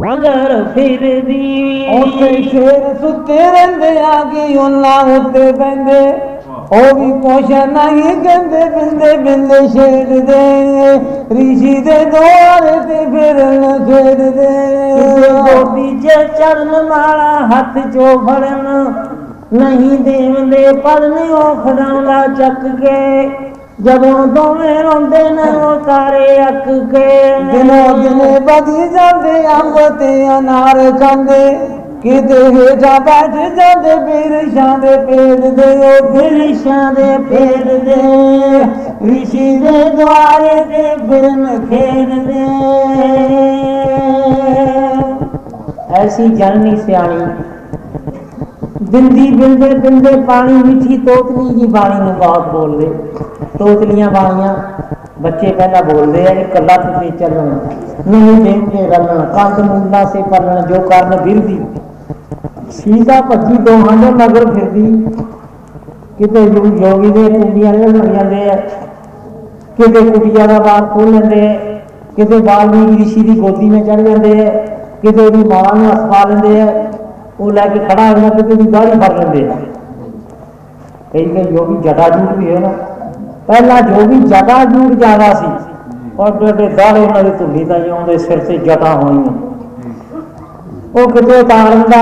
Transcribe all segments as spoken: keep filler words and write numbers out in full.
मगर फिर दी उत्ते शेर सुते रहिंदे आगे उन्हां उत्ते बहिंदे ओ भी कुछ नहीं कहंदे बिंदे बिंदे छेड़दे ऋषि दे द्वारे ते फिरन खेड़दे गोदी च चरण माला हथ चो फड़न नहीं देवंदे पर नहीं ओ खड़ाउंदा चक के जदों दोवें रोंदे ने ओ तारे अक के दिनों दिने बधी जांदे अंब ते अनार खांदे किते हेठा बैठ जांदे बिरछां दे पेड़ दे ओ बिरछां दे पेड़ दे ऋषि दे द्वारे ते फिरन खेड़दे। ऐसी जननी सियाणी बिंदी बिंदे बिंदे पानी मिठी तोतली जी बाणी में बहुत बोल दे तोतलियां बाणियां बच्चे पहला बोलते हैं एक लत से चलन नहीं देंगे रलन कंध मुंडा से पलन जो कारण बिरदी सीधा भज्जी दोहां दे मगर फिरदी किते योगी दे कुंडियां ने लग जाते हैं किते कुटिया का बार खोल लेंदे किते वाल्मीकि ऋषि की गोदी में चढ़ जाते हैं किते भी मां ने हथ पा लेंदे है वो लैके खड़ा होना किते भी दाढ़ी फड़ लेंदे कई कई योगी जटाजूट भी है ना पहला जो भी जटाजूट ज्यादा सी और बेटे दाढ़े उन्होंने धुली ताई आउंदे सिर से जटा होनी वो किते उतार लैंदा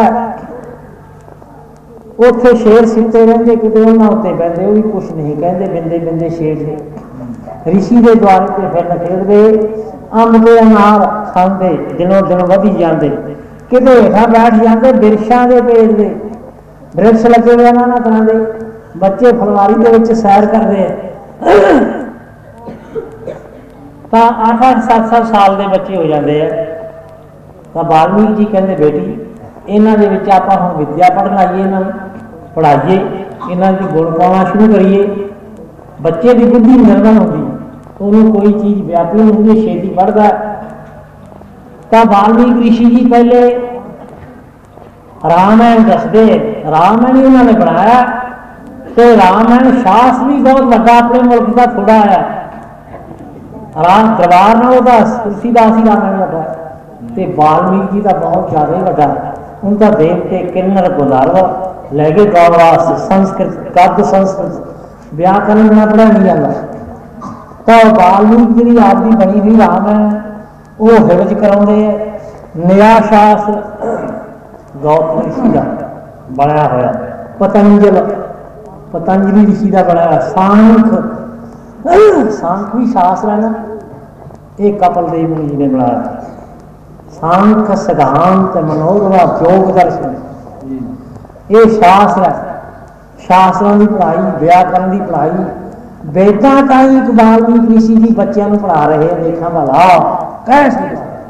उत्थे शेर सुते रहंदे किते उन्हां उत्ते बहिंदे वो भी कुछ नहीं कहंदे बिंदे बिंदे शेर दे ऋषि दे द्वारे ते फिरन खेड़दे अंब ते अनार खांदे दिनों दिन वधी जांदे किते हेठां बैठ जांदे बिरछां दे पेड़ दे वृक्ष लगे हुए नाना तरह के बच्चे फुलवारी दे विच सैर करदे तां अठ अठ सत्त सत्त साल के बच्चे हो जाते हैं तां वाल्मीकि जी कहते बेटी इन्हां दे विच आपां हुण विद्या पढ़न आईए इन्हां पढ़ाइए इन्हां दी गुण पाउणा शुरू करिए बच्चे की बुद्धि निर्मल होंदी उन्होंने कोई चीज़ व्यापी होंदी छेती पढ़दा तां वाल्मीकि ऋषि जी पहले रामायण दसदे रामायण ही उन्होंने बनाया तो रामायण शास्त्र भी बहुत बड़ा अपने मुल्क का थोड़ा है राम दरबार नालों तुलसीदास ही रामायण बड़ा तो वाल्मीकि जी का बहुत ज़्यादा ही बड़ा उनका देवते किन्नर गुलारव लैगे गौरवास संस्कृत गद्य संस्कृत व्याकरण बिना पढ़ा नहीं जाता तो वाल्मीकि जी आपकी बनी हुई रामायण वो हिवज कराते हैं नया शास्त्र गौतम ऋषि का बनाया होया पतंजल पतंजलि ऋषि का बनाया सांख सांख भी शास्त्र है ना ये कपिल देव मुनि जी ने बनाया सांख सिद्धांत मनोरमा योग दर्शन ये शास्त्र है शास्त्रों की पढ़ाई व्याकरण की पढ़ाई वेदां ताईं वाल्मीकि ऋषि जी बच्चों को पढ़ा रहे हैं देखा भला कैसे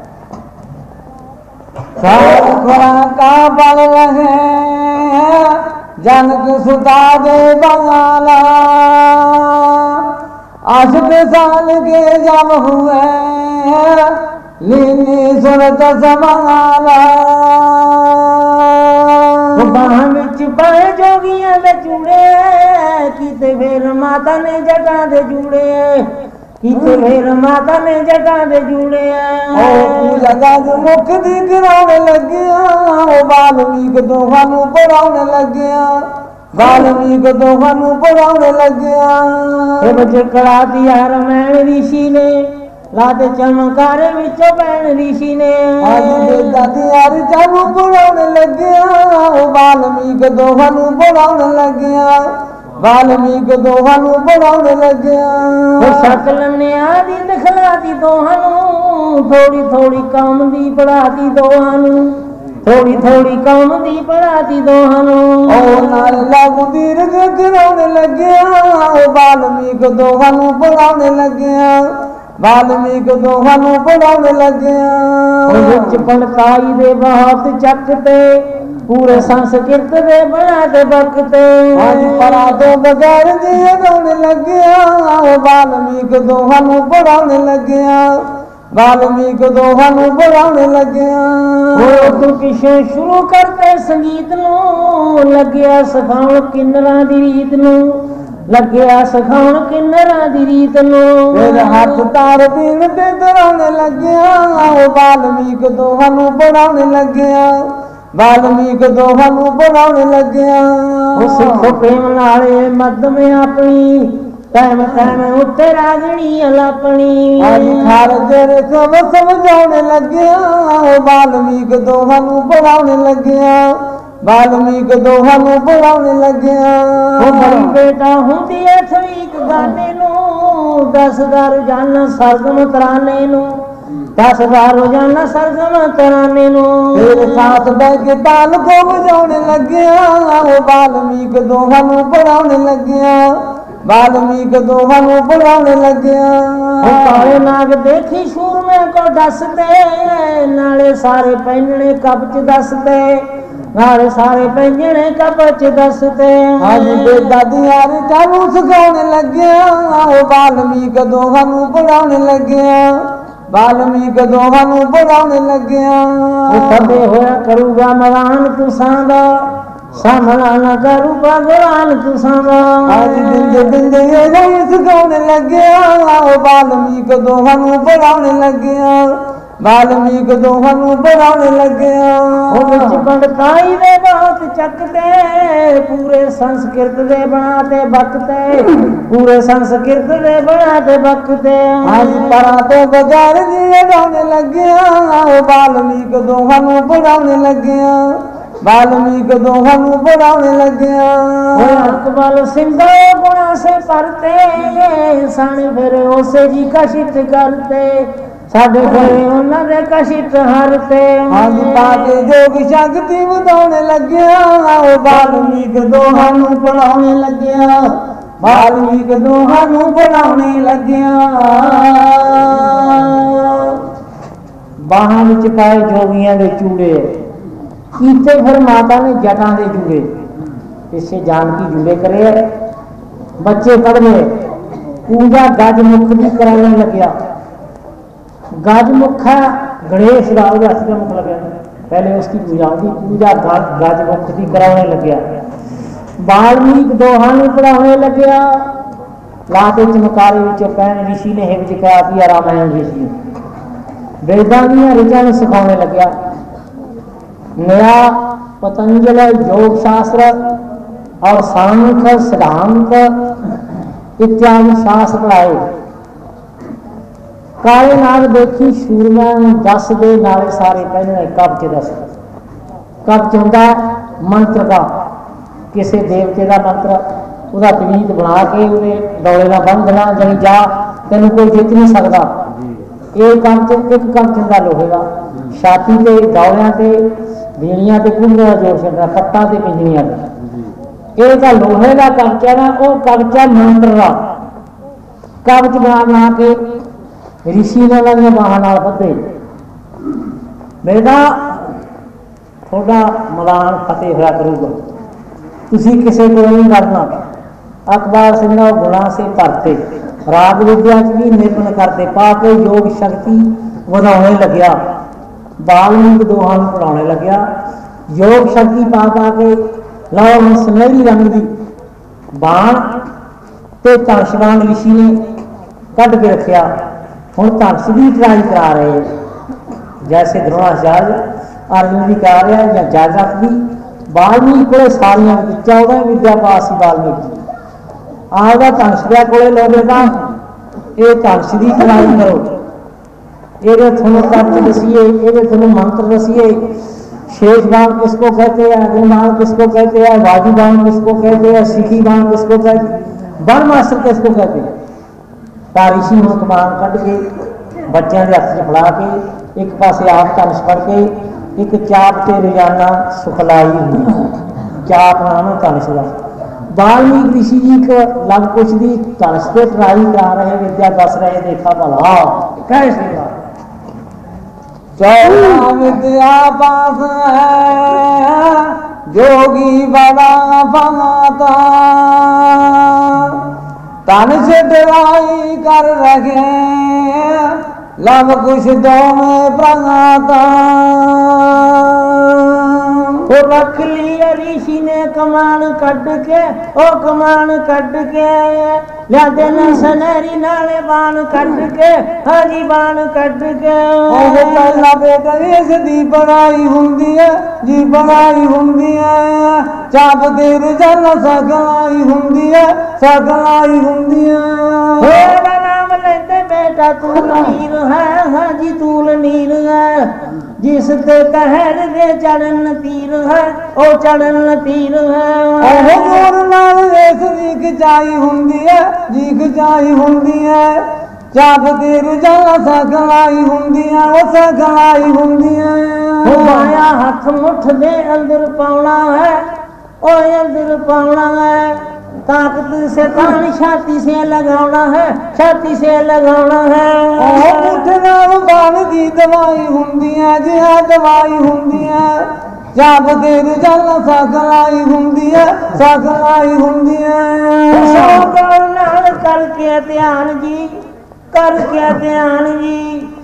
का बल रहे जनक सुता दे बंगाला आशिक साल के जब हुए लीनी सुरत समाला बाह विच पाए जोगियां दे चूड़े किते फिर माता ने जटा दे जूड़े किते फिर माता ने जटा दे जूड़े जगत मुख दी गिराने लगिया वाल्मीकि दोहां नूं पढ़ाउण लगिया वाल्मीकि दोहां नूं पढ़ाउण लगिया हिवज करा दिया रामायण ऋषि ने लाते चमकारे विचों बैण ऋषि ने दादी चालू पढ़ाउण लगिया वाल्मीकि दोहां नूं पढ़ाउण लगिया वाल्मीकि दोहां नूं पढ़ाउण लगिया शकल न्यादी दिखलाती दोहां नूं थोड़ी थोड़ी कौम दी पढ़ाती दोहां नूं थोड़ी थोड़ी कौम दी पढ़ाती दोहां नूं नाल लागू दीर्घ गिराउण लगिया वाल्मीकि दोहां नूं पढ़ाउण लगिया वाल्मीकि दोहां नूं पढ़ाउण लगिया विच पंडिताई दे बहुत चकते पूरे संस्कृत दे बना दे बकते आज परा तो बगैर दिए गाउण लगिया वाल्मीकि दोहां नूं पढ़ाउण लगिया वाल्मीकि दोहां नूं पढ़ाउण लगिया तू किशे शुरू करते संगीत नूं लगिया सिखाउण किन्नरां दी रीत नूं ਲੱਗਿਆ ਸਿਖਾਉਣ ਕਿੰਨਰਾਂ ਦੀ ਰੀਤ ਨੂੰ। ਫਿਰ ਹੱਥ ਤਾਰ ਪੀਣ ਤੇ ਦਰਾਉਣ ਲੱਗਿਆ ਉਹ ਵਾਲਮੀਕ ਦੋਹਾਂ ਨੂੰ ਪੜਾਉਣ ਲੱਗਿਆ ਵਾਲਮੀਕ ਦੋਹਾਂ ਨੂੰ ਪੜਾਉਣ ਲੱਗਿਆ। ਉਹ ਸਿੱਖੋ ਪ੍ਰੇਮ ਨਾਲੇ ਮੱਧਮ ਆਪਣੀ ਟਾਈਮ ਟਾਈਮ ਉੱਤੇ ਰਾਗਣੀ ਅਲਾਪਣੀ। ਅੱਜ ਖਾਰਜਰ ਸਭ ਸਮਝਾਉਣ ਲੱਗਿਆ ਉਹ ਵਾਲਮੀਕ ਦੋਹਾਂ ਨੂੰ ਪੜਾਉਣ ਲੱਗਿਆ ਵਾਲਮੀਕ ਦੋਹਾਂ ਨੂੰ ਪੜਾਉਣ ਲੱਗਿਆ। ਉਹ ਬੜੀ ਬੇਟਾ ਹੁੰਦੀ ਐ ਸਵੀਕ ਗਾਣੇ ਨੂੰ ਦੱਸਦਾ ਰੋਜ਼ਾਨਾ ਸਰਗਮ ਤਰਾਨੇ ਨੂੰ ਦੱਸਦਾ ਰੋਜ਼ਾਨਾ ਸਰਗਮ ਤਰਾਨੇ ਨੂੰ। ਤੇਰੇ ਸਾਥ ਬਹਿ ਕੇ ਤਾਲ ਕੋ ਵਜਾਉਣ ਲੱਗਿਆ ਉਹ ਵਾਲਮੀਕ ਦੋਹਾਂ ਨੂੰ ਪੜਾਉਣ ਲੱਗਿਆ ਵਾਲਮੀਕ ਦੋਹਾਂ ਨੂੰ ਪੜਾਉਣ ਲੱਗਿਆ। ਉਹ ਕਾਲੇ ਨਾਗ ਦੇਖੀ ਸੂਰਮੇ ਕੋ ਦੱਸਦੇ ਨਾਲੇ ਸਾਰੇ ਪਹਿਨਣੇ ਕੱਪ ਚ ਦੱਸਦੇ ਨਾਲੇ ਸਾਰੇ ਪਹਿਨਣੇ ਕੱਪ ਚ ਦੱਸਦੇ। ਅੱਜ ਦੇ ਦਾਦੀਆਂ ਨੇ ਚਾਲੂ ਸਿਖਾਉਣ ਲੱਗਿਆ ਉਹ ਵਾਲਮੀਕ ਦੋਹਾਂ ਨੂੰ ਪੜਾਉਣ ਲੱਗਿਆ ਵਾਲਮੀਕ ਦੋਹਾਂ ਨੂੰ ਪੜਾਉਣ ਲੱਗਿਆ। ਉਹ ਕਦੇ ਹੋਇਆ ਕਰੂਗਾ ਮਲਾਨ ਤੁਸਾਂ ਦਾ ਸਾਹਮਣਾ ਨਾ ਕਰੂ ਭਗਵਾਨ ਤੁਸਾਂ ਦਾ। ਅੱਜ ਦਿੰਦੇ ਦਿੰਦੇ ਇਹ ਸਿਖਾਉਣ ਲੱਗਿਆ ਉਹ ਵਾਲਮੀਕ ਦੋਹਾਂ ਨੂੰ ਪੜਾਉਣ ਲੱਗਿਆ ਵਾਲਮੀਕ ਦੋਹਾਂ ਨੂੰ ਪੜਾਉਣ ਲੱਗਿਆ। ਉਹ ਵਿੱਚ ਪੰਡਤਾਈ ਦੇ ਬਹੁਤ ਚੱਕਦੇ ਪੂਰੇ ਸੰਸਕ੍ਰਿਤ ਦੇ ਬਣਾ ਤੇ ਬਕਤੇ ਪੂਰੇ ਸੰਸਕ੍ਰਿਤ ਦੇ ਬਣਾ ਤੇ ਬਕਤੇ। ਅੱਜ ਪਰਾਂ ਤੋਂ ਬਜ਼ਾਰ ਜੀ ਉਡਾਉਣ ਲੱਗਿਆ ਉਹ ਵਾਲਮੀਕ ਦੋਹਾਂ ਨੂੰ ਪੜਾਉਣ ਲੱਗਿਆ वाल्मीकि दोहां नूं पढ़ाउण लग्या। अकबल सिंधा गुणा से परते सन फिर उसे जी कशित करते साडे घरे उन्हां दे कशित हरते। आज पाके जोग शक्ति वधाउण लग्या वाल्मीकि दोहां नूं पढ़ाउण लग्या वाल्मीकि दोहां नूं पढ़ाउण लग्या। बाहां विच पाए जोगियां दे चूड़े कीते फिर माता ने जटां दे जूड़े इससे जानकी जूड़े करे बच्चे पढ़ने पूजा गजमुख भी कराने लग्या। गजमुख है गणेश का हथ का मुख लगे पहले उसकी पूजा होती पूजा गजमुख की कराने लग्या। वाल्मीकि दोहां नूं पढ़ाने लग्या। लाते चमकारे विच पैन ऋषि ने हिवज कहा कि रामायण ऋषि वेदां दीयां ऋचां नूं सिखाने लग्या। नया पतंजल योग शास्त्र और सांख्य सिद्धांत इत्यादि शास्त्र पढ़ाए। काले नाग देखी सूरमा दस दे नाले सारे पहने कब्ज दस कब्ज होंदा मंत्र का किसी देवते का मंत्र उसका तवीत बना के डोले का बन देना जनी जा तेन कोई जित नहीं सकता। ये कब्ज एक कब्ज होंदा लोहे का छाती के डोलियां से बीड़ियां ते कुंडियां का जोड़ छड्डा पट्टा ते पिंजड़ियां ते एक लोहे का कब्ज है ना वो कब्ज है मंत्र का कब्ज बना बना के ऋषि ने उन्होंने बाहां नाल बधे। बेटा थोड़ा मलान फतेह होया करूगा तुसी किसी को नहीं डरना। अकबर सिंह गुणा से भरते राग विद्या भी निर्मण करते पाके योग शक्ति वधाने लग्या। वाल्मीकि दोहां नूं पढ़ाने लग्या। योग शक्ति पा पा के लो सुनहरी रंग की बाण ते धनुष बाण ऋषि ने कढ़ के रखिया। हुण धनुष भी ट्राई करा रहे जैसे द्रोणाचार्य अर्जुन भी करा रहा है या जागृत भी वाल्मीकि को सारिया चौदह विद्या पास ही वाल्मीकि आगा धनुष को लो बेटा ये धनुष की ट्राई करो ये थोड़ा तत्व दसीए ये थोड़ा मंत्र दसीए। शेष बाण किसको कहते हैं अग्निबाण किसको कहते हैं वाजू बाण किसको कहते हैं सिखी बाण किसको कहते हैं बण मास्टर किसको कहते हैं। ऋषि मुख बाण कट के बच्चों के हथ च फड़ा के एक पासे आप धनुष फड़ के एक चाप से रोजाना सुखलाई हुई चाप नाम है धनुष का। वाल्मीकि ऋषि जी को लग कुछ दी धनुष पे ट्राई करा रहे विद्या दस रहे देखा भला कैसे चौदह विद्या पास है जोगी बड़ा फमाता तन से ट्राई कर रखे लव कुछ दो में प्रणाता। वो रख लिया ऋषि ने कमान कट के ओ कमान कट के लियादे न सनहरी नाले बाण कट के हाजी बाण कट के पहला बेटा इस दी बनाई हुंदी है जी बनाई हुंदी है चाप दे रोजाना सकलाई हुंदी है सकलाई हुंदी है नाम लेते बेटा तूल नीर है हाजी तूल नीर है जिस ते कहर दे चढ़न तीर है ओ चढ़न तीर है ओ जोर नाल इस दी खिचाई हुंदी है जी खिचाई हुंदी है चाप दे रोजाना सकलाई हुंदी है ओ सकलाई हुंदी है ओ आया हथ मुठ दे अंदर पाउना है ओ अंदर पाउना है ताकत से तान छाती से लगाना है छाती से लगाना है ओ मुठ नाल बाण दी दवाई हुंदी है जी आ दवाई हुंदी है जाप दे रोजाना सकलाई हुंदी है सकलाई हुंदी है सौगल नाल करके ध्यान जी करके ध्यान जी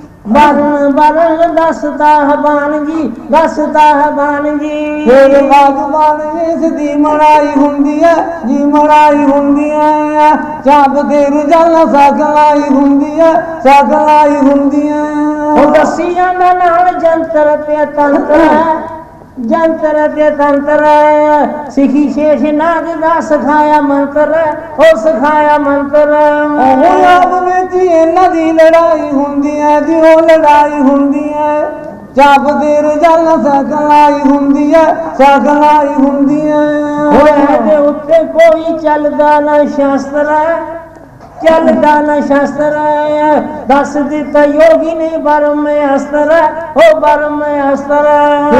बरन बरन दसदा हबान जी दसदा हबान जी ये भगवान इस दी मड़ाई हुंदी है जी मड़ाई हुंदी है चाप दे रोजाना सकलाई हुंदी है सकलाई हुंदी है ओ दसियां दा नाल जंतर ते तंत्र है जंतर ते तंत्र है सिखी शेष नाग दा सिखाया मंत्र ओ सिखाया मंत्र ओ आप विच इन्हां दी लड़ाई हुंदी है जी ओ लड़ाई हुंदी है चाप दे रोजाना सकलाई हुंदी है सकलाई हुंदी है होए दे उत्ते कोई चलदा ना शास्त्र है चलदा न शास्त्र दस दिता योगी ने बरम अस्त्र हो बरम अस्त्र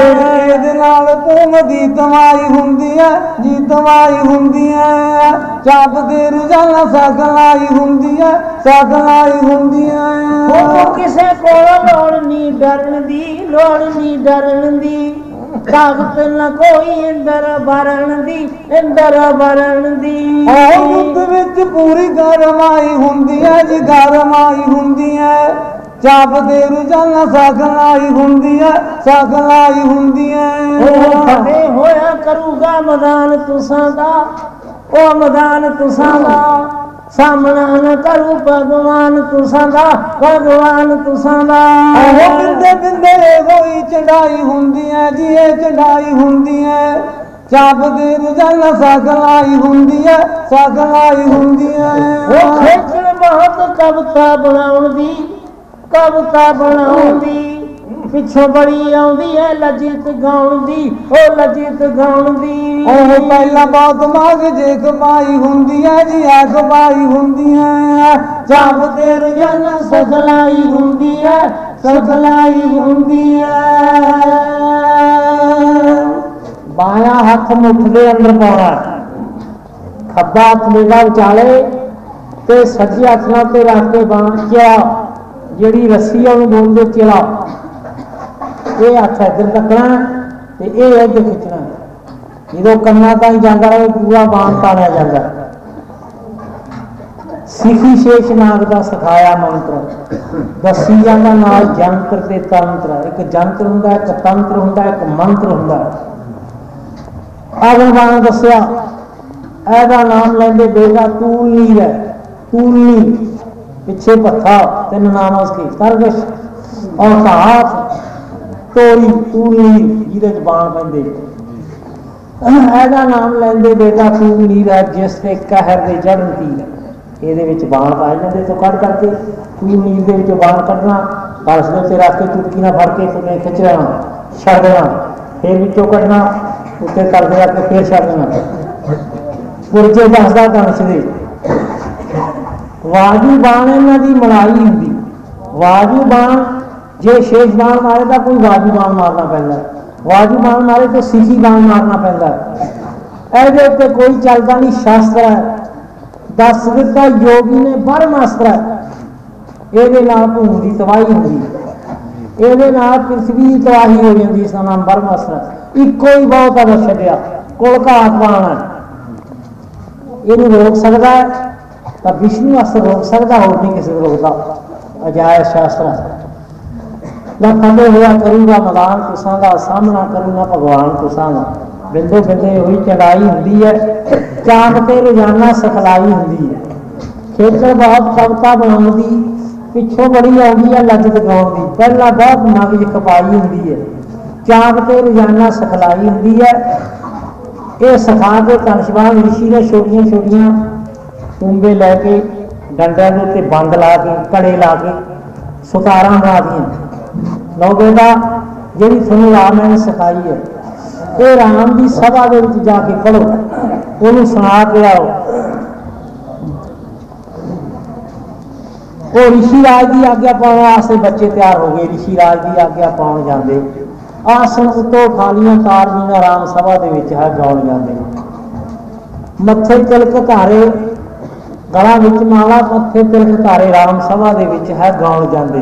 ਇਹਦੇ ਨਾਲ ਭੂਮ ਦੀ ਤਮਾਈ ਹੁੰਦੀ ਹੈ ਜੀ ਤਮਾਈ ਹੁੰਦੀ ਹੈ ਚਾਪ ਦੇ ਰੋਜ਼ਾਨਾ ਸਕਲਾਈ ਹੁੰਦੀ ਹੈ ਸਕਲਾਈ ਹੁੰਦੀ ਹੈ ਉਹ ਕਿਸੇ ਕੋਲ ਲੋੜ ਨਹੀਂ ਡਰਨ ਦੀ ਲੋੜ ਨਹੀਂ ਡਰਨ ਦੀ ताकत न कोई इंदर भरण दी इंदर भरण दी ओ बुद्ध विच पूरी गरमाई हुंदी है जी गरमाई हुंदी है चाप दे रोजाना सकलाई हुंदी है सकलाई हुंदी है ओ फते होया करूगा मैदान तुसां दा ओ मैदान तुसां दा सामना न करू भगवान तुसां दा भगवान तुसां दा ओ बिंदे बिंदे कोई चढ़ाई हुंदी है जी ये चढ़ाई हुंदी है चाप दे रोजाना सकलाई हुंदी है सकलाई हुंदी है ओ खेचण बहुत कविता बनाउण दी कविता बनाउण दी पिछों बड़ी आउंदी है लजित गाउण दी ओ लजित गाउण दी ओ पहला बहुत मांग जे कमाई हुंदी है जी आ कमाई हुंदी है चाप दे रोजाना सकलाई हुंदी है सकलाई हुंदी है बाया हथ मुठ दे अंदर पाउणा खब्बा हथ मेरा विचाले ते सज्जे हथ नाल ते रख के बाण चिड़ा जिहड़ी रस्सी है उहनूं बोलदे चिड़ा ये हथ इधर तकना ते ये इधर खिंचना जो कन्ना ताई जाता रहे पूरा बाण ताणिया जाता सिखी शेष नाग का सिखाया मंत्र दसी जाता नाल जंत्र ते तंत्र एक जंत्र हुंदा एक तंत्र हुंदा एक मंत्र हुंदा आगे बाण दसिया ऐदा नाम लेंदे बेटा तूल नीर है तूल नीर पिछे पत्था तीन नाम उसके तरगश और हाथ तोरी तूली जिहदे च बाण पैंदे ऐदा नाम लेंदे बेटा तूल नीर है जिस ते कहर दे चढ़न तीर ਇਹਦੇ ਵਿੱਚ ਬਾਣ ਪਾਏ ਜਾਂਦੇ ਤੋਂ ਕੱਢ ਕਰਕੇ ਤੂਲ ਨੀਰ ਦੇ ਵਿੱਚੋਂ ਬਾਣ ਕੱਢਣਾ ਪਰਸ ਦੇ ਉੱਤੇ ਰੱਖ ਕੇ ਚੁਟਕੀ ਨਾਲ ਫੜ ਕੇ ਤੁਨੇ ਖਿੱਚ ਲੈਣਾ ਛੱਡ ਦੇਣਾ ਫਿਰ ਵਿੱਚੋਂ ਕੱਢਣਾ ਉੱਤੇ ਕਰਦੇ ਰੱਖ ਕੇ ਫਿਰ ਛੱਡ ਦੇਣਾ ਪੁਰਜੇ ਦੱਸਦਾ ਗਣਸ਼ ਦੇ ਵਾਜੂ ਬਾਣ ਇਹਨਾਂ ਦੀ ਮਲਾਈ ਹੁੰਦੀ ਵਾਜੂ ਬਾਣ ਜੇ ਸ਼ੇਸ਼ ਬਾਣ ਮਾਰੇ ਤਾਂ ਕੋਈ ਵਾਜੂ ਬਾਣ ਮਾਰਨਾ ਪੈਂਦਾ ਵਾਜੂ ਬਾਣ ਮਾਰੇ ਤਾਂ ਸਿੱਖੀ ਬਾਣ ਮਾਰਨਾ ਪੈਂਦਾ ਇਹਦੇ ਉੱਤੇ ਕੋਈ ਚੱਲਦਾ ਨਹੀਂ ਸ਼ਾਸਤਰ ਹੈ दस दिता योगी ने ब्रह्मास्त्र ये भूमि की तबाही होंगी ये पृथ्वी की तबाही हो जाती इसका नाम ब्रह्मास्त्र इको ही बहुत अगर छड्या कुल घात बाण है ये रोक सकता है तो विष्णु अस्त्र रोक सकता होर नहीं किसी को रोकता अजाय शास्त्र मैं फंदे हुआ करूँगा मैदान तुसां दा सामना करूँगा भगवान तुसां दा बिंदो बिंदे हुई चढ़ाई होंगी है, चाक ते रोजाना सिखलाई होंगी है। खेचर बहुत कविता बनाने की पिछों बड़ी आती है लज दिखाने की, पहला बहुत मगज खपाई होंगी है, चाक ते रोजाना सिखलाई होंगी है। ये सिखा के कंशबाग ऋषि ने छोटिया छोटिया टूंबे लैके डंडिया के उत्ते बंद ला के कड़े ला के सुतारा बना दी। लो बेटा जी थोड़ी रामायण सिखाई है, ये राम की सभा के जाके पढ़ो, उन्होंने सुना के आओ। वो ऋषिराज की आज्ञा पाने वास्ते बच्चे तैयार हो गए, ऋषिराज की आज्ञा पाने जाते आसन उत्तों खालियां तार जीना राम सभा के विच है गाउण जाते, मत्थे तिलक धारे गला विच माला, मत्थे तिलक धारे राम सभा के विच है गाउण जाते।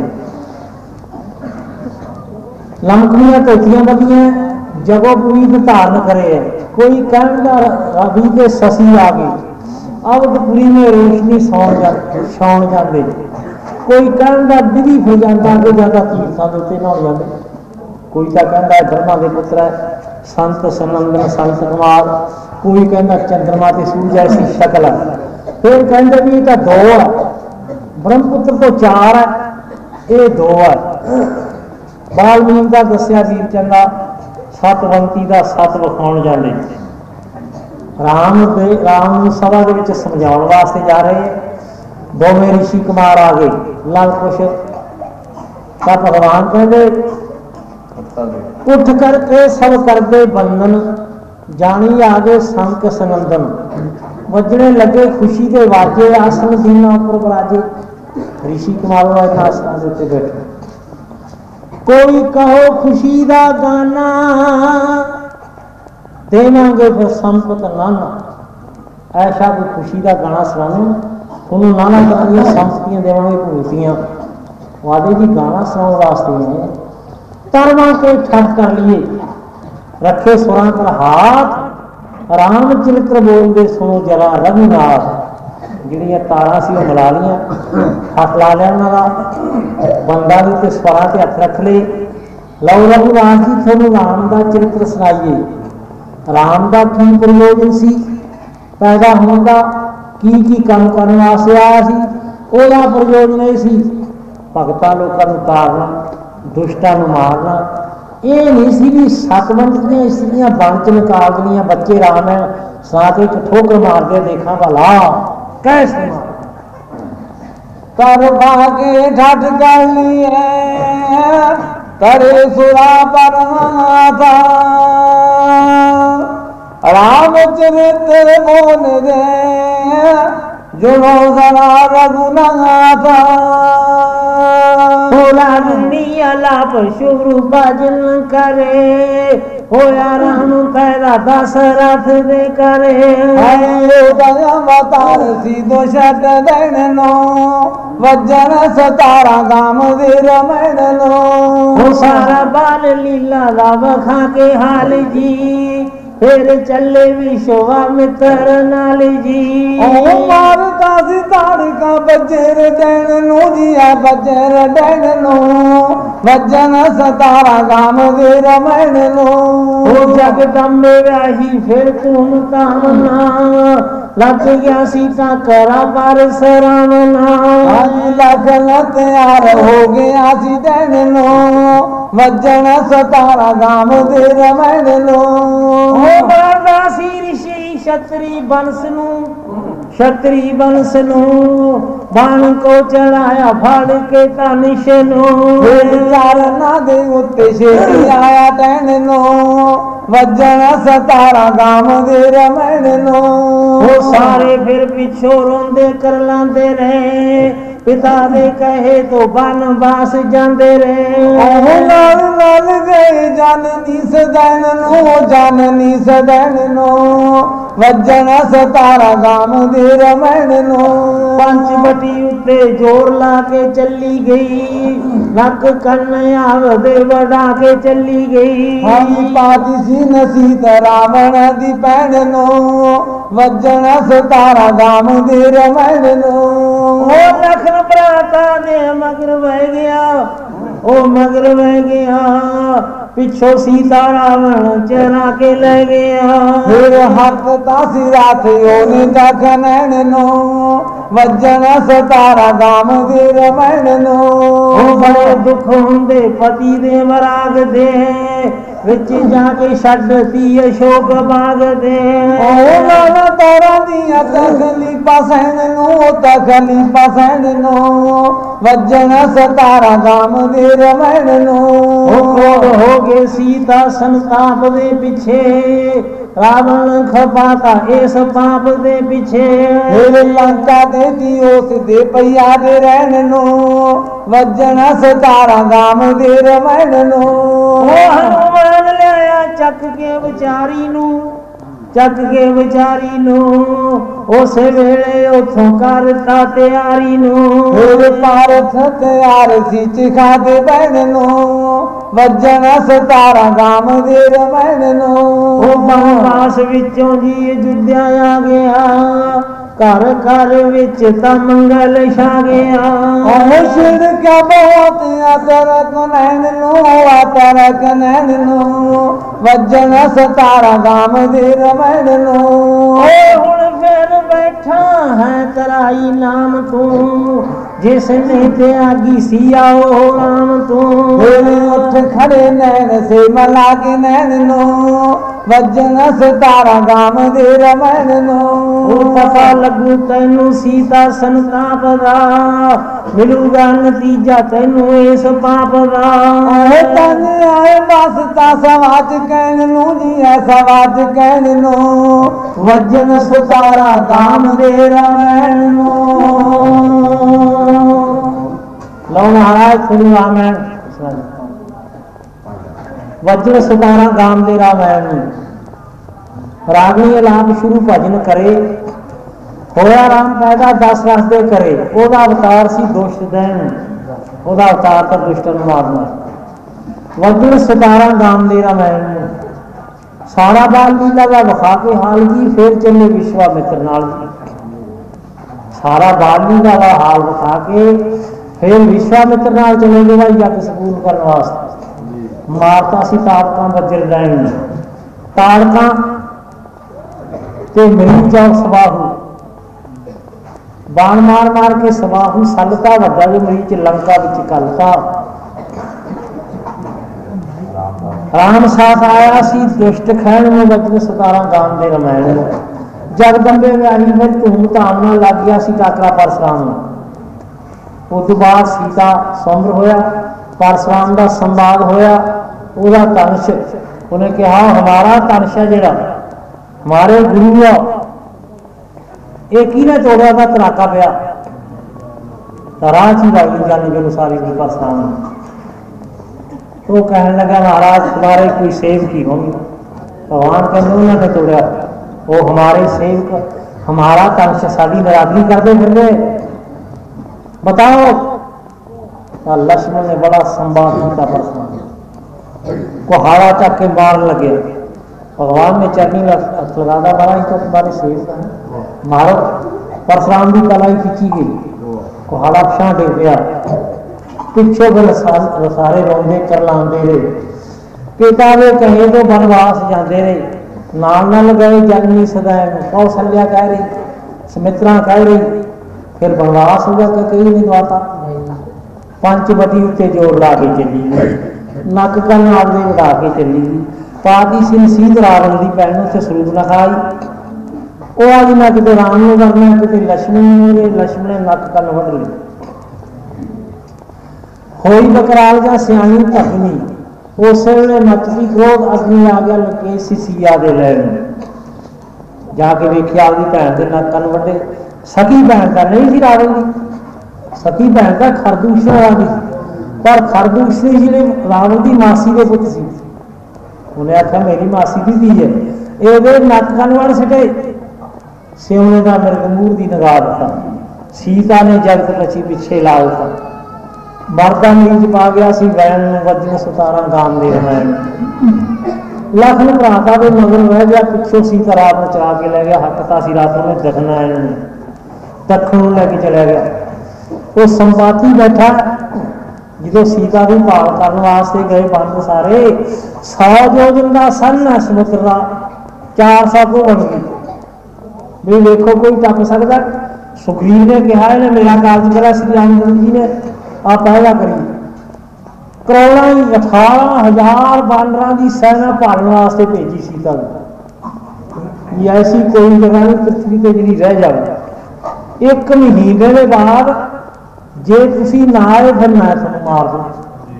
लमकनियां धोतियां बदियां जगो पुनीत धारण करे है, कोई कहना रवि के ससी आ गई अवधपुरी में रोशनी सौन जा सौन जाते, कोई कहना विधि फिर जाता अगे जाता तीर्थों के उत्ते नहाउण जाते, कोई तो कहता ब्रह्मा के पुत्र है संत सनंदन संत कुमार, कोई कहना चंद्रमा के सूरज ऐसी शक्ल है, फिर कहते भी ये दो है, ब्रह्मपुत्र तो चार है, ये दो है। बाल्मीक का दसिया वीर चंगा सतवंती का सत विखाउण जाते, राम दे राम सभा के विच समझाउण वास्ते जा रहे हैं। दोवें ऋषि कुमार आ गए, लल कुश का भगवान कहते उठ करके सब कर दे बंधन, जानी आगे संक सनंदन, वजने लगे खुशी के वाजे, आसन दीना उपर बराजे। ऋषि कुमारों ने आसन के उत्ते बैठे, कोई कहो खुशी का गाना, देवांगे फिर संपत नाना। ऐसा कोई खुशी का गाना सुनाओ, उन्होंने नाना तरह की संपत्तियां देवांगे भूतियां, वादे जी गाना सुनाने वास्ते हैं। तरवा के ठग कर लिए, रखे सुरां पर हाथ, रामचरित्र बोलते सुनो जरा रघुनाथ। जिहड़ियां तारां सी मिला लिया, हथ ला लिया उन्होंने, बंदा भी तो स्वरां से हथ रख ले। लो रघुनाथ जी थोनू राम का चरित्र सुनाइए, राम का की प्रयोजन सी पैदा होने का, की की काम करने वास्ते आया सी, ओहदा प्रयोजन यह सी भगतां लोकां नूं तारना, दुष्टां नूं मारना। ये नहीं सी भी सतवंत दी स्त्रियां बन च निकाल दियां, बच्चे रामायण सुना के ठोकर मार के देखा भला कैसे कर भागे ढट कर लिए करे सुरा पर था, रामचरित्र बोल दे जुड़ो जरा रघुनाथ। लाप शुरू भजन करे, होया राम पैदा दशरथ दे करे। अवतार सीधो शत दैनो, वजन सतारा गाम दे रमण लो। हो सारा बाल लीला दा वखा के हाल जी, फिर चले विश्वामित्र नाल जी। ओ मारता सितार का बजर डैन नो जिया बजर डैन नो, वजन सतारा गाम दे रमण लो। ओ जगदम्बे व्याही फिर तुम तामना, लग गया सीता करा पर सरावना। लगन तैयार हो गया सी डैन नो, वजन सतारा गाम दे रमण लो। ऋषि क्षत्रि वंश नू, क्षत्रि वंश नू बाण को चढ़ाया फाड़ के तनिश नू। चारना दे उत्ते छेती आया टैन नो, वजन सतारा गाम दे रमण नो। वो सारे फिर पिछो रोंदे कर लांदे रहे, पिता दे कहे तो बनवास जांदे रहे। लाल लाल गए जाननी सदैन नो, जाननी सदैन नो, वजन सतारा गाम दे रमण नो। पंचवटी उत्ते जोर ला के चली गई, नक कन्या दे बढ़ा के चली गई। हम पादिसी नसीत रावण दी पैन नो, वजन सतारा गाम दे रमण नो। ओ लखन भ्राता दे मगर बह गया, ओ मगर बह गया, पिछो सीता रावण चरा के ले गया। फिर हक तासी रात योनि दखनैन नो वजन सतारा गाम दे रमैन नो। बड़े दुख हुंदे पति दे वराग दे विच जाके छड्डती अशोक बाग दे। ओ नाना तारा दिया तकलीफा सहन नो तकलीफा सहन नो वजन सतारा गाम दे रमैन नो। हो गए सीता संताप दे पिछे रावण खपाता इस पाप दे पिछे। फिर लंका दे दियोस दे पैया दे रहन नो वजन सतारा गाम दे रमैन नो। हनुमान लिया चक के विचारी नू चक के विचारी नू उस वेले उथों करता तैयारी नू। फिर पारथ तैयार सी चिखा दे बहन नो वजन सतारा गाम दे रमैन नो। बनवास विचों जी अयोध्या आ गया घर घर विच तां मंगल छा गया। शिर क्या बहुत आतर कनैन नो आतर कनैन नो वजन सतारा गाम दे रमैन नो। हुण फिर बैठा है तराई नाम तू जिसने त्यागी सिया ओ राम तू। उठ खड़े नैन से मला के नैन नो वजन सतारा गाम दे रमैन नो। पता लगू तैनू सीता संताप दा मिलूगा नतीजा तैनू इस पाप दा। तन आए बसता सवाच कहन नू जी है सवाच कहन नो वजन सतारा गाम दे रमैन नो। लो महाराज श्री रामायण वजन सतारा गाम दे रामायण रागनी अलाप शुरू भजन करे होया राम पैदा दस रस दे करे। ओदा अवतार सी दुष्ट दैन ओदा अवतार तो दुष्ट नूं मारना। वजन सतारा गाम दे रामायण सारा बाल लीला का विखा के हाल की फिर चले विश्वामित्र नाल। सारा बाल लीला का हाल विखा के फिर विश्वामित्र नाल चले गए यज्ञ संपूर्ण करने वास्ते। मारता सी ताड़का वज्रदैन ने ताड़का ते मरीच और सबाहू बाण मार मार के सबाहू सलता वड्डा जो मरीच लंका विच कलता। राम साथ आया सी दुष्ट खैण में वजन सतारा गाम दे रमैन। जगदंबे व्याही में धूम धाम नाल लग गया सी टाकरा परशुराम। उस बाद सीता सौंबर होया परशुराम का संवाद होया ਉਹਦਾ ਧਨਸ਼ ਉਹਨੇ ਕਿਹਾ हमारा ਧਨਸ਼ है ਜਿਹੜਾ हमारे गुरु आ ये किने तोड़िया का तराका पिया राह च वाई जानी जो सारी परसराम। तो कहने लगा महाराज तुम्हारे कोई सेवक ही होंगे। भगवान कहते उन्होंने तोड़िया वो हमारे सेवक हमारा धनश साड़ी नरादरी करते फिर बताओ। लक्ष्मण ने बड़ा संवाद किया परसराम कुहाड़ा चक के मारन लगे। भगवान ने चरनी लगा बड़ा ही तो तुम्हारे सेवक मारो। परशुराम की कलाई खिंची गई कुहाड़ा पिछा डे गया पिछे बल सारे रोंदे करलांदे रहे। पिता वे कहे तो बनवास जाते रहे नाल नाल गए जननी सदैव कौशल्या कह रही सुमित्रा कह रही। फिर बनवास हो गया कई नहीं दवाता पंचवटी उत्ते जोर ला के चली नक कन आपदे उड़ा के चली गई। पाती सिंह सीध रावण की भैन उत्थे सरूप न खाई। वो आज ना किते राम ने करना किते लक्ष्मण ने लक्ष्मण ने नक कन वढ ली। होई बकराल जा सियाणी भगनी उस वेले मचदी क्रोध अग्नि आ गया लके सिसिया दे लैन जाके वेख्या आपदी भैन दे नक कन वढे। सकी भैन का नहीं सी रावण की सकी भैन का खरदूषण वाली पर खरदूषण जिहड़े रावण की मासी के पुत सी। उन्हें आख्या मेरी मासी की धी है ये नक कन वड़ सके सिवने का मिर्गमूर की नगा दिता। सीता ने जगत पची पिछे ला दिता। मरदा नीच पा गया सी वैन वजन सतारा गाम दे रमैन। लखन भराता के मगर रह गया पिछों सीता रात में चला के लै गया हकता सी रात में दखना दखन लैके चला गया। वो संपाती बैठा जो सीता की भाल करने वास्ते गए बंद सारे, सौ योजन का सन है समुद्र का, चार सौ को बन गई भी देखो कोई टप सकता। सुग्रीव ने कहा इन्हें मेरा कार्य करा, श्री रामचंद्र जी ने आप पहला करी। करोड़ों अठारह हजार बानर की सेना भालने वास्ते भेजी सीता को। ऐसी कोई जगह नहीं पृथ्वी पर जी रह जाए। एक महीने के बाद जे तुसी ना आए फिर मैं तुम मार दूं।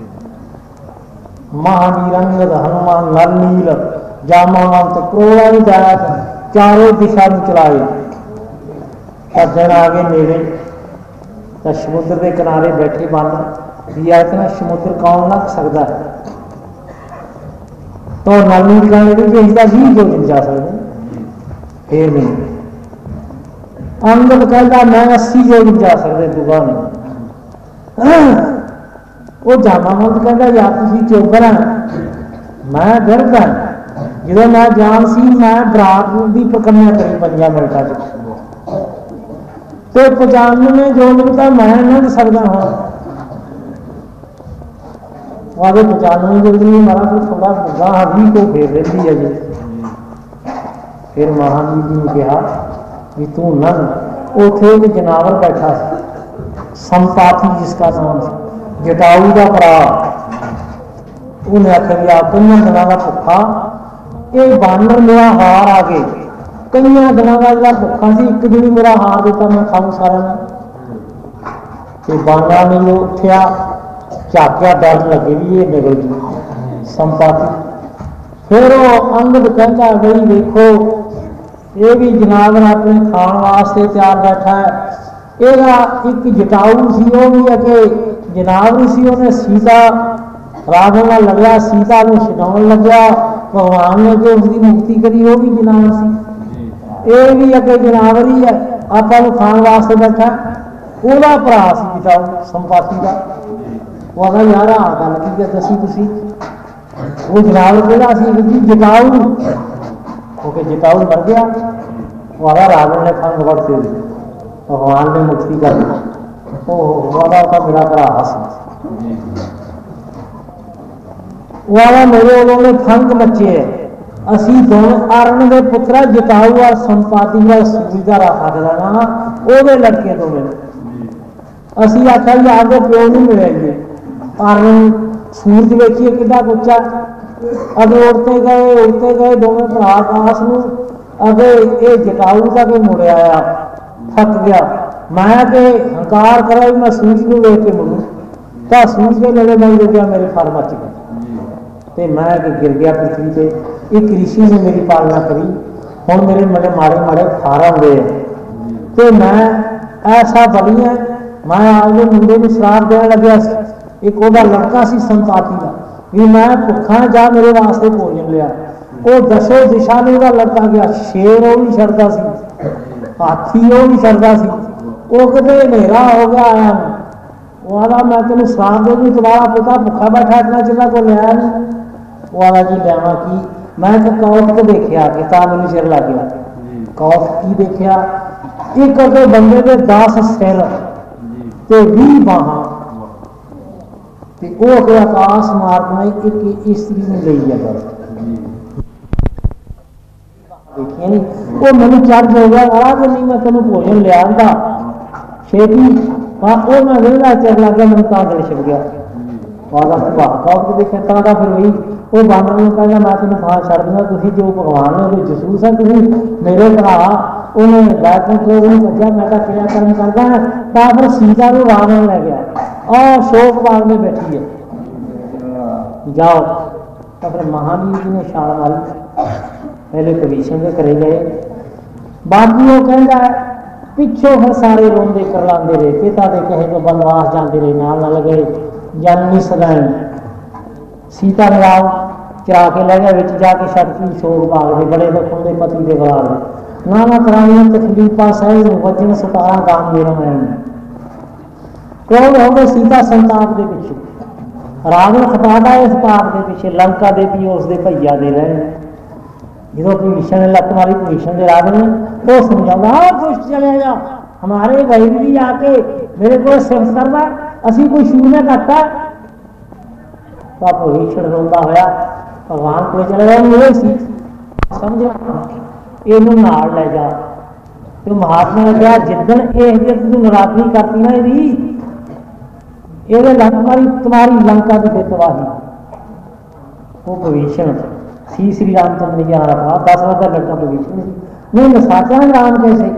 महावीर अंगद हनुमान नल नील जामावंत करोड़ों दैत चारों दिशा में चलाए। सज्जन आ गए नेड़े तो समुद्र के किनारे बैठे बंद दिया इतना समुद्र कौन लग सकता है। तो नल नील कहने कि इसका भी जो जा सकते फिर नहीं। अंगद कहता मैं अस्सी जो जा सकते दुआ नहीं। वो जामावंत कहता यार तुम चौकर है मैं गिरद है। जो मैं जान सी मैं बरात की प्रक्रिया करी पंजा मिनटा तो पचानवे जो मिनटा मैं लंघ सकता हूँ। आगे पचानवे जो दिन मारा तो थोड़ा गाह भी को फेर रही है जी। फिर महावीर जी ने कहा कि तू लंघ। उथे एक जनावर बैठा संपाति जिसका नाम जटाऊ का भरा। उन्हें आखिया भी आप कई दिनों का भुखा ये बानर मेरा हार आ गए। कई दिनों का जो भुखा से एक दिन मेरा हार देता मैं खाऊं सारा। बानर ने वो उठया झाकिया डर लगे भी ये निकल गई संपाति। फिर वो अंगद कहता गई देखो ये भी जनाब अपने खाने वास्ते तैयार बैठा है। ਇਹਦਾ एक जटाऊ सी वो भी अगे जनावरी सी। उन्हें सीता रावण नाल लड़िया सीता को छुड़ाउण लग्या भगवान ने अगे उसकी मुक्ति करी वो भी जनावर सी। ये भी अगे जनावरी है आपा खाण वास्ते बैठा। ਉਹਦਾ भरा सी जटाऊ संपाति का। वो आखा यार आ गल की है दसी तुसी। वो जनावर केड़ा सी जटाऊ। क्योंकि जटाऊ मर गया। वो आखा रावण ने खंग वरते भगवान ने मुक्ति कर दी। वाला का मेरा भरा सी वाला मेरे उन्होंने फंग बच्चे है असी दोनों आरण के पुत्रा जटाऊ और संपाति का सुविधा रखा देना वो लड़के तो मेरे असी आख्या जी आगे प्यो नहीं मिलेंगे। आरण सूरज वेखिए कितना उच्चा अगे उड़ते गए उड़ते गए दोनों भरा आकाश में। अगे ये जटाऊ का के मुड़े आया थक गया। मैं के हंकार करा मैं सूरज को वेख के मुड़ू तो सूरज के नेड़े मैं गया मेरे फर मच गए। मैं के गिर गया पृथ्वी पे। एक ऋषि ने मेरी पालना करी हुण मेरे मेरे माड़े माड़े फार आते हैं। तो मैं ऐसा बड़ी है मैं आपके मुंडे को श्राप देने लग्या। एक ओदा लड़का सी संपाति का भी मैं भुखा जा मेरे वास्ते भोजन लिया। वो दसों दिशा में ओदा लड़का गया। शेर वो भी छड़ता सी हाथी वो भी छड़ता सी। वो कहते हनेरा हो गया आया वो आला मैं तेन श्राप दे दी तुम्हारा पिता भुखा बैठा इतना चिल्ला को लिया नहीं। वो आला जी लियावा की मैं तो कौत देखिया कि ता मैंने सिर लग गया। कौत की देखिया एक अगे बंदे के दस सिर ते भी बाहां ते वो अगे आकाश मार्ग में एक स्त्री ने ली है देखिए नहीं। वो मैंने चर्च हो गया वाला कि नहीं मैं तेन भोजन लिया छेती वो मैं वेला चर लग गया मैंने ता दिल छिप गया। कौत देखिया ता फिर वही वो बानर ने कहना मैं तेन खा छड़ दूंगा तुम जो भगवान ने कोई जसूस है तुम मेरे भरा उन्हें बैकुंठ लोग भजा मैं क्रिया कर्म करता है तो फिर सीता को रावण ले गया और शोक बाग में बैठी है जाओ। तो फिर महावीर जी ने छाल मारी पहले कवीशन के करे गए बाकी वो कहता है पिछों फिर सारे रोंदे करलाते रहे पिता के कहे तो बनवास जाते रहे नाल न लगे जननी सदैन सीता ने राव चरा के ले गया बिच जाके छड़ती शोक बाग में बड़े दुख होंगे पति के बाल नाना कराइया तकलीफा सहज वजन सतारा काम मेरा मैं क्रोध हो गए सीता संताप के पिछे रावण खपादा इस पाप के पिछे लंका दे पी उसके भैया दे रहे जो भीषण ने लत मारी भीषण के रावण ने वो समझाऊंगा हाँ खुश चले जाओ हमारे भाई भी आके मेरे को सिर करना असी कोई शूर में घटा तो भविष्ण रोंदा होया भगवान को चले गया समझ इनू नाल लै जा। तो महात्मा ने कहा जिदन ये तू नरादरी करती ना यदि ये तुम्हारी तुम्हारी लंका की तबाही। वो भविष्ण सी श्री रामचंद्र जी आ रहा था दशरथ का लड़का भविष्ण नहीं साचा राम कैसे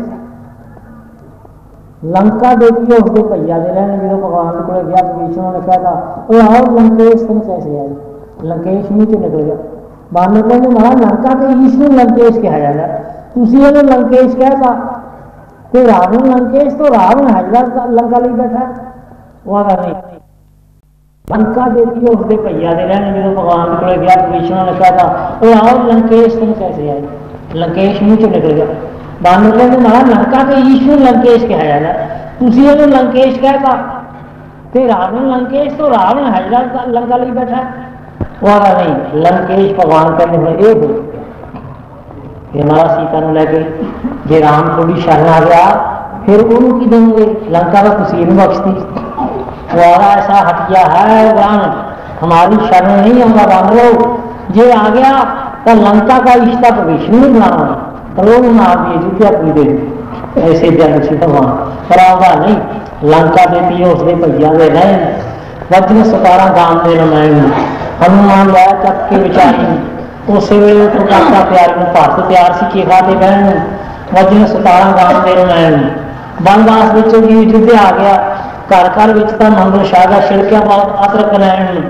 लंका देखिए उसके भैया दे रहे जो भगवान को गया भविष्ण ने कहा आओ लंकेश तुम कैसे आए लंकेश मुँह चो निकल गया बानर कहते महाराज लंका के ईश में लंकेश कहा जाएगा तुम ये लंकेश कहता तो रावण लंकेश तो रावण हैजा लंका ली बैठा वो नहीं लंका देखिए उसके भैया दे रहे जो भगवान को गया भविष्ण ने कहा आओ लंकेश तुम कैसे आए लंकेश मुँह चो निकल गया बानर कहते महाराज लंका के ईश में लंकेश कहा जाएगा तुम ये लंकेश कहता तो रावण लंकेश तो रावण हैजा लंका ली बैठा वो नहीं लंकेश भगवान कहने में ये हो हमारा सीता ने लैके जे राम थोड़ी शरण आ गया फिर उन्होंने की देंगे लंका का तुसी नहीं बख्शती वारा ऐसा हटिया है राम हमारी शरण नहीं होगा बांधो जे आ गया तो लंका का रिश्ता तो विष्णु नहीं बनाना तो वो मार दिए जुतिया पूरी दे ऐसे जन से भगवान पर आगा नहीं लंका दे पियो उसके भैया दे रहे वजन सतारा गांव दे रमायण हनुमान लाया चक के विचारी उस वेले तो काका प्यार में भरत प्यार सी के खाते बहन वजन सतारा गांव दे रमायण बनवास विचों भी युद्ध आ गया घर घर विच तां मंगल शाह का छिड़किया बहुत अतरक नैन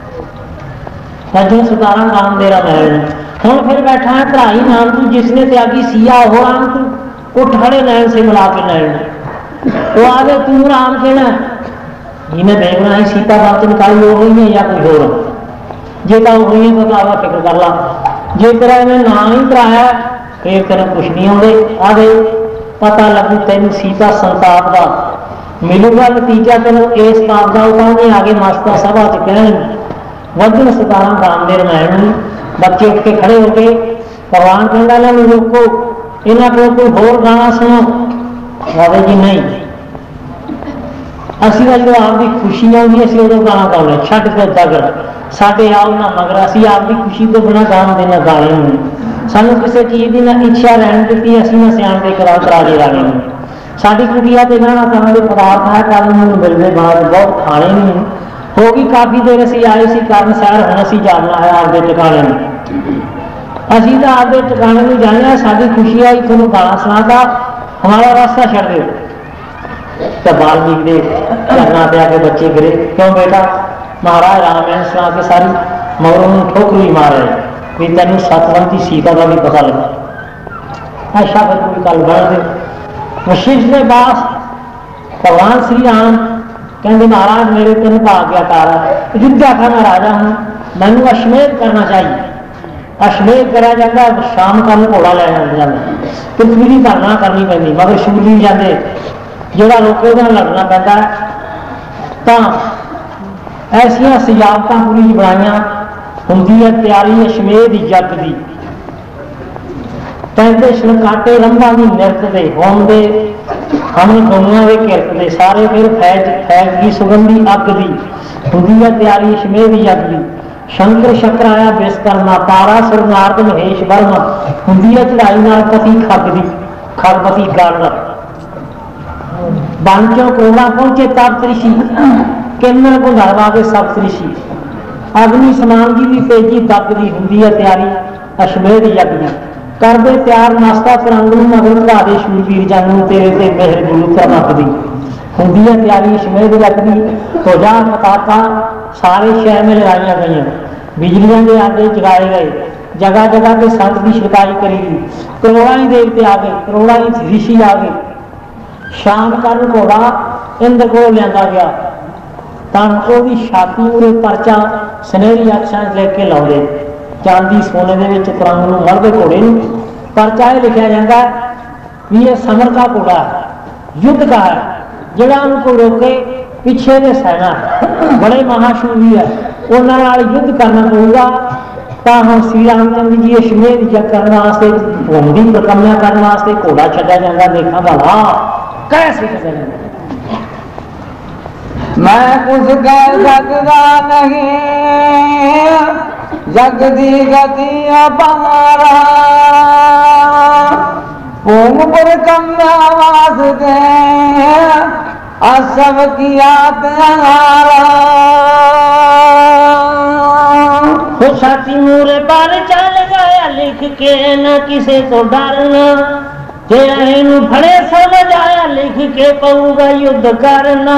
वजन सतारा गांव दे रमायण हुण फिर बैठा है धराई नाम तू जिसने त्यागी सिया हो राम तू उठ खड़े नैन से मिला के नैन वो आगे तू राम कहना जिन्हें देखना है सीता बात निकाली हो गई है या कोई हो रहा जे तो हो गई है तो आवा फिक्र कर ला जे तेरा इन्हें नाम ही कराया फिर तेरे कुछ नहीं आते आ गए पता लगू तेन सीता संताप का मिलूगा नतीजा तेन इस पाप का उतारने आगे मास्टर सभा च कह वजन सतारा गांव दे रमायण बच्चे उठ के खड़े हो गए भगवान कहना ना रोको इन्हों को कोई होर गाना सुनो बाबा जी नहीं असी जो आपकी खुशी आती असं उदो गाना गाने छट के तगड़ साढ़े आओ ना मगर असी आपकी खुशी तो बिना गान देना गाने होने सानू किसी चीज़ की ना इच्छा रहने दी असी ना सियाणते करा करा के गाने साड़ी कुटिया तो गाना तरह के पदार्थ है कल मैं मिलने बाद बहुत खाने नहीं हो गई काफ़ी देर असी आए सी कारण सैर हम असी जाना है आपके टिकाने में असी तो आपके टिकाने में जाने साड़ी खुशी आई थोड़ा गाना सुनाता हमारा रास्ता छड़ दो तो बाल्मीक दे करना पे आके बच्चे गिरे क्यों बेटा महाराज रामायण सुना के सारी मगरों ठोकरी मारे भी तेन सतवंती सीता का भी पता लगा ऐसा फिर कोई गल बन दे वशिष्ठ के पास भगवान श्री राम कहते महाराज मेरे तीन भाग्यकार है युद्धा का मैं राजा हूँ मैनू अश्वमेध करना चाहिए अश्वमेध करा जाता शाम का घोड़ा लैना जाता पृथ्वी की धारणा करनी पैंती मगर शूली जाते जोड़ा लोगों का लड़ना पैदा तो ऐसिया सजावट पूरी बनाई होंगी है तैयारी अश्वमेध यज्ञ की कहते छलकाटे रंभा की नृत दे होम दे हम दुनिया के किरत दे सारे फिर फैज फैज की सुगंधी अग की होंगी है तैयारी अश्वमेध यज्ञ की शंकर शक्र आया विश्वकर्मा तारा सुर नारद महेश वर्मा होंगी है चढ़ाई नाल पति खग की खगपति गण बांचों कोड़ा पहुंचे तब ऋषि किन्नर को धरवा के सब ऋषि अग्नि समान की भी तेजी दबदी होंगी है तैयारी अश्वमेध यज्ञ की कर दे तैयार नाश्ता तरंगू मगर भरा दे शूरवीर जानू तेरे ते मेहर गुरु तरमकदी होंगी है तैयारी अश्वमेध यज्ञ की तो जा पताका सारे शहर में लगाई गई बिजलियां के आगे जगाए गए जगह जगह के संत की शिकाई करेगी करोड़ा ही देवते आ गए करोड़ा ही ऋषि आ गए शाम का घोड़ा इंद्र को लिया गया तो छाती उरे परचा सुनहरी अक्षर लेके लाते चांदी सोने के तरंग मरते घोड़े परचा लिखा जाता है भी ये समर का घोड़ा युद्ध का है जड़ा उनको रोके पीछे के सेना बड़े महाशूरी है उन्होंने युद्ध करना पड़ेगा तो हम श्री रामचंद्र जी अश्वमेध यज्ञ करने वास्ते भूमि परिक्रमा करने वास्ते घोड़ा छड्या जाता देखा भला कैसे मैं कुछ कह सकता नहीं, जग दी गति अपारा, भूम पर कम्या वास्ते असब किया त्यारा। साथी मूरे पर चल गया लिख के न किसे तो डरना, तेरा इनू फड़े समझ आया लिख के पऊगा युद्ध करना।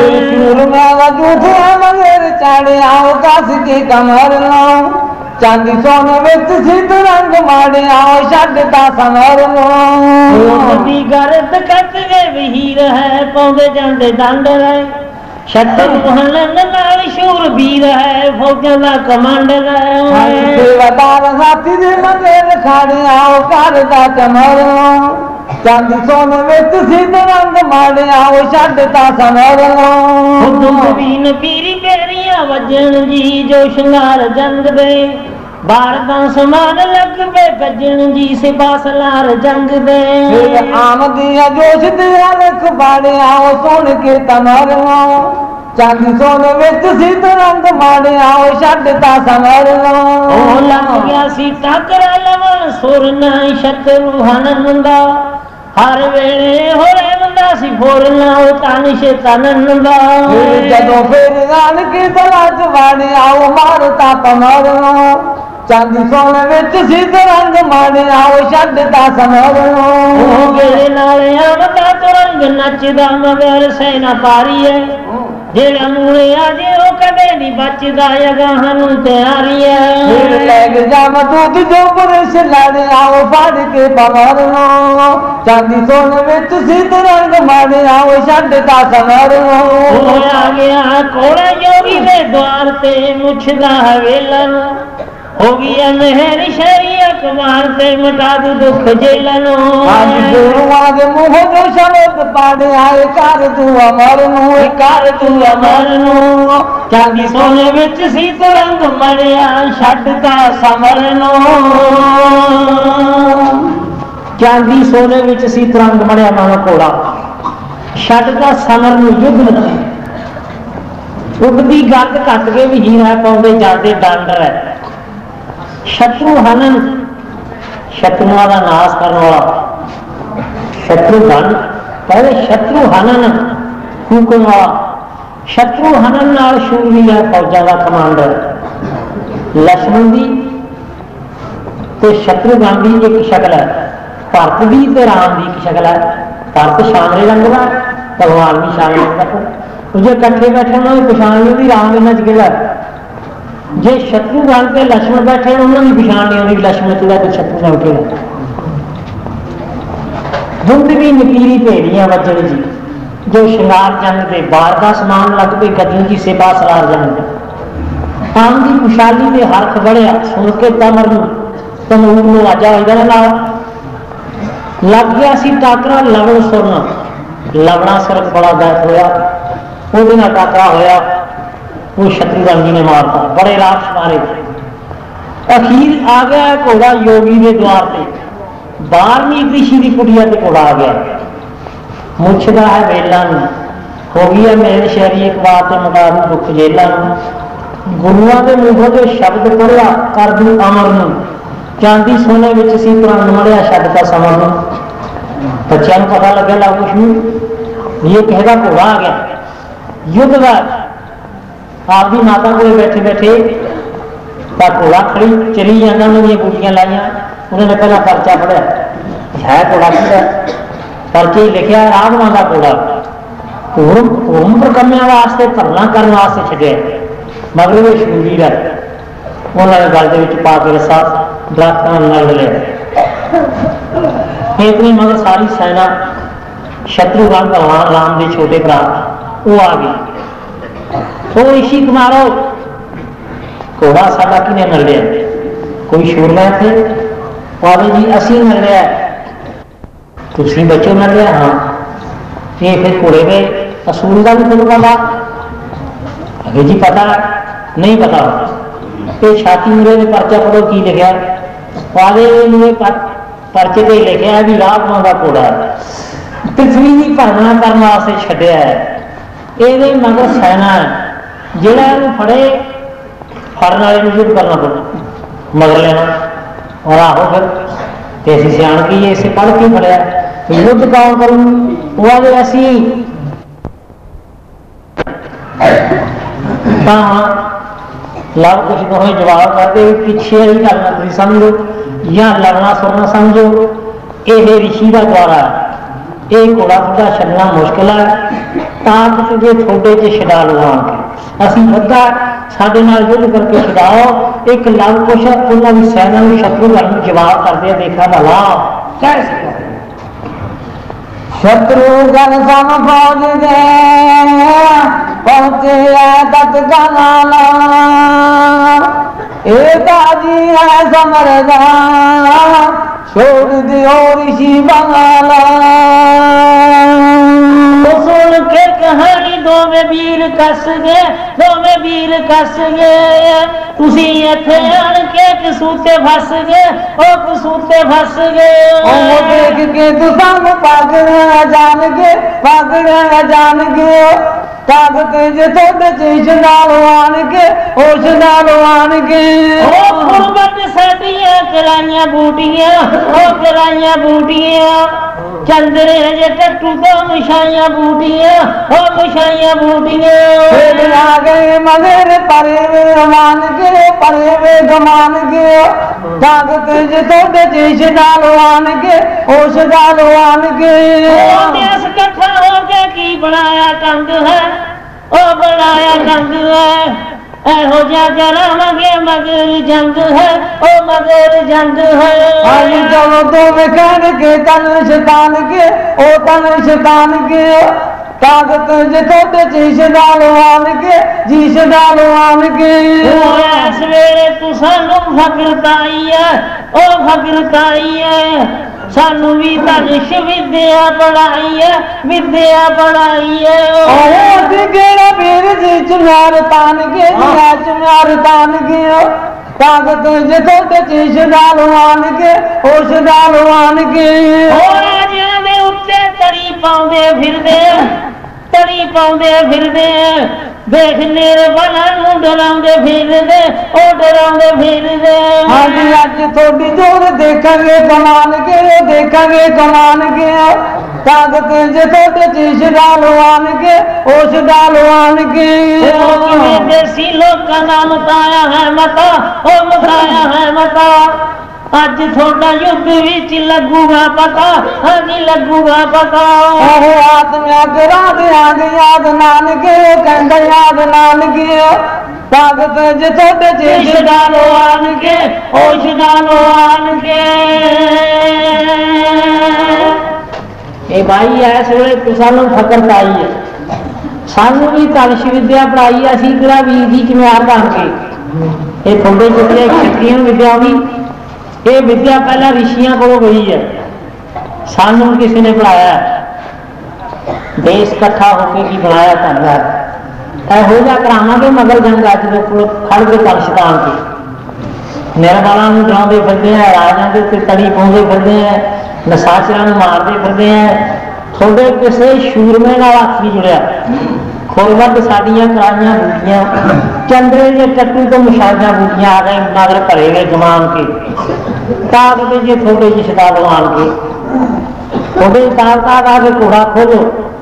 मगर चाड़े आओ कस के कमर लो, चांदी सोने विच सिद्ध रंग माड़े आओ छड्डता समर लो। गरद कट गए वीर है पौंदे जांदे दंड रहे, शत्रु हलन नाल शूरवीर है फौजां दा कमांडर है। सेवादार साथी दे मंगेर खाड़े आओ करदा चमर लो, चांदी सोने विच सिद्ध रंग माड़े आओ छड्डता समर लो। हुकुम बीन पीरी बेरियां वजन जी जो शंगार जंग दे, बार दा समान लग पे गजन जी सिपा सलार जंग दे। आमदिया जोश दे अलख बाड़े आओ सुन के तमर लो, चांदी सोने विच सिद्ध रंग माड़े आओ छड्डता समर लो। ओ लग गया सी टाकरा लवन सुर नहीं शत्रु हनन दा, हर वेले हो रहंदा सी फोरना ओ तन शैतानन दा। जदों फिर रान के दला च वाड़े आओ मारता तमर लो, चांदी सोने विच सिद्ध रंग माड़े आओ छड्डता समर लो। गेले नाले आमदा तो रंग नचदा मगर सैना पारी है, जेड़ा मूले आजे ओ कदे नहीं बचदा अगां नूं तैयारी है। लैग जाम दूध जो पुरुष लाड़े आओ फाड़ के पमर लो, चांदी सोने विच सिद्ध रंग माड़े आओ छड्डता समर लो। होया गया कोड़ा योगी दे द्वार ते मुछदा हवेलन, हो गया मेहर शरी अकबार ते मटा दू दुख जेलन। आज गुरुआ दे मुंह जो शब्द पाड़े आए कर तू अमर नू, कर तू अमर नू, चांदी सोने विच सीत रंग मड़िया छड्डता समर नू। चांदी सोने विच सीत रंग मड़िया मानो घोड़ा छड्डता समर नू युद्ध नची। उगदी गंद घट के भी हीरा पाउंदे जाते दंड है। शत्रु हनन शत्रुओं का नाश करने वाला शत्रु हन, पहले शत्रु हनन फूकण वाला, शत्रु हनन नाल शूरवीर है फौजा का कमांडर। लक्ष्मण की तो शत्रुघ्न की एक शक्ल है, भरत की तो राम की एक शक्ल है। भरत शामरे रंग का, भगवान भी शामरे रंग का, जो कट्ठे बैठे उन्होंने पछाण ली भी राम इन्होंने गिला। जे शत्रुघ्न पे लक्ष्मण बैठे उन्होंने भी पछाण नहीं आती लक्ष्मण चुला तो शत्रुघ्न के धुंध भी नकीरी भेड़ियां वजन जी, जो श्रृंगार जंग के बार का समान लग पे गजन जी सेवा सलार जंग आम की खुशहाली के हरख बढ़िया सुन के तमर तमूर में आजा इधर लग गया सी टाकरा लवण सुरना, लवणा सिर्फ बड़ा दर्द होया, वो टाकरा होया, वो शत्रुघ्न जी ने मारता, बड़े राक्ष मारे। अखीर आ गया घोड़ा योगी के द्वार पे, बारहवीं ऋषि की कुटिया से घोड़ा आ गया, मुछदा है वेला हो गई है मेरे शहरी एक बात मटा दू दुख जेला। गुरुआ के मुंहों जो शब्द पढ़िया कर दू अमर नू, चांदी सोने विच सी प्राण मड़िया छड्डता समर नू। बच्चों को पता लगे ला कुछ नहीं, ये कहेगा घोड़ा आ गया युद्ध का। आपकी माता को बैठे बैठे घोड़ा खड़ी चली जाना, उन्होंने बूटियां लाइया, उन्होंने पहला पर्चा पढ़िया है घोड़ा की पर्चे लिखा राघवां का घोड़ा होम प्रकम्या वास्ते धरना करने वास्ते छड्डिया, मगर वो शूरवीर है, उन्होंने गल दे विच पा के रस्सा दरख्तां नाल लिया। इतनी मगर सारी सेना शत्रुघ्न भगवान राम के छोटे भरा वो आ गए। ओ ऋषि कुमारो घोड़ा साडा किने मिल लिया, कोई शूरमा थे पावे जी असी मिल रहा है, तुसी बच्चों मिल रहा। हाँ ये फिर घोड़े के असूल का भी तुम पता अगे जी पता नहीं पता। तो छाती मेरे ने पर्चा पढ़ो की लिखा, पावे ने पर्चे पे लिखा है भी राघवां का घोड़ा पृथ्वी की भरना करने वास्ते छड्डिया है, ये मगर सैना है जोड़ा फड़े फड़न वाले युद्ध करना पड़े मगर लेना और आहो फिर तो असं सियाण की इसे पढ़ के फड़िया युद्ध कौन करूंगी वो आगे असी लव कुछ दोनों जवाब करते पिछे ही करना तुम समझो या लड़ना सुरना समझो ये ऋषि का द्वारा है ये घोड़ा थोड़ा छड़ना मुश्किल है ताकत जे थोड़े च छड़ा लवा के असी बदा साढ़े नाल युद्ध करके छड़ाओ एक लव कुछ उन्होंने सैना शत्रु जवाब करते देखा भला कैसे शत्रु गण सम फौज दे पहुंचे तत्काल जी है समरदा छोड़ दियो ऋषि बंगाला सुन के कहानी दो में वीर कस गए दो में वीर कस गए तुसी इथे आन के कसूते फस गए ओ कसूते फस गए ओ देख के तुसां पागल जान के पागल जान के ताकत जे तोड़े चीज नाल आन के होश नाल आन के ओ फुलबट साडियां कराइयां बूटियां ओ कराइयां बूटियां चंदरे जे टट्टू तो मिशाइयां बूटियां ओ मिशाइयां बूटियां फिर आ गए मगर परे वे मान के परे वे गमान के ताकत जे तोड़े चीज नाल आन के होश नाल आन के ओ देश इकट्ठा हो के की बनाया टंग है ओ बनाया टंग है एहो जा करावांगे मगर जंग है ओ मगर जंग है आज चलो तो कहन के तन शैतान के ओ तन शैतान के ताकत जे तोड़े चीज नाल आन के जीश नाल आन के सवेरे तू सानू फकरताई है ओ फकरताई है सानू भी तनिश विद्या पढ़ाई है विद्या पढ़ाई है गेड़ा वीर जी चुनार तान के चुनार तान के ताकत जे तोड़े चीज नाल आन के होश नाल आन के दे उत्ते तरी पाउंदे फिरदे तरी पाउंदे फिरदे देख नेरे बना डराउंदे फिरदे ओ डराउंदे फिरदे हाँ जी अज थोड़ी जोर देखेंगे कमान के देखेंगे कमान के ताकत जे तोड़े चीज डाल आन के होश डाल आन के देसी लोग का नाम मताया है मता ओ मताया है मता अज थोड़ा युद्ध विच लगूगा पता हाँ जी लगूगा पता आत्मा करा दे आगे याद नान के कहंदा याद नान के ताकत जे तोड़े चीज डालो आन के होश डालो आन के ए भाई इस वेले तुसां नूं फकरताई है सानू भी तनिश विद्या पढ़ाई असीं किहड़ा वीर जी चम्यार बन के ये थोड़े छोटे क्षत्रिय विद्या भी ये विद्या पहला ऋषियों को गई है सानू किसी ने पढ़ाया देश इकट्ठा होकर की बनाया धन्यवाद हो जा करावांगे मगर जंग अज दे कोल खड़ के कर शैतान के निर्मला डराते फिरते हैं राजा के उत्ते तड़ी पाउंदे फिरते हैं नसाचरां नूं मारते फिरते हैं थोड़े किसी शूरमे नाल हथ नहीं जुड़िया खुरवट साड़ियां कराइयां बूटियां चंद्रे जे टट्टू तो मिशाइयां बूटियां आ गए मगर घरे गए गमान के ताकत जे थोड़े जी छड़ा लवान के थोड़े ताकत आके घोड़ा खोलो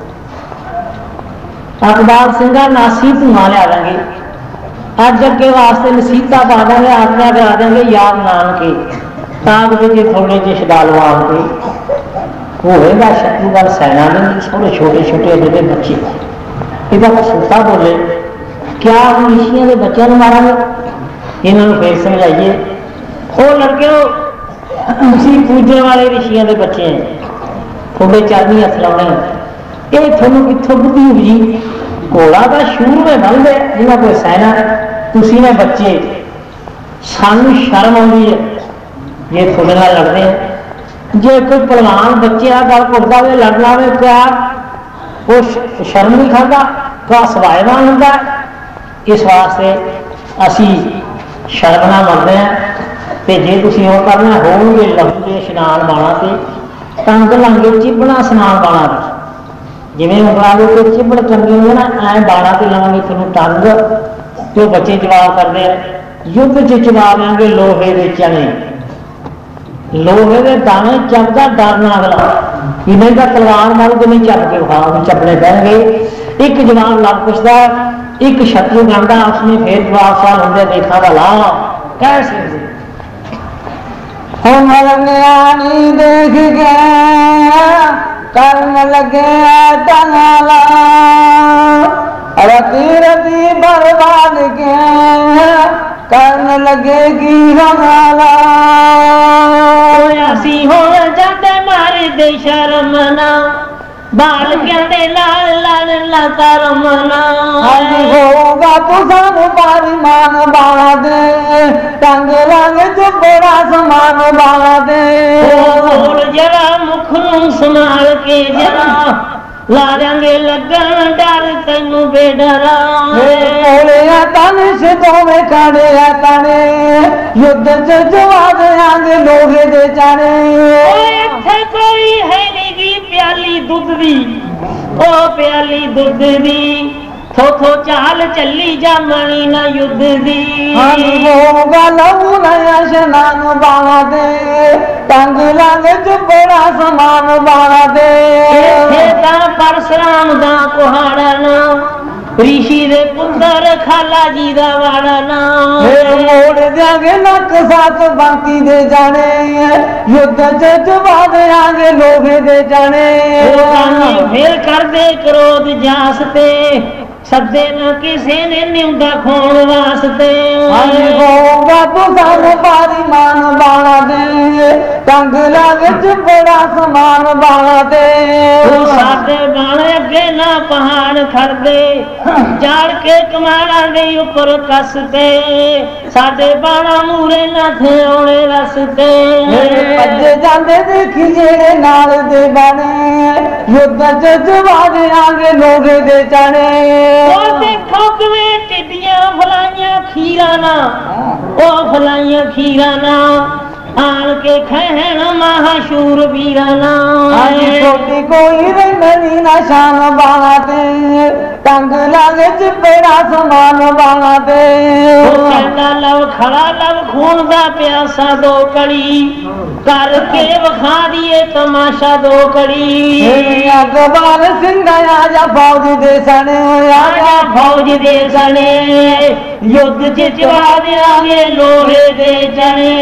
अकबार सिंह नासी धुआं लिया देंगे अज अगे वास्ते नसीहत पा देंगे आज्ञा करा देंगे याद नान के ताकत जे थोड़े जी छड़ा लवान के होएगा शत्रु वाल सैना ने थोड़े छोटे छोटे अजे बच्चे इधर सुता बोले क्या हम ऋषियों के बच्चों को मारेंगे इन्होंने फिर समझाइए वो लड़के उसी पूजने वाले ऋषियों के बच्चे हैं थोड़े चाली हथ लाने ये थोनों कितों बुद्धि हुई घोड़ा का शूर में बन गए जिन्होंने कोई सैना तुसी ने बच्चे सानू शर्म आती है ये थोड़े नाल लड़ते हैं जे कोई पहलवान बच्चे का गल घुटता हुए लड़ना हो क्या वो शर्म नहीं खाता का स्वायवान होता इस वास्ते असी शर्म ना मरते हैं तो जे तुम वो करना होंगे लहू के स्नान बाणा से तंग लांगे चिपना स्नान बाणा जिमें ਉਂਗਲਾਂ ਦੇ ਉੱਤੇ ਚਿੱਬੜ ਟੰਗੀ ਹੁੰਦੀ ਨਾ, ਐ ਬਾਣਾ ਤੇ ਲਾਵਾਂਗੇ ਤੁਹਾਨੂੰ ਟੰਗ ਤੇ ਉਹ ਬੱਚੇ ਜਵਾਬ ਕਰਦੇ ਆ। युद्ध च चबा देंगे लोहे के चने, लोहे के दाने चबदा डरना अगला कि नहीं तो तलवार मारू तो नहीं चप के खा चपने पैणगे। एक जवान लग पुछदा, एक शत्रु गांदा उसने फिर जवाब सवाल होंगे देखा वाला कैसे मरनियानी देख के करन लगे टंगाला, रती रती बर्बाद के करन लगेगी हमारा। ऐसी हो जाते मारे दे शर्मना, बाल कहते लाल लाल लता रमना। होगा तो सब बारी मान बाला दे, टंग लागे जो बड़ा समान बाला दे। बोल जरा मुख नूं संभाल के जरा, ला देंगे लगन डर तेनू बेडरा। बोले ताने से दोवे काड़े ताने, युद्ध च जवा देंगे लोहे दे जाने। इत्थे कोई है नहीं प्याली दुध दी, ओ प्याली दुध दी, थो थो चाल चली जामनी ना युद्ध दी। होगा लहू नया शनान बाला दे, टंग लागे जो बड़ा समान बाला दे। परशुराम दा कुहाड़ा ना, ऋषि दे पुत्र खाला जी दा वाड़ा ना। मोड़ देंगे नक साथ बाकी दे जाने, युद्ध च जवा देंगे लोहे दे जाने। फिर कर दे क्रोध जासते, सदे न किसी ने न्यूदा खोण वास्ते। होगा तो सब बारी मान बाला दे, टंग लागे च बड़ा समान बाला दे। साडे बाणे अगे ना पहाड़ खड़दे, जाड़ के कमाड़ा दे उपर कसते, साडे बाणा मूरे ना थे औणे रसते। भजे जांदे देखी जेड़े नाल दे बाणे, युद्ध च जवा देंगे लोहे दे जाने। देखो किवें टिड्डियां फलाइयां खीरा ना, ओ फलाइयां खीरा ना, आन के खहण महाशूर वीराना। छोटी कोई रंगनी ना शान बाला दे, टंग लागे च बड़ा समान बाला दे। कहता लव खड़ा लव खून दा प्यासा दो कड़ी, करके वखा दिए तमाशा दो कड़ी। अकबर सिंह आजा फौज दे सने, आजा फौज दे सने, युद्ध च चवा देंगे लोहे दे चने।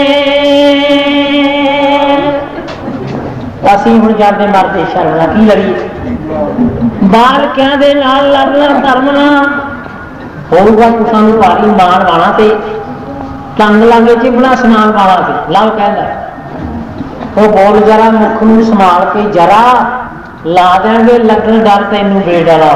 ਅਸੀਂ ਹੁਣ ਜਾਂਦੇ ਮਰਦੇ ਸ਼ਰਮ ਨਾਲ ਕੀ ਲੜੀਏ, ਬਾਲਕਿਆਂ ਦੇ ਨਾਲ ਲੜਨਾ ਧਰਮ ਨਾਲ ਹੋਊਗਾ ਤੂੰ ਸਾਨੂੰ ਭਾਰੀ ਮਾਣ ਵਾਲਾ ਤੇ ਟੰਗ ਲਾਂਗੇ ਚਿਬਣਾ ਸਮਾਨ ਵਾਲਾ ਤੇ। ਲਵ ਕਹਿੰਦਾ ਉਹ ਬੋਲ ਜਰਾ ਮੁੱਖ ਨੂੰ ਸੰਭਾਲ ਕੇ ਜਰਾ, ਲਾ ਦੇਂਗੇ ਲੱਗਣ ਡਰ ਤੈਨੂੰ ਬੇਡਰਾ।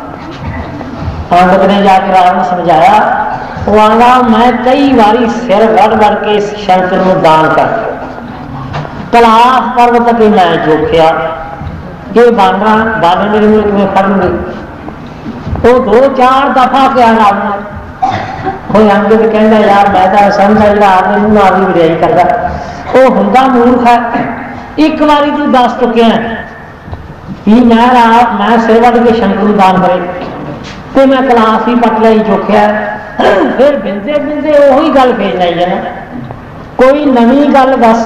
ਪੰਡਤ ਨੇ ਜਾ ਕੇ ਰਾਮ ਨੂੰ ਸਮਝਾਇਆ, ਉਹ ਆਂਦਾ ਮੈਂ ਕਈ ਵਾਰੀ ਸਿਰ ਵੱਢ ਵੱਢ ਕੇ ਸ਼ੰਕਰ ਨੂੰ ਦਾਨ ਕਰ कैलाश पर्वत के मैं जोखिया ये बानरा बानर मेरे मुल्क में खड़ूंगे। वो दो चार दफा क्या राम कोई अंगद कहना यार मैं तो समझा जो आदमी ना आदमी वरियाई करता, वो हुंदा मूर्ख है। एक बारी तू दस चुके भी मैं रात मैं सिर वढ़ के शंकर को दान करे तो मैं कलास ही पट ली जोखिया। फिर बिंदे बिंदे उही गल फेर लाई है ना, कोई नवी गल दस।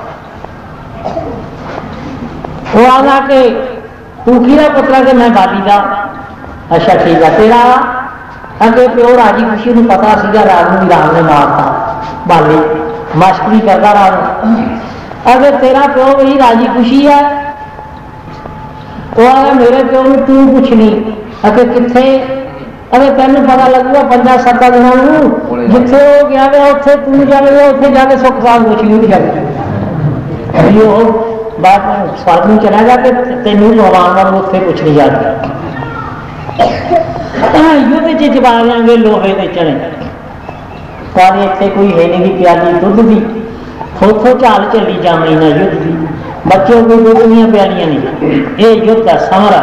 वो आना के तू किहदा पुत्रा के मैं बाली दा। अच्छा ठीक है, तेरा अगे प्यो राजी खुशी को पता सीगा राम भी राम ने मारता बाली मस्करी करता राम। अगर तेरा प्यो भी राजी खुशी है, वो आया मेरे प्यो में तू कुछ नहीं। अगर किथे अगर तेन पता लगूगा पंजा सत्ता दिनों जिथे वो गया उत्थे तू जाएगा, उत्थे जाके सुख साल कुछ नहीं जाएगा। बात स्वर्ग में चला जाके तेन लवान उत्थे कुछ नहीं जाता। युद्ध च जवा देंगे लोहे के चने, पर इतने कोई है नहीं प्याली दुध की, थोथो चाल चली जामी ना युद्ध की। बच्चों को दुध दियाँ प्यालियां नहीं, ये युद्ध है समरा।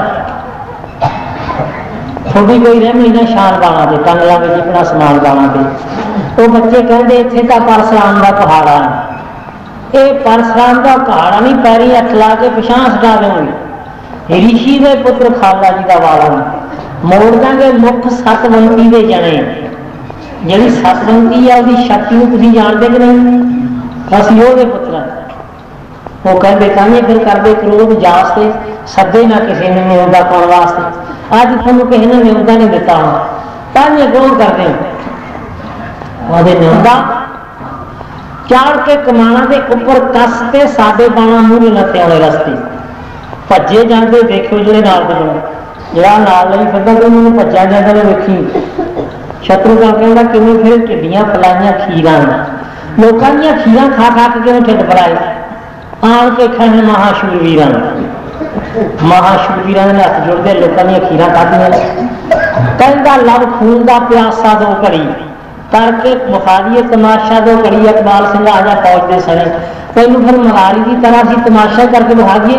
थोड़ी कोई रहमी ना शान बाणा दे कंगला में जिपना समान बाणा दे। तो बच्चे कहते इतने तो परशुराम का पहाड़ा है, ये परशुराम का पहाड़ा नहीं, पैरी हथ ला के पिछां सटा देंगे। ऋषि के पुत्र खाला जी का वाला मोड़ देंगे मुख सतवंती के जने जी सतवंती है उसकी शक्ति को तुम जानते कि नहीं असं वो पुत्र वो कहते ताइए फिर करते क्रोध जास से सदे ना किसी ने न्योता पाने वास्ते अज थोड़ा किसी ने न्योता नहीं दिता होना ताइए क्रोध करते हैं न्योता चाड़ के कमाना के उपर कसते साडे पाना मूहरे नत्ते वाले रस्ते भजे जाते देखो जो नाल जरा नाल नहीं फिरदा तो उन्होंने भजा जाता तो वेखी शत्रुघ्न कहता किवें फिर टिड्डियां फलाइया खीरां लोगों दी खीरां खा खा के किवें ढिड भराए आन के खाने महाशूरवीरां महाशूरवीरां ने हथ जुड़ते लोगों दी खीरां खादियां कहता लव खून का प्यासा दो घड़ी करके मुखारिए तमाशा दो घड़ी इकबाल सिंह आजा पहुंचते सने तेन फिर मरारी की तरह से तमाशा करके दिखा दिए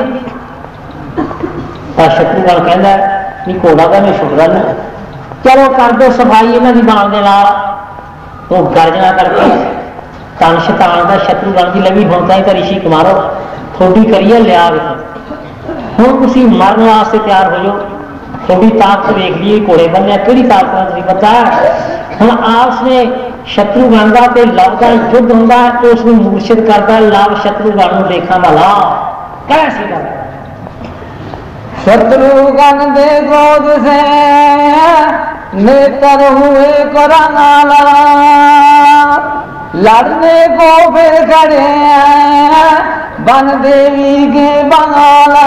शत्रुघ्न कहता भी घोड़ा तो मैं छुटता नहीं चलो कर दो सफाई इन्हों की बाण के नाल तो गर्जना करके तन शतान का शत्रुघ्न की लगी हुण ताईं तां ऋषि कुमारो थोड़ी करिए लिया हुण तुसीं मरन वास्ते तैयार हो जाओ थोड़ी ताकत देख ली घोड़े बनने कि ताकत नहीं पता हम आपस में शत्रुघ्न का तो लव का युद्ध होंगे तो उसमें मूर्छित करता लव शत्रुघ्न देखा वाला कैसे करता शत्रुघ्न दे क्रोध से नेत्र हुए करानाला लड़ने को फिर खड़े बन देवी के बंगाला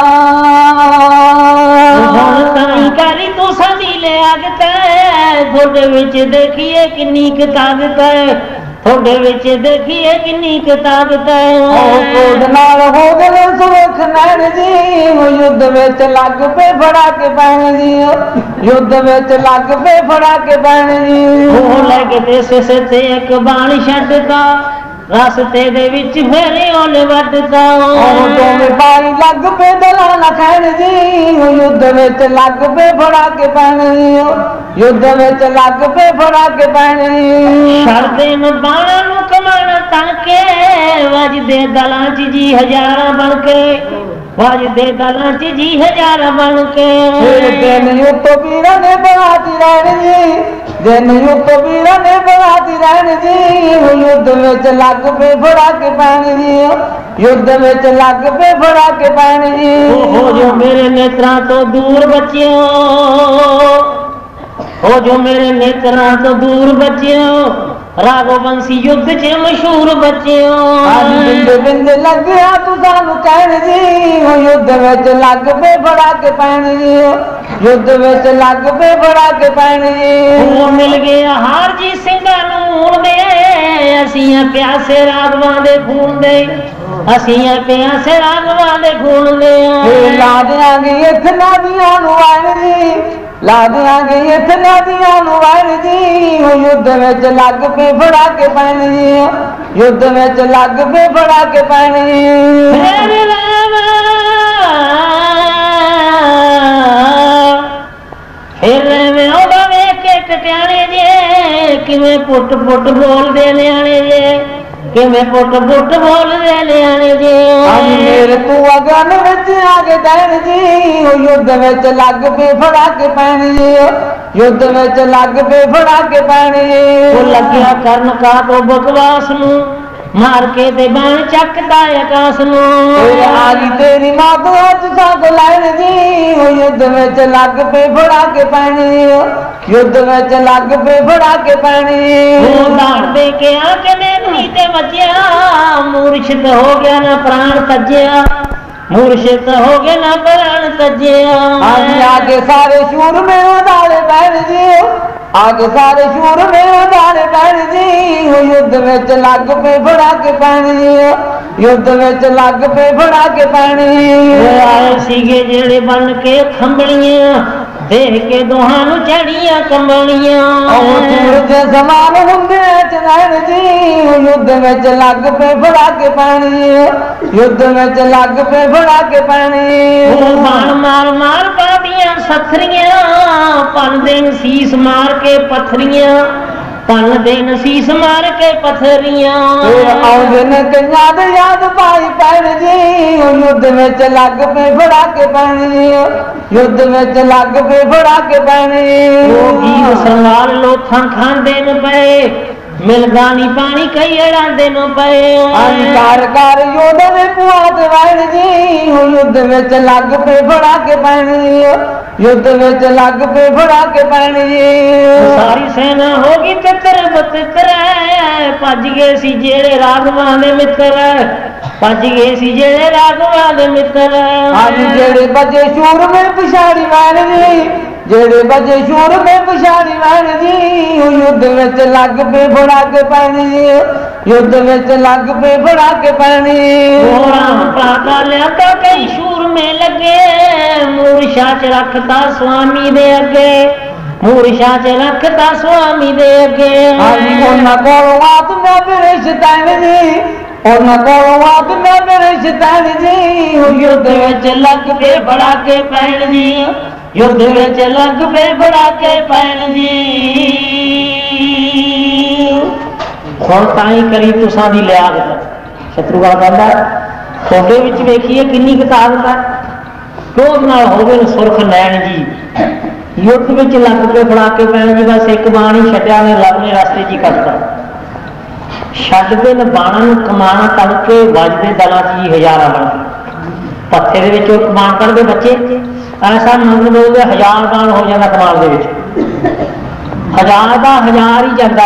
करी तो सदी ले आगता थोड़े विच देखिए किन्नी ताकत है थोड़े विच देखिए किन्नी ताकत है नाल हो गए सुख नैन जी युद्ध विच लग पे फड़ा के पैन जी युद्ध विच लग पे फड़ा के पैन जी वो लगते सिस ते एक बाण छड्डता रास्ते दे विच फेरे ओल वटदा दोवें भाई लग पे दलाना खैन जी युद्ध विच लग पे फड़ा के पैन जी युद्ध विच लग पे फड़ा के पैन जी छड़दे न बाणां नूं कमान ताके वजदे दलां च जी हजारां बन के वजदे दलां च जी हजारां बन के दिन युद्ध वीरां ने बनाती रहन जी दिन युद्ध वीरां ने बनाती रहन जी युद्ध विच लग पे फड़ा के पैन जी युद्ध विच लग पे फड़ा के पैन जी हो जो मेरे नेत्रां तो दूर बच्चियों हो जो मेरे नेत्रां तो दूर बच्चियों राघो बंसी युद्ध च मशहूर बच्चियों बिंद बिंद लग्या तू सानू कहन जी युद्ध विच लग पे फड़ा के पैन जी युद्ध विच लग पे फड़ा के पैन जी वो मिल गया हार जी सिंघां नूं दे असीं प्यासे राघवां दे खून दे असीं प्यासे राघवां दे खून दे ला देंगे इथ नदियां नूं वैण जी ला देंगे इथ नदियां नूं वैण जी युद्ध विच लग पे फड़ा के पैन जी युद्ध विच लग पे फड़ा के पैन जी फिर मैं ओदा वेख के टटियाने जे किवें पुट पुट बोलदे न्याणे जे किवें पुट पुट बोलदे न्याणे जे मेरे तू अगन विच आगे दैन जी युद्ध विच लग पे फड़ा के पैन जी युद्ध विच लग पे फड़ा के पैन जी वो लग्या करन का तो बकवास नूं मार के दे बाण चकदा आकाश नूं आगी तेरी मां तो अज साग लैन जी युद्ध विच लग पे फड़ा के पैन जी युद्ध विच लग पे फड़ा के पैन जी वो दाड़ दे के आके नेत्री ते बचिया मूर्छित हो गया ना प्राण तज्या मूर्छित हो गया ना प्राण तज्या आगे सारे शूर में उदारे पैन जी आगे सारे शूर में उदारे पैन जी युद्ध विच लग पे फड़ा के पैन जी युद्ध विच लग पे फड़ा के पैन जी आए सीगे जेड़े बन के खंबलियां देख के दोहां नूं चढ़ियां कंबलियां सूरज समान हुंदे चनैन जी युद्ध विच लग पे फड़ा के पैन जी युद्ध विच लग पे फड़ा के पैन जी बाण मार मार पादियां सथरियां पन देन शीस मार के पत्थरियां पन दे नसीस मार के पथरियां आउंदे ने कन्या दे याद पाई भैन जी युद्ध विच लग पे फड़ा के भैन जी युद्ध विच लग पे फड़ा के भैन जी संवाल लोथां खांदे न पे मिलदा नी पानी कई अड़ांदे न पे कार कार योद्धा ने पुआत भैन जी युद्ध विच लग पे फड़ा के भैन जी युद्ध विच लग पे फड़ा के भैन जी सारी सेना होगी तितर बतितर भज गए सी जेड़े राघवां दे मित्र भज गए सी जेड़े राघवां दे मित्र आज जेड़े बजे शूर में पिछाड़ी भैन जी जेड़े बजे शूर में पिछाड़ी भैन जी युद्ध विच लग पे फड़ा के भैन जी युद्ध विच लग पे फड़ा के भैन जी लिया कई शूर में लगे मूर्छा च रखता स्वामी दे अगे मूर्छा च रखता स्वामी दे अगे उन्हां कोलों आत मैं मेरे शैतान जी उन्हां कोलों आत मैं मेरे शैतान जी युद्ध विच लग पे फड़ा के भैन जी युद्ध विच लग पे फड़ा के भैन जी हुण ताई करी तुसां दी लियाकत शत्रुघ्न कहंदा ਤੁਹਾਡੇ ਵਿੱਚ ਵੇਖੀਏ ਕਿੰਨੀ ਕਿਤਾਬ ਹੈ ਕ੍ਰੋਧ ਨਾਲ ਹੋਵੇ ਸੁਰਖ ਨੈਣ ਜੀ युद्ध ਵਿੱਚ ਲੱਗ ਕੇ ਫੜਾ ਕੇ ਪੈਣ ਜੀ ਬਸ ਇੱਕ ਬਾਣ ਹੀ ਛੱਡਿਆ ਨੇ ਲੱਭ ਨੇ ਰਸਤੇ 'ਚ ਹੀ ਕੱਟਦਾ ਛੱਡਦੇ ਨੇ ਬਾਣਾਂ ਨੂੰ ਕਮਾਨ ਤਲ ਕੇ ਵੱਜਦੇ ਦਲਾਂ 'ਚ ਹੀ ਹਜ਼ਾਰਾਂ ਬਣ ਪੱਥੇ ਦੇ ਵਿੱਚ ਉਹ ਕਮਾਨ ਕਰਦੇ ਬੱਚੇ ਐਸਾ ਮੰਨ ਬੋਲਦੇ ਹਜ਼ਾਰ ਬਾਣ ਹੋ ਜਾਂਦਾ ਕਮਾਨ ਦੇ ਵਿੱਚ ਹਜ਼ਾਰ ਦਾ ਹਜ਼ਾਰ ਹੀ ਜਾਂਦਾ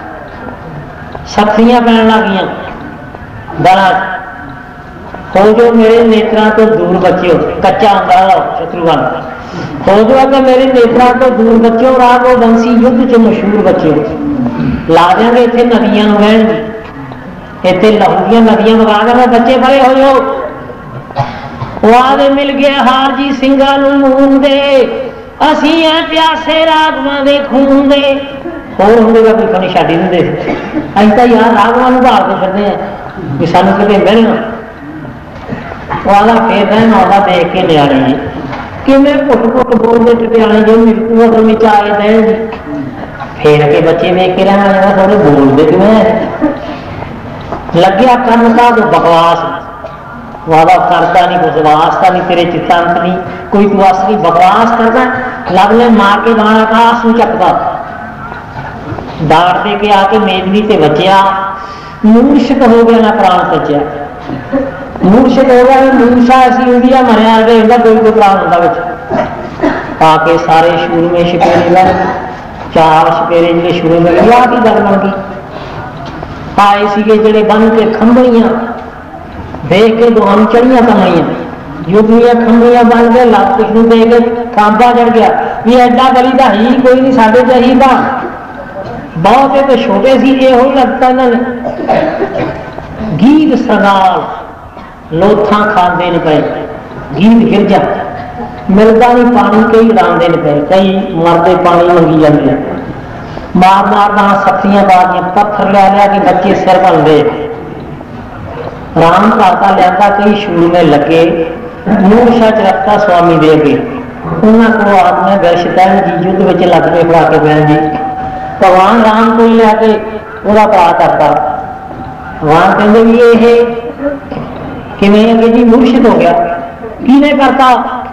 ਸਖੀਆਂ ਪੈਣ ਲੱਗੀਆਂ ਦਲਾਂ हो जो मेरे नेत्रा तो दूर बच्चे कच्चा अंदाजा शत्रुघ्न हो जो अगर मेरे नेत्रा तो दूर बच्चे राग वो वंशी युद्ध च मशहूर बच्चे ला देंगे इतने नदियां बहन इतने लहू दियां नदियां मंगा देंगे बच्चे बड़े हो जाओ वादे मिल गए हार जी सिंगा मून दे असी है प्यासे रागवां दे खून दे होर होंगे कोई खनी छड्ड ही नहीं दे अं तो यार रागवां भाल के छड्डे हैं भी सानू किते बहना वाला फिर रहना वाला देख के नियाने जी किमें घुट घुट बोलते टटियाने जो मृत्यु अगर में आए दें जी फिर के बच्चे देख के रहना जाना थोड़े बोलते किमें लग्या करन का तो बकवास वादा करता नहीं कुछ वास्ता नहीं तेरे चित्तांत नहीं कोई तू असली बकवास करता लगले मार के बाण आकाश में चकता डांट दे के आके मेजनी से बचिया मूर्छित हो गया ना प्राण बचिया मूर्छित हो गया मूर्छा ऐसी होती है मरिया गया कोई कोई प्राण होता बच्चा आके सारे शूर में छपेरे लग चार छपेरे जो शूर में लगे की गल बन गई आए थे जोड़े बन के खंभड़ियां देख के दुआन चढ़िया कमड़ियां युद्ध दियां खंभड़ियां बन के लत किसनू दे के कांबा चढ़ गया भी एडा गली का ही कोई नहीं साढ़े चाहिए बहुत तो छोटे सी यो लगता इन्होंने गीत सरदार लोथा खाते न पे गीत गिरजा मिलता नहीं पानी कई उड़ाते न पे कई मरते पानी मंगी जाते मार मार मार सखियां बाजियां पत्थर लिया लिया कि बच्चे सिर बनते राम काका लिया कई शूर में लगे मूर्छा च रखता स्वामी दे के उन्होंने को आदमी गैशतैन जी युद्ध में लग पे फड़ा के बैन जी भगवान राम को लिया के वह भरा करता भगवान कहते भी ये किमें जी मूर्छित हो गया किने करता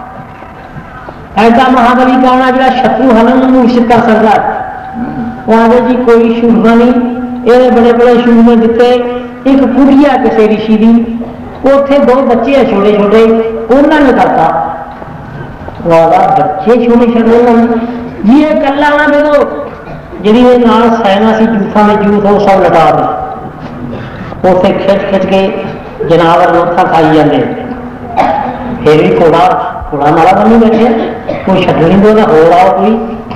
ऐसा महाबली कौन है जो शत्रु हनन मूर्छित कर सकता है आगे जी कोई शूरमा नहीं ये बड़े बड़े शूरमे दिते एक कुड़िया किसी ऋषि की उथे दो बच्चे है छोटे छोटे उन्होंने करता वाला बच्चे छोटे छोटे जी ये कला ना दे दो जी सैना सी जूथा में जूथ वो सब लटा दो उसे खिच खिच के जनावर लोथा खाई जाते फिर भी घोड़ा घोड़ा मारा बनी बैठे कोई छड्ड नहीं दो हो आओ कोई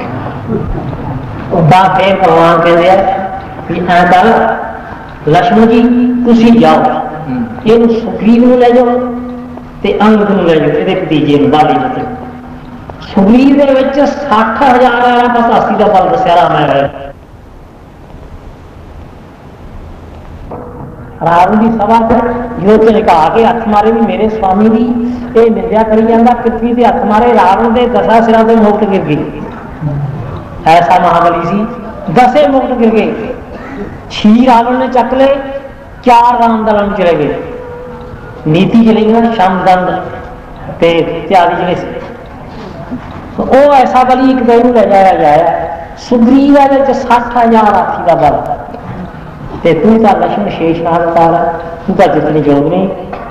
फिर भगवान कहते भी ऐ कर लक्ष्मण जी तुम जाओ इन सुग्रीव को लै जाओ तो अंगद को लै जाओ ये भतीजे बाली ने सुग्रीव के सठ हजार पचासी का बल दसिया रामायण रावण की सभा जो झलका के हथ मारे भी मेरे स्वामी की ये निंदा करी जाता पृथ्वी से हथ मारे रावण के दसा सिरा से मुक्त गिर गई ऐसा महाबली सी दसे मुकुट गिर गए, छी रावण ने चक ले, चार राम दल चले गए, नीति चली गई शम दंड त्यागी जिले तो वह ऐसा बली एक दिन ले जाया जाए सुग्रीव है सठ हजार हाथी का बल ते तू तो लक्ष्मण शेष नाग अवतार तू तो जितनी जोग नहीं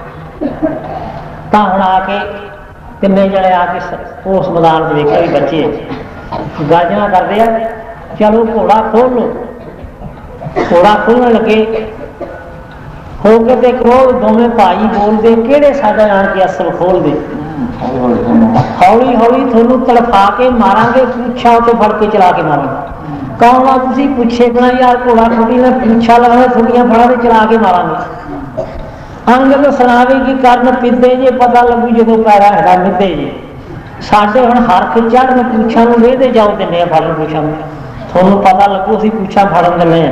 हम आके तिने जने आके उस मैदान में देखा भी बच्चे गर्जना करते हैं चलो घोड़ा खोल लो, घोड़ा खोलने लगे हो के देखो दोवें भाई बोलते किहड़े साडे आण के असल खोल दे, हौली हौली थोनू तड़फा के मारांगे, पूछा उसे फड़ के चला के मारांगे। कौन आ तुसी पूछे बना यार घोड़ा खोटी ने पूछा लगा थोड़ियां फड़ा के चला के मारांगे। अंग तो सुनावे कि करन पिद्दे जे पता लगू जो पैरा है मिद्दे जे साडे हुण हरख चढ़न पूछा नूं वेहदे जाओ दिन्ने फड़न पूछा थोनू पता लगू असीं पूछा फड़न दिन्ने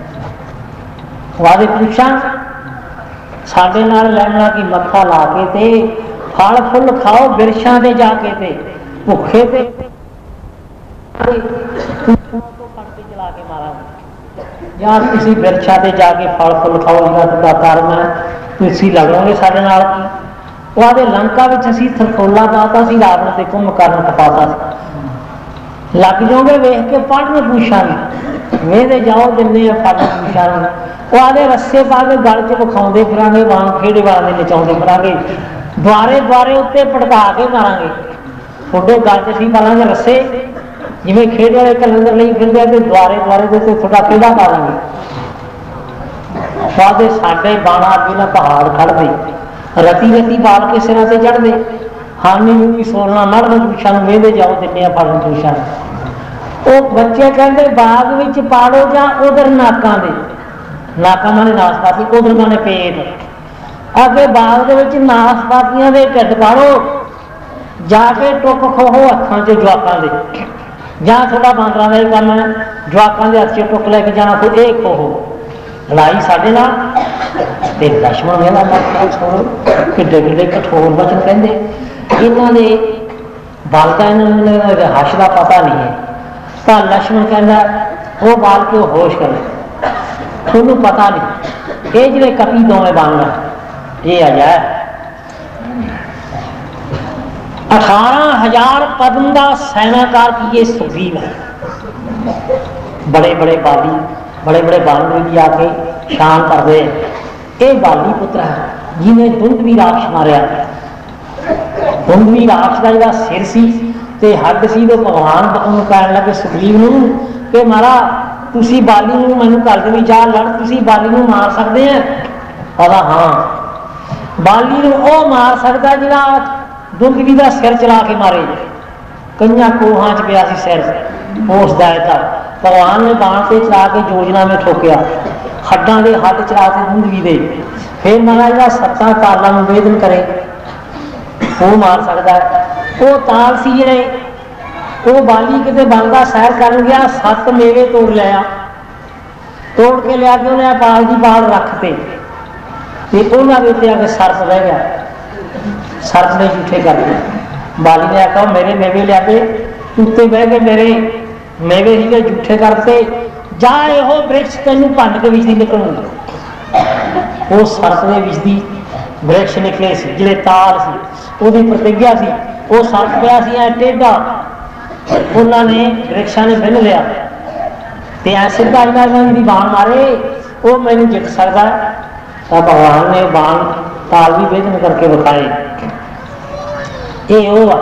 वादे पूछा साडे नाल लैणा की मत्था ला के ते फल फुल खाओ बिरछां ते जाके ते भुखे ते चला के मारांगे या किसी बिरछा ते जाके फल फुल खाओ जिहड़ा तुहाडा कर्म है तुसीं लगोगे साडे नाल की वो आदे लंका विच असीं थरथोला पाता सी रावण ते कुंभकर्ण तपाता सी लग जाओगे वेख के पढ़न पूछांगे वेहदे जाओ दिन्ने फल पूछांगे वो आदे रस्से पा के गल च विखाउंदे फिरांगे वाण खेड़े वाले नचाउंदे फिरांगे द्वारे द्वारे उत्ते पटका के मारांगे थोड़े गल च असीं पालांगे रस्से जिवें खेड़ वाले कलंदर नहीं फिरदे ते द्वारे द्वारे दे उत्ते थोड़ा खेड़ा पा लांगे साडे साडे बाणा अगे ना पहाड़ खड़दे रती रती बाल के सिरां ते चढ़दे हानी नूं भी सोलना मरन पूछां वेहदे जाओ दिन्ने फड़न पूछां वो बच्चे कहते बाग विच पाड़ो जां उधर नाकां दे नाका माने नाशपाती उधर माने पेट आगे बाग दे विच नाशपातियां दे ढिड पाड़ो जाके टुक खोहो हत्थां च जवाकां दे जां थोड़ा बांदरां दा ही काम है जवाकां दे हत्थ च टुक लैके जाना कोई ये खोहो लड़ाई साडे नाल ते लक्ष्मण मेरा मत छोड़ो किड्डे किड्डे कठोर वचन कहंदे इन्हां दे बल दा इन्हां नूं हश दा पता नहीं है तो लक्ष्मण कहंदा वो बाल के होश करे थोनू पता नहीं ये जिहड़े कपी दोवें बांगा ये आ जाए अठारह हजार पद्म का सैनाकार की ये सुग्रीव है बड़े बड़े बाली बड़े बड़े बानर भी आके शान करते ये बाली पुत्र है जिन्हें दुंदवी राक्ष मारिया दुंदवी राक्ष का जिहड़ा सिर सी ते हड्ड सी तो भगवान उन्होंने कहने लगे सुग्रीव नूं कि मारा तुसी बाली नूं मैनूं घर दे विच आ लड़ तुसी बाली नूं मार सकते हैं कहदा हाँ बाली नूं ओह मार सकदा जिहड़ा दुंदवी दा सिर चला के मारे कईयां कोहां च पिया सी सिर उस दायता भगवान ने बाण से चला के योजना में ठोकिया हड्डां दे हड्ड चला के दुंदवी दे फिर महाराज जिहड़ा सत्तां तालां नूं वेदन करे वो मार सकदा है वो ताल सी जिहड़े वो बाली किते बनदा सैर कर गया सत्त मेवे तोड़ लिया तोड़ के लिया के उन्हें पाल दी बाल रखते ते उन्होंने उत्ते आके सर्प बह गया सर्प ने झूठे कर दिए बाली ने आखा मेरे मेवे लिया के उत्ते बह के मेरे मेवे ही झूठे करते जा यो वृक्ष तेन भन के विच दी निकलूंगा वो सर्प के विच दी वृक्ष निकले सी जिहड़े ताल सी उहदी प्रतिज्ञा सी वो सर्प पिया सी टेढ़ा उन्होंने वृक्षा ने बिन लिया सीधा जी बाण मारे वो मैंने जित सकता तो भगवान ने बाण ताल भी वेदन करके विखाए ये वो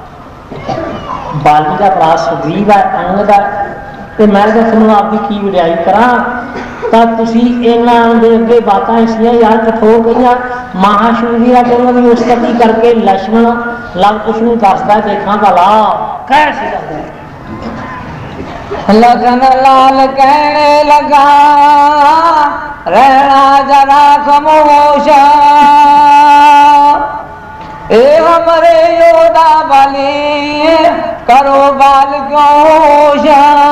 बाली का भरा सुग्रीव है अंग का तो मैं तो तुम आपकी की वडियाई करा तो तुम इन्हों के अगे बातें ऐसिया यार कठोर गई महाशूर की उन्होंने उस्तति करके लक्ष्मण लव कुछ नहीं दसदा देखा भला कैसे लगन लाल कहने लगा रहना जरा खामोश ए हमारे योदा वाले करो बाल गोश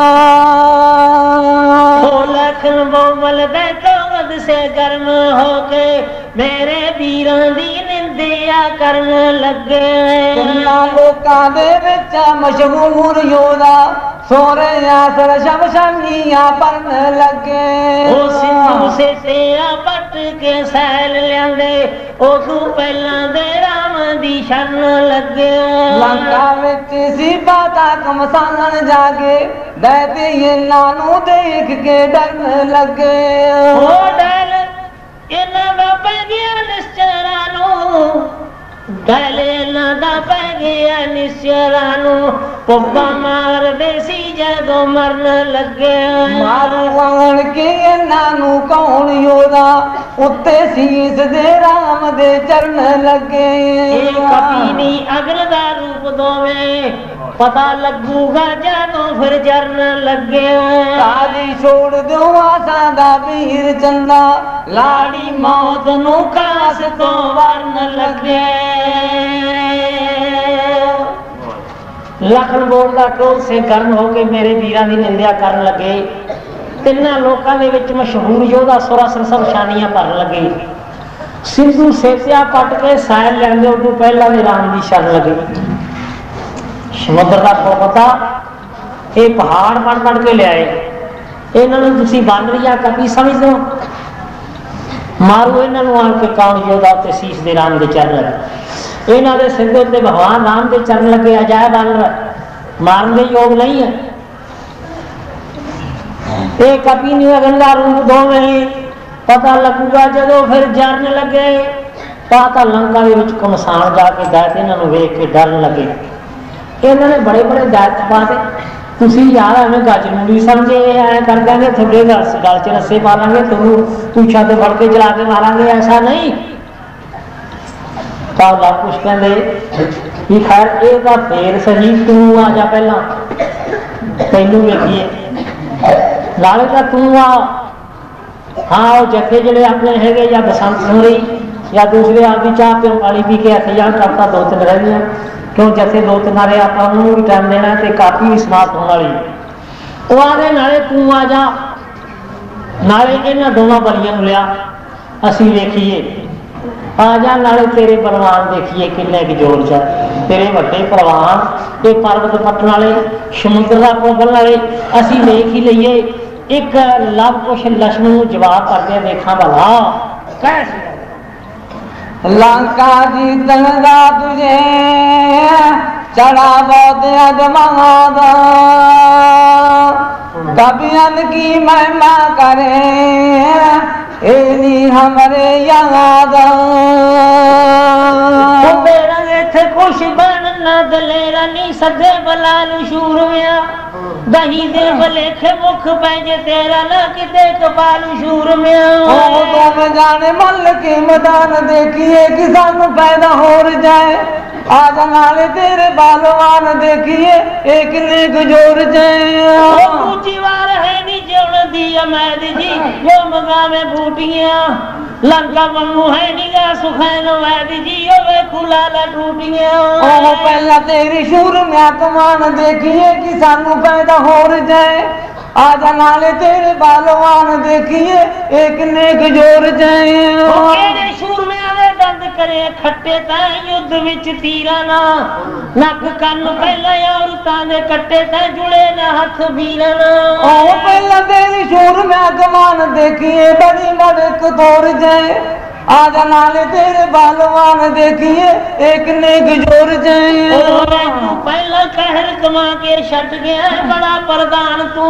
लखन बोमल बैठो मद से गर्म होके मेरे वीरों दी निंदिया करन लगे लोकां दे विच मशहूर योदा सोरे आसर शब शमिया परन लगे ओ सिंधु से तेरा पट के सैल लियांदे ओ तू पहला दे राम दी शरण लगे लंका विच सी बाता कमसानन जागे दैते ये नानू देख के डरन लगे ओ डर इन्हां दा पै गया निश्चरा नू डले ना दा पै गया निश्चरा नू पब्बा मार देसी जदों मरन लगे मारू आण के नानू कौन योदा उत्ते शीस दे राम दे चरण लगे कपीनी अग्न दा रूप दोवें पता लगूगा जदों फिर जरन लगे काजी छोड़ दो आसा दा वीर चंदा लाड़ी मौत नू कास तो वरन लगे लखन बोलदा क्रोध से गर्म होके मेरे वीरां दी निंदिया करन लगे तिन्ना लोकां दे विच मशहूर योधा सुरासर सब शानियां भरन लगे सिंधु सेतिया पट के सैल लैंदे उदों पहला दे राम दी शरण लगे समुद्र का पता ये पहाड़ बन बन के लियाए इन्हां नूं तुसीं बानरिया कपी समझदे हो मारो इन्हां नूं आण के कौन योधा ते शीश दे राम दे चरण लगे इन्हां दे सिर दे उत्ते भगवान राम दे चरण लगे अजायब बानर मारन दे योग नहीं है ये कपी नी अगन दा रूप दोवें पता लगूगा जदों फिर जरन लगे पाता लंका दे विच घमसान जाके दैत इन्हां नूं वेख के डरन लगे इन्हां ने बड़े बड़े दैत पाते तुसीं यार एवें गज मूली समझे ऐ कर देंगे थोड़े गल गल च रस्से पा लांगे तैनूं पूछा ते फड़ के जला के मारांगे ऐसा नहीं तो लग कुछ कहते कि खैर ये फेर सही तू आ जा पहला तेनू वेखिए नाले का तू आ हाँ वो जत्थे जड़े अपने है या बसंत सोरी या दूसरे आप भी चाह प्यो पानी पी के आखे यार करता दो तीन रह गया क्यों जत्थे दो तीन रहे आप भी टाइम देना तो काफी भी समाप्त होने वाली वो आने नाले तू आ जा नाले इन्होंने दोनों बलियां लिया असी वेखिए आ जा नाले तेरे बलवान देखिए किन्ने की जोर च तेरे वड्डे पहलवान ये पर्वत पट्टन वाले समुद्र का पोगन वाले असी देख ही लीए एक लव कुछ लक्ष्मण को जवाब करते देखा भला कैसे लंका जीतन दा तुझे चढ़ा बहुत अजमाद कबियन की महिमा करे एनी हमरे याद मेरा इत्थे कुछ बनना दलेरा नहीं सदे बलालू शूरमिया दही दे भलेखे मुख पैजे तेरा ना किते कपालू शूरमिया ओ तुम जाने मल के मैदान देखिए किसान पैदा हो जाए आज नाले तेरे बालवान देखिए एक नेक जोर जाए ऊंची वार है नी जोड़ दिया मैद जी यो मगा में बूटियां लंका मम्मू है निगा सुखैन वैद जी यो वे खुला ला टूटियां ओ पहला तेरी शूर में आत्मान देखिए कि सानू पैदा हो जाए आज नाले तेरे बालवान देखिए एक नेक जोर जाए तेरे शूर में आवे दंद करे खट्टे ता युद्ध विच तीरा ना नक कन पहला औरतां दे कट्टे ता जुड़े ना हथ वीरा ना ओ पहला तेरी शूर में आत्मान देखिए बड़ी मड़क तोड़ जाए आज नाले तेरे बालवान देखिए एक नेक जोर जाए तू पहला कहर कमा के छट गया बड़ा प्रधान तू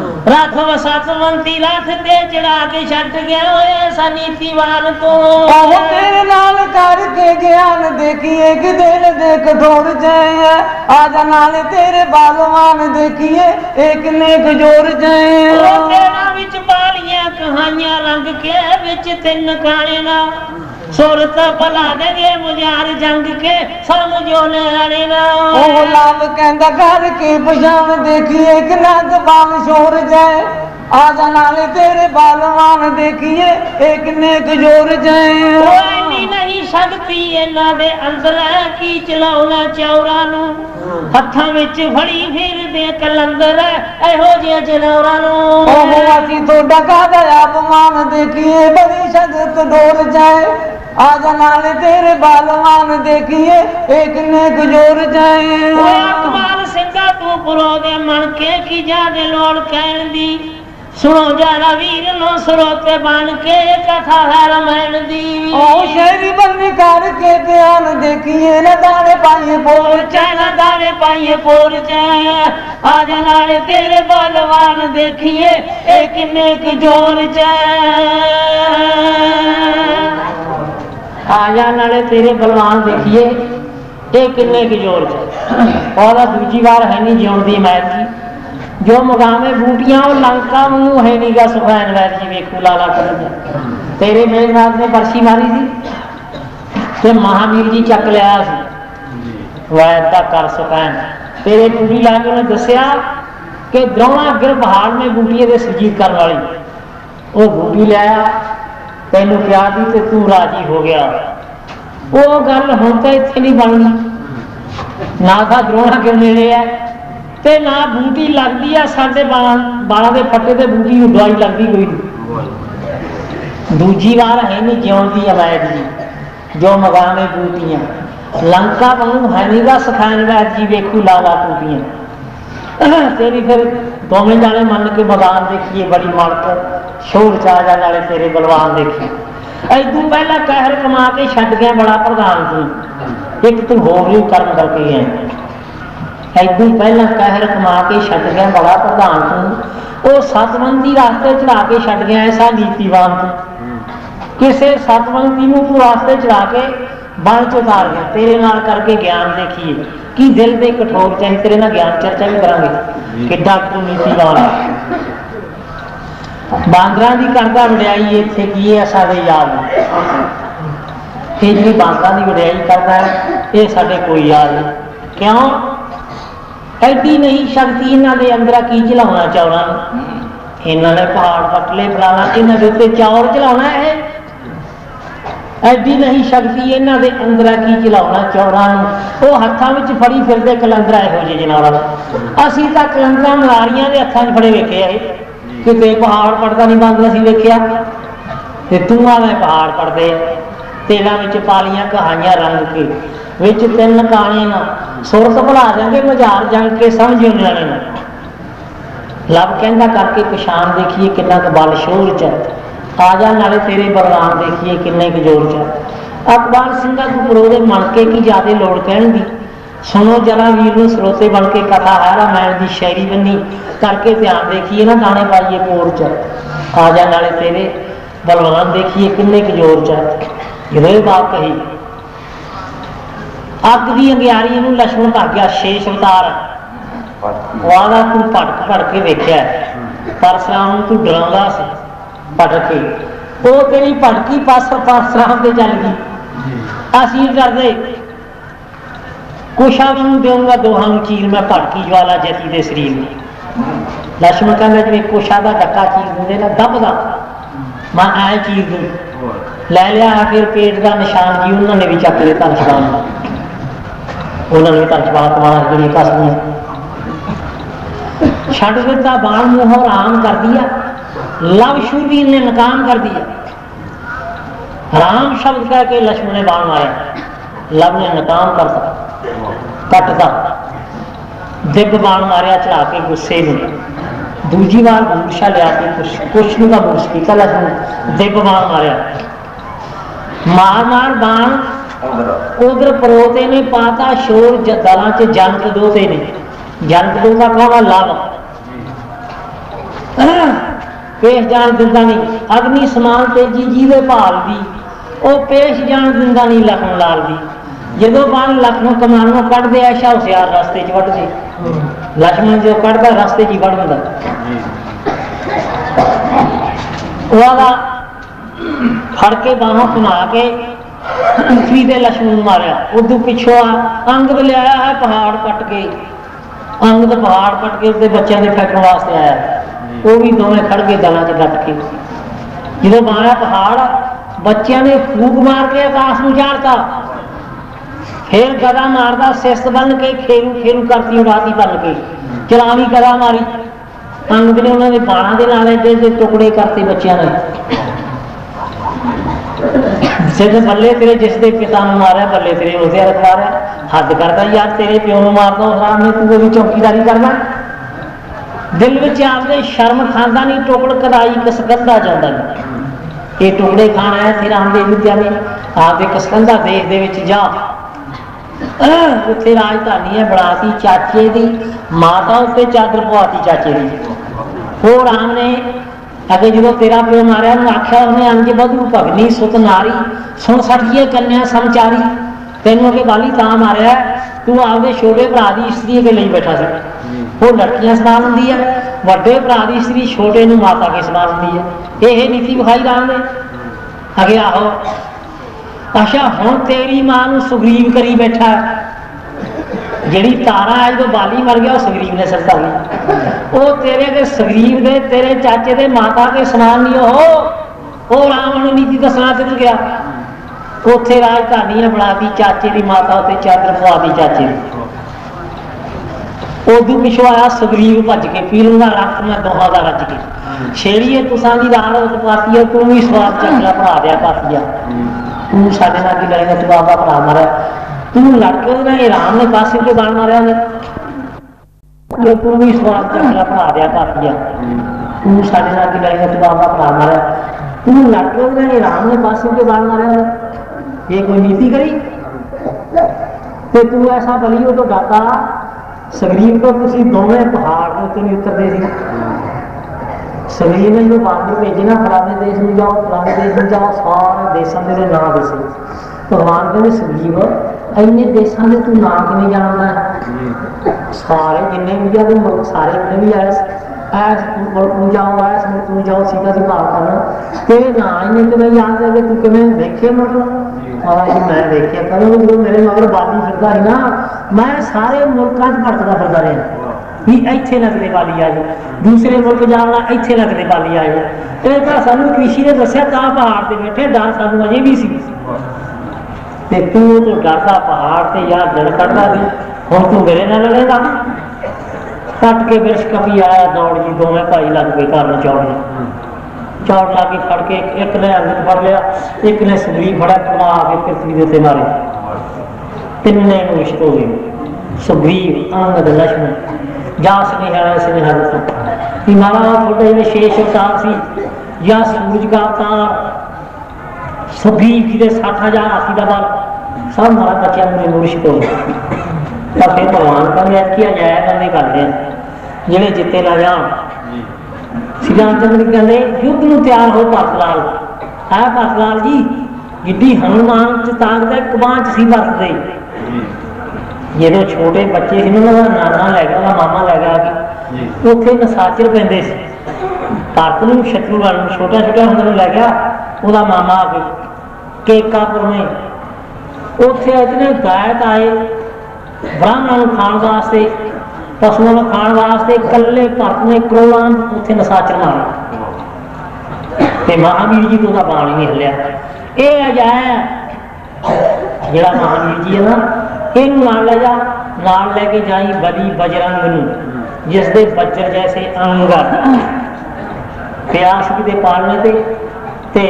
रथ वसतवंती रथ ते चढ़ा के छट गया ऐसा नीतिवान तू ओ तेरे नाल करके ज्ञान देखिए कि दिल देख दौड़ जाए आज नाले तेरे बालवान देखिए एक नेक जोर जाए तेरा विच बालियां कहानियां रंग के विच तिन काने ना सुरत भला देंगे मुजार जंग के समझो ने ना ओ लाभ कहंदा करके पछाण देखिए कि ना जबान शोर जाए आज नाले तेरे बालवान देखिए एक नेक जोर जाए कोई नहीं सकती इन्हां दे अंदर की चलाउना चौरा नू हत्थां विच फड़ी फिर दे कलंदर एहो जिहा जनौरा नू ओ असी तो डका दा अपमान देखिए बड़ी शगत डोर जाए आज नाले तेरे बालवान देखिए एक नेक जोर जाए अकबाल सिंह ਸਿੰਘਾ ਤੂੰ ਪੁਰੋ ਦੇ ਮਣ ਕੇ ਕੀ ਜਾਦੇ ਲੋੜ ਕਹਿਣ ਦੀ सुनो जरा वीर नो स्रोते बन के कथा है रमैन दी ओ शेरी बंदी करके ध्यान देखिए न दाने पाइए पोर न दाने पाइए पोर आज नाले तेरे बलवान देखिए एक नेक जोर आजा नाले तेरे बलवान देखिए एक नेक जोर और दूजी बार है नहीं जिउण दी मैत की जो मुगामे बूटियां और लंका मुंह है नहीं गा सुखैन वैद जी वेखू लाला कर तेरे मेघनाथ ने बरसी मारी थी ते महावीर जी चक लिया वैद का कर सुखैन तेरे पूरी ला के उन्हें दसिया कि द्रोणागिर पहाड़ में बूटिए दे सुजीत करने वाली वो बूटी लिया तेनू क्या दी ते तू राजी हो गया वो गल हुण तां इत्थे नहीं बननी ना था द्रोणागिर नेड़े है ते ना बूटी लगती है साडे बालों के फट्टे ते बूटी नूं दवाई लगती कोई नहीं दूजी बार है नहीं जिउंदी अवैध जी जो मगाने बूटियां लंका वांगू है नहीं गा सखैन वैद जी वेखू लाला बूटियां तेरी फिर दोवें जाने मन के मगान देखिए बड़ी मड़क शोर चाजा नाले तेरे बलवान देखिए इदू पहला कहर कमा के छड्ड गया बड़ा प्रधान तू एक तू होर भी कर्म करके गया इदू पहला कहर कमा के छड्ड गया बड़ा प्रधान तू वो सतबंदी रास्ते चढ़ा के छड्ड गया ऐसा नीतिवान तू किसे सतबंदी नूं तू रास्ते चढ़ा के बन च उतार गया तेरे नाल करके ज्ञान देखिए कि दिल दे कठोर चाहिए तेरे नाल ज्ञान चर्चा भी करांगे किड्डा तू नीतिवान बांदरां दी करदा वडियाई इत्थे की है साडे याद ये जी बांदरां दी वडियाई करदा है ये साडे कोई याद नहीं क्यों ऐडी नहीं शक्ति इन्हां दे अंदर की चलाउणा चौरां इन्हां ने पहाड़ पट ले फलाना इन्हां दे उत्ते चौर चलाउणा है ऐडी नहीं शक्ति इन्हां दे अंदर की चलाउणा चौरां वो हत्थां विच फड़ी फिरदे कलंदरा इहो ਜਿਹੇ जनावरां असीं तां कलंदरा मलारियां दे हत्थां 'च फड़े वेखे है किते पहाड़ पड़दा नहीं बांदर असीं वेखिया ते तूं आवें पहाड़ पड़दे तेलां विच पालियां कहाइयां रंग के विच तीन काने ना सुरत भुला देंगे मजार जंग के समझ उन्होंने ना लब कहता करके पछाण देखिए किन्ना क बल शोर च आजा नाले तेरे बलवान देखिए किन्ने क जोर च अकबर सिंह गुपरो दे मन के की ज्यादा लोड़ कहण दी सुनो जरा वीर नूं स्रोते बन के कथा है रामायण की शायरी बनी करके ध्यान देखिए ना दाने पाइए पोर च आजा नाले तेरे बलवान देखिए किन्ने क जोर च जो बात कही अग की अंगियारी नूं लक्ष्मण भाग गया शेष अवतार वादा तू भटक भटक के वेख्या परशुराम तू डराउंदा सी भटक के वो तेरी भटकी पास परशुराम ते चल गई असीं डरदे कुशा नूं देऊंगा दोहां नूं चीर मैं भटकी ज्वाला जती दे शरीर में लक्ष्मण कहंदा जिवें कुशा दा डक्का चीर दिंदे ना दबदा मैं ऐ चीर दूं लै लिया फिर पेट का निशान जी उन्होंने भी चक लिया धन छपान उन्होंने भी धन छपान कमाना दुनिया कसदियां छड़ दिता बाण मुंह राम कर दिया लव शूरवीर ने नकाम कर दिया राम शब्द कह के लक्ष्मण ने बाण मारा लव ने नकाम करता कटता दिग बाण मारिया चढ़ा के गुस्से में दूजी बार मूर्छा लिया के कुछ का मूर्छ किया लक्ष्मण दिग बाण मारिया मार मार बाण उधर परोते ने पाता शोर दलों च जनक दोते ने जनक दोता कौन लव पेश जान दिंदा नहीं अग्नि समान तेजी जीवे भाल दी वो पेश जान दिंदा नहीं लखन लाल दी जो बाण लखनों कमानों कढ़ते ऐशा होशियार रास्ते च वढ़ दे लक्ष्मण जो कढ़ता रास्ते च वढ़ दिंदा फड़ के बाहों घुमा के पृथ्वी के लक्ष्मण मारिया उदू पिछों अंगद लिया है पहाड़ पट के अंगद पहाड़ पट के उसके बच्चों के फेंकने वास्ते आया वो भी दोवें खड़ के दलों च डट के जो मारा पहाड़ बच्चों ने फूक मार के आकाश में चाड़ता फिर गदा मारदा सिस्त बन के खेरू खेरू करती उड़ाती बन के चलावी गदा मारी अंगद ने उन्होंने बाणा के नाले दे टुकड़े करते बच्चों ने सिद्ध बल्ले तेरे जिसके पिता ने मारा बल्ले तेरे उसदे रखवा रहा हद करता यार तेरे प्यो नूं मारदा उस राम ने तू ओदी चौकीदारी करना। दिल विच आपदे शर्म खांदा नहीं टुकड़ कदाई कसकंदा जांदा नहीं। ये टुकड़े खाना है फिर आंदे विद्या में आपदे कसकंदा देश दे विच जा उत्थे राजधानी है बनाती चाचे दी माता उत्ते चादर पवाती चाचे दी। वो राम ने अगे जो तेरा प्यो मारिया आख्या उन्हें अंज बधू भगनी सुत नारी सुन सठिए कन्या समचारी तेनों के बाली ता मारिया तू आपके छोटे भरा की स्त्री के लिए बैठा सी। वो लड़कियां समान होंगी है व्डे भरा की स्त्री छोटे नूं माता के समान होंगी है। यह नीति विखाई राम ने अगे आहो अच्छा हुण तेरी मां नूं सुग्रीव करी बैठा है जिहड़ी तारा है जो बाली मर गया सुग्रीव ने सरता ली वो तेरे के सुग्रीव दे तेरे चाचे दे माता के समान नहीं हो। वो राम ने नीति दसना चल गया उत्थे राजधानी बनाती चाचे की माता उत्ते चादर पवाती चाचे की। उदू पिछों आया सुग्रीव भज के पी लूंगा रक्त मैं दोहां का रज के छेड़िए तुसां दी रात पाती है तू भी स्वाद चंगा भरा दिया पातिया तू साडे नाल की लड़ेगा तू आपका भरा मारा तू लड़के राम ने पासे के बाण मारिया जो तू भी स्वाद चंगा भरा दिया पातिया तू साडे नाल की लड़ेगा तू आपका भरा मारा तू लड़के राम ने पासे के बाण मारिया ये कोई नीति करी तो तू ऐसा बली हो तो दाता सुग्रीव को तुसी दोवें पहाड़ के उत्ते नहीं उतरते सी। सुग्रीव ने जो बांदर भेजे ना फलाने देश में जाओ फलाने देश में जाओ सारे देशों के ना दसे भगवान कहते सुग्रीव इन्ने देशों के तू ना किवें जानदा है सारे जिन्ने भी आ मुल्क सारे उन्हें भी आए ऐस मुल्क में जाओ ऐस मुल्क में जाओ सीधा सी बात करना तेरे ना इन्ने किवें याद है तू किवें देखे मतलब मैं देखिया करो जो मेरे मगर बाली फिरदा है ना मैं सारे मुल्कों से भटकदा फिरदा रहा भी इत्थे लगदे बाली आ जाए दूसरे मुल्क जाना इत्थे लगदे बाली आ जाए ये तो सानू कृषि ने दस्या तां पहाड़ ते बैठे डर सानू अजे भी सी ते तू तो डरदा पहाड़ ते यार दिल कटदा सी हुण तू मेरे नाल लड़ेगा कट के बिरश कपी आया दौड़ जी दोवें भाई लग गए करन चौड़ चौड़ ला के फड़ के एक ने अंगद फड़ लिया एक ने सुग्रीव फड़ा पड़ा के पृथ्वी के उत्ते मारे तिन्ने नष्ट हो गए सुग्रीव अंगद लक्ष्मण जा स्नेहा स्नेहा दसो कि महाराज थोड़े जिहड़े शेष अवतार सी या सूरज का अवतार सुग्रीव जी के सठ हजार हाथी का बल सब मारा बच्चा मेरे मुर्शिद हो गए फिर भगवान का मैच किया जाए बंदे करते हैं जिहड़े जिते ला जान श्री रामचंद्र कहते युद्ध में तैयार हो भरतलाल है भरतलाल जी जिड्डी हनुमान च ताकत कबां च सी वरतदे जो छोटे बच्चे सी ना नाना लै गया मामा लै गया उत्थे नसाचर पैंदे सी भरत नूं शत्रुघ्न नूं छोटा छोटा हुंदे लै गया उसका मामा आ के केकापुर में उत्थे इतने गायक आए ब्राह्मणों को खाण वास्ते पशुओं में खाण वास्ते कल्ले भरत ने करोड़ां उत्थे नसाचर मारे ते महावीर जी तो उसका बाण ही नहीं हिलिया ये अजाया जिहड़ा महावीर जी है ना इनू नाल ले जा नाल लेके जाई बली बजरंग नूं जिस दे बज्र जैसे अंग प्यास भी दे पालने ते ते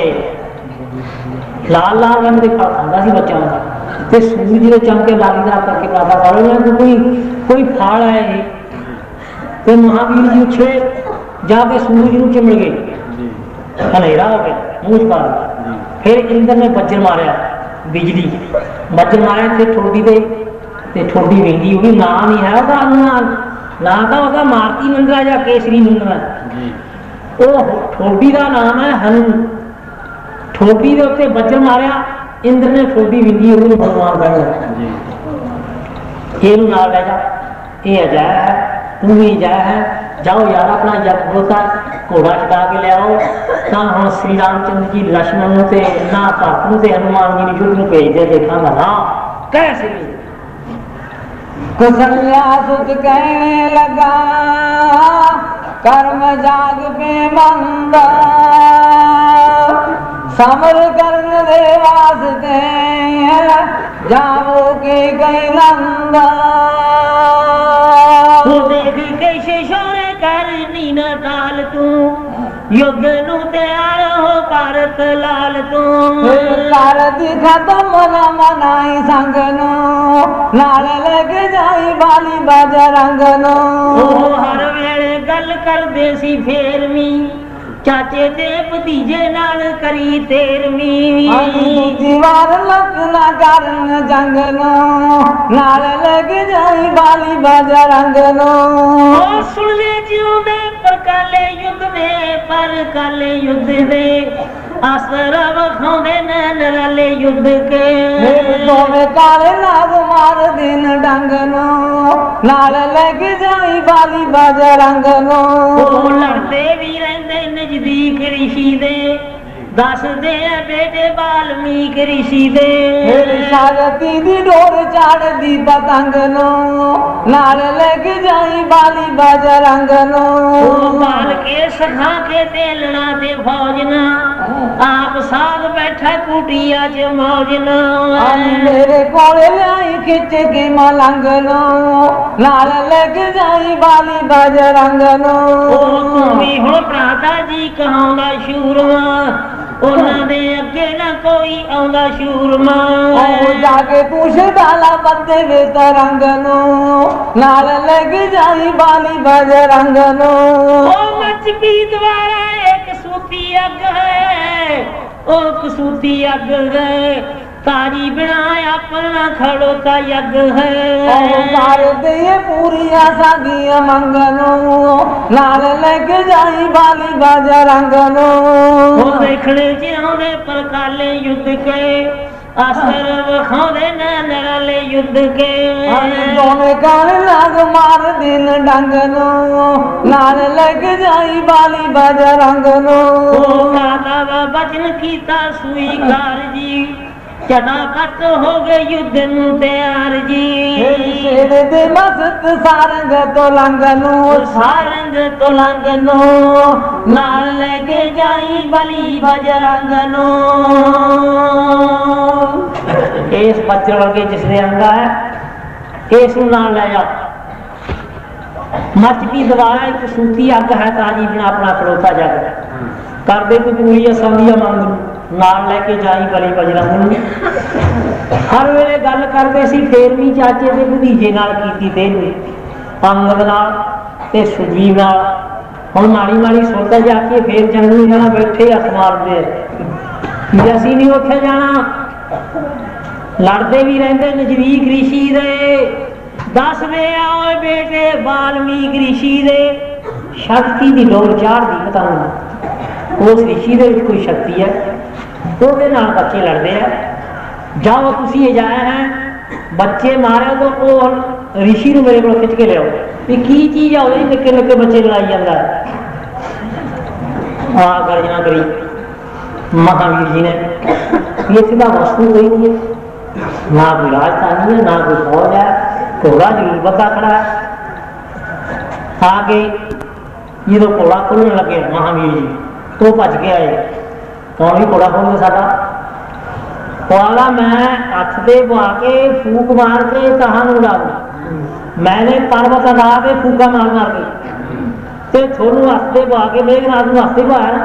लाल लाल रंग के फल खांदा सी बच्चों का ते सूरज के चमके लालीदार करके पैदा कर कोई कोई फल है ये तो महावीर जी उछे जाके सूरज नूं चिमड़ गए हनेरा हो गया मूंह च पा फिर इंद्र ने वज्र मारिया बिजली वज्र मारिया फिर ठोडी दे ते ठोडी वेंदी होगी ना नहीं है उसका अनुमान ना तो उसका मारती नंदरा या केसरी नंदरा वो ठोडी का नाम है हनु ठोडी के उत्ते वज्र मारिया इंद्र ने ठोडी विंदी होगी भगवान का ये नाल ले जा ये अजाया है तू भी अजाया है जाओ यार अपना जब होता घोड़ा चढ़ा के ले आओ तो हम श्री रामचंद्र जी लक्ष्मण से ना भरत से हनुमान जी ने युद्ध में भेज दे देखा हाँ कैसे कुसल्या सुत कहने लगा कर्म जाग पे मंदा समर कर्ण दे वास्ते जाओ के कई नंदा देख कैसे शोरे करनी न ताल तू युद्ध नू तैयार हो भारत लाल तू कर दी खत्म न मनाई संग नो नाल लेके जाई बाली बजरंग नो हर वेले गल करदे सी फेरवी चाचे दे भतीजे नाल करी तेरवी दीवार लगना करन जंग नो नाल लेके जाई बाली बजरंग नो सुन ले जिउंदे पर काले युद्ध दे पर काले युद्ध दे आसरा वखाउंदे ने नराले युद्ध के दोवे काले नाग मार दिन डंग नो नाल लेके जाई बाली बजरंग नो लड़ते भी रहंदे नजदीक ऋषि दे दस दे बेटे वाल्मीकि ऋषि दे शारती दी डोर चाड़ दी पतंग नो नाल लेके जाई बाली बजरंग नो बाल के सखा के तेलना ते फौजना आप साथ बैठा कुटिया च मौजना मेरे कोले लाई खिच के मलंग नो नाल लेके जाई बाली बजरंग नो तुम्ही हुण भराता जी कहांदा शूरमा उन्हां दे अगे ना कोई आउंदा शूरमा जाके पूछ डाला बंदे वे तरंग नो नाल लेके जाई बाली बजरंग नो मच भी द्वारा एक सूती अग है ओ कसूती अग है तारी बिना अपना खड़ोता यग है दे पूरिया सागिया मंगनो नाल लेके जाई बाली बजरंग नो देखने जिउंदे पर काले युद्ध के असर वखाउंदे ने नराले युद्ध के दोने काले नाग मार दिन डंग नो नाल लेके जाई बाली बजरंग नो माता बचन कीता स्वीकार जी चटापट हो गए युद्ध नू तैयार जी शेर दे मस्त सारंग तो लंगनो सारंग तो लंगनो नाल लेके जाई बली बजरंग नो इस बच्चे वर्गे जिसने अंगा है इस नाल ले जा मच भी दवारा एक सूती अग है ताजी बिना अपना खड़ोता जग कर दे कोई पूरी संधिया मंग नाल लेके जाई बली बजरंग हर वेले गल करते सी फेरवी चाचे दे भतीजे नाल कीती तेरवी अंगद नाल ते सुजीव नाल हुण माड़ी माड़ी सुनता जाके फेर जंगली जाना बैठे हथ मारदे कि असीं नहीं उत्थे जाना लड़ते भी रहंदे नजदीक ऋषि दे दस दे आओ बेटे वाल्मीकि ऋषि दे शक्ति दी डोर चाढ़दी पतंग उस ऋषि दे विच कोई शक्ति है ਉਹਦੇ ਨਾਲ ਬੱਚੇ ਲੜਦੇ ਆ ਜਾਓ ਤੁਸੀਂ ਇਹ ਜਾਇਆ ਹੈ ਬੱਚੇ ਮਾਰਿਆ ਤਾਂ ਉਹ ਰਿਸ਼ੀ ਨੂੰ ਮੇਰੇ ਕੋਲ ਖਿੱਚ ਕੇ ਲਿਆਓ ਵੀ ਕੀ ਚੀਜ਼ ਆ ਉਹਦੇ ਨਿੱਕੇ ਨਿੱਕੇ ਬੱਚੇ ਲੜਾਈ ਜਾਂਦਾ ਆ ਗਰਜਨਾ ਕਰੀ ਮਹਾਵੀਰ ਜੀ ਨੇ ਇਹ ਸਿੱਧਾ ਵਸਤੂ ਕੋਈ ਨਹੀਂ ਹੈ ਨਾ ਕੋਈ ਰਾਜਧਾਨੀ ਹੈ ਨਾ ਕੋਈ ਫੌਜ ਹੈ ਘੋੜਾ ਜ਼ਰੂਰ ਬੱਤਾ ਖੜਾ ਹੈ आगे ਜਦੋਂ ਘੋੜਾ ਖੋਲਣ ਲੱਗੇ ਮਹਾਵੀਰ ਜੀ तो भज के आए कौन भी घोड़ा खोल के साडा वाला मैं हथ से पा के फूक मार के कहां उड़ा दूं मैंने पर्वत ला के फूका मार मार के ते थोनू हथ से पा के मेघनाथ नूं हथ से पाया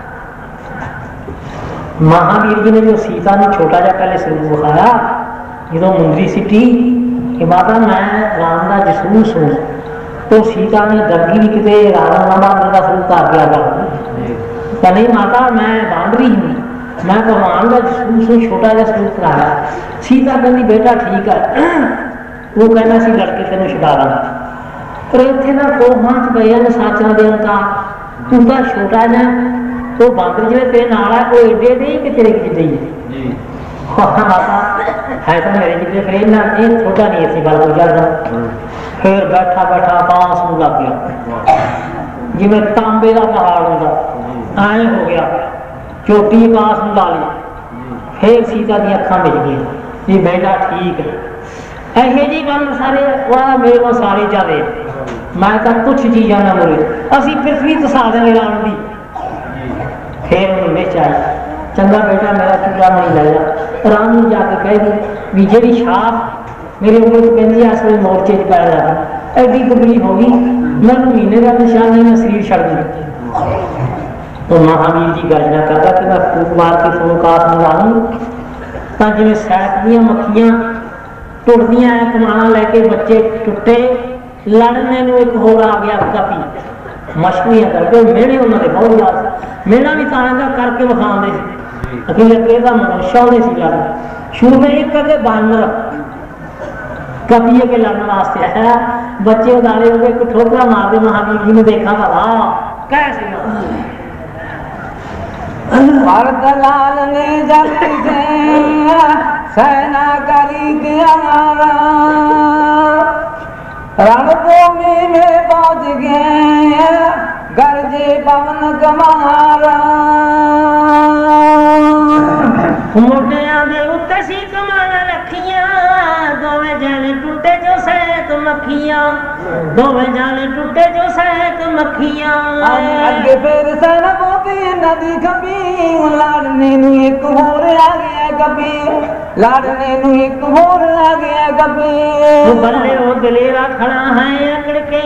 महावीर जी ने जो सीता ने छोटा जा पहले स्वरूप दिखाया जो मुंदरी सिटी कि माता मैं राम का जसूस हूं तो सीता ने डरगी भी किते रावण नामा का स्वरूप धार दिया था नहीं माता मैं बांदरी हूँ मैं भगवान का जसूस हूँ छोटा जा स्वरूप लाया सीता कहती बेटा ठीक है वो कहना सी लड़के तेन छुड़ा रहा पर इतने ना कोहां च पए ने साचा दे का तू तो छोटा जा तो बांदर जो तेरे नाल है वो एडे एडे कि तेरे जिद्दे ही है माता है तो मेरे जिद्दे फिर ना ये छोटा नहीं ऐसी बात हो जाता फिर बैठा बैठा बांस नूं लग गया जिवें तांबे का पहाड़ होंदा आए हो गया चोटी बांस नूं ला ली फिर सीता दी अखां मिल गई जी बेटा ठीक है ऐसे जी गल सारे वाला मेरे को सारे जादे मैं तो कुछ चीज़ा ना बोले असी पृथ्वी दसा देंगे राम दी फिर बिच आए चंगा बेटा मेरा चूड़ा नहीं ले जा राम नूं जाके कह दी भी जी छाप मेरे ऊपर कहती है इस वे मोर्चे च पै जाता एडी तकलीफ हो गई मैं महीने का निशान नहीं मैं शरीर छड़ दी तो महावीर जी गर्जना करता कि मैं फूक मार के फोन कास में ला लूँ तो जिवें सैक दी मक्खियां टुटदियां कमाना लैके बच्चे टुटे लड़ने में एक होर आ गया कपी मछलियां करके मेढ़े उन्होंने बहुत याद मेढ़ा भी तांगा करके विखाते अखिर अगे का मनुष्य होने से लड़ शुरू में एक करके बानर कपी के लड़ने वास्ते आया बच्चे उदाले हो गए एक ठोकरा मारते महावीर जी ने देखा भला कैसे भरत लाल ने जल से सेना करी दिया रणभूमि में पहुंच गए गरजे पवन कमारा मुंडिया दे उत्ते सी कमाना रखियां दोवें जाने टूटे जो सैक मक्खियां दोवें जाने टूटे जो सैक मक्खियां अगे फिर सन बोती नदी कभी लाड़ने नू एक होर आ गया कभी लाड़ने नू एक होर आ गया कभी बल्ले ओ दलेरा खड़ा है अकड़ के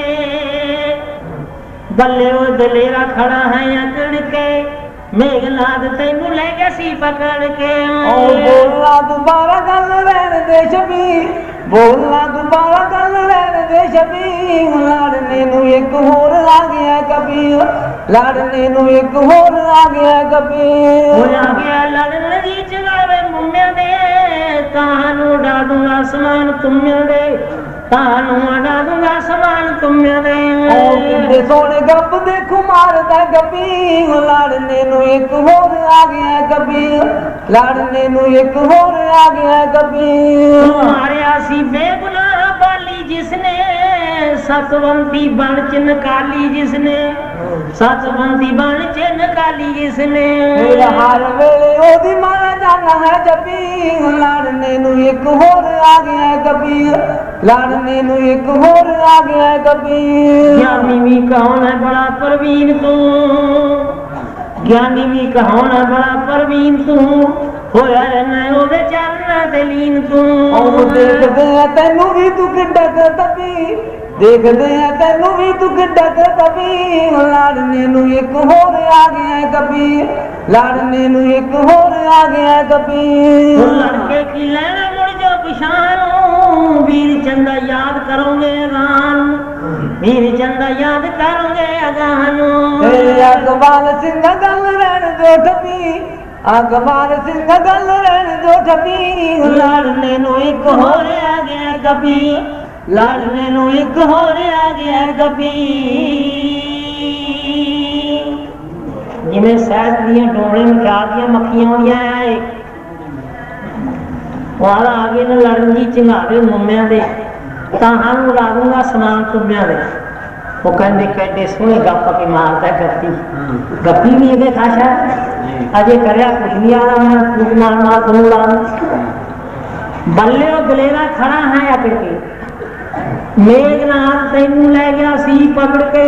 बल्ले ओ दलेरा खड़ा है अकड़ के मेघनाथ तेनू ले गया सी पकड़ के ओ बोलना दोबारा गल रहन दे छबी बोलना दोबारा गल रहन दे छबी लाड़ने नू एक होर आ गया कभी लाड़ने नू एक होर आ गया कभी हो आ गया लड़न दी चगावे मुम्मे दे तानू उड़ा दूंगा आसमान तुम्मे दे तानू उड़ा दूंगा आसमान तुम्मे दे ओ किंदे सोने गप देखो मारदा कभी लाड़ने नू एक होर आ गया कभी लाड़ने नू एक होर आ गया कभी मारिया सी बेगुनाह बाली जिसने सतवंती बन च निकाली जिसने सतवंती बन च निकाली जिसने हर वेले ओदी मारा जाना है जबी लाड़ने नू एक होर आ गया कभी लाड़ने नू एक होर आ गया कभी ज्ञानी भी कौन है बड़ा परवीन तू ज्ञानी भी कौन है बड़ा परवीन तू होया रहना ओदे चरणा ते लीन तू ओ देखदे तैनू भी तू किड्डा कर तबी देखदे तैनू भी तू किड्डा कर तबी लाड़ने नू एक होर आ गया कभी लाड़ने नू एक होर आ गया कभी लड़के की लेना मुड़ जो पिछानू वीर चंदा याद करोगे रान वीर चंदा याद करोगे अगानू अकबाल सिंह गल रहन दो ठपी अकबाल सिंह गल रहन दो ठपी लाड़ने नू एक होर आ गया कभी लाड़ने नू एक होर आ गया कभी जिवें सैद दियां डोले मचा दियां मक्खियां होइयां आए वाला आगे न लड़न जी चिंगावे मुम्मियां दे ताहां नू उड़ा दूंगा समान तुम्मियां दे वो कहंदे कैडे सोहने गप के मारदा गप्पी गप्पी भी अगे खाशा अजे करया कुछ नहीं आना मैं फूक मार मार तुम उड़ा बल्ले ओ दलेरा खड़ा है अकड़ के मेघनाथ तैनू ले गया सी पकड़ के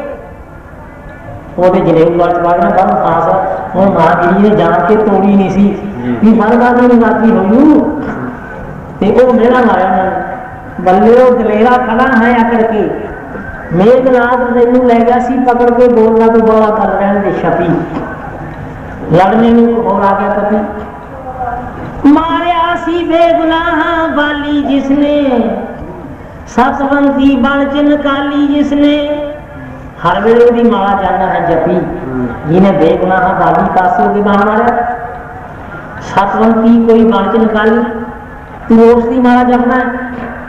ਉਹਦੇ ਜਨੇਊ ਵਾਚ ਵਾਗਣਾ ਕੰਮ ਖਾਸ ਉਹ ਮਹਾਵੀਰ ਨੇ ਜਾਣ ਕੇ ਤੋੜੀ ਨਹੀਂ ਸੀ ਵੀ ਮਰਦਾ ਨਹੀਂ ਵਾਕੀ ਹੋਈ ਤੇ ਉਹ ਮੇਰਾ ਮਾਰਿਆ ਨਾ ਬੱਲੇ ਉਹ ਦਲੇਰਾ ਖੜਾ ਹੈ ਅਕੜ ਕੇ ਮੇਘਨਾਥ ਤੈਨੂੰ ਲੈ ਗਿਆ ਸੀ ਪਕੜ ਕੇ ਬੋਲਣਾ ਤੋਂ ਬੋਲਾ ਕਰ ਰਹਿਣ ਦੇ ਛਪੀ ਲੜਨੇ ਨੂੰ ਹੋਰ ਆ ਗਿਆ ਕभी ਮਾਰਿਆ ਸੀ ਬੇਗੁਨਾਹ ਵਾਲੀ ਜਿਸਨੇ सतवंती बन च निकाली जिसने हर वेले दी माला जाना है जपी जिन्हें बेगुनाह बाली पासे की बाण मारा सतवंती कोई बन च निकाली तू उसकी माला जपना है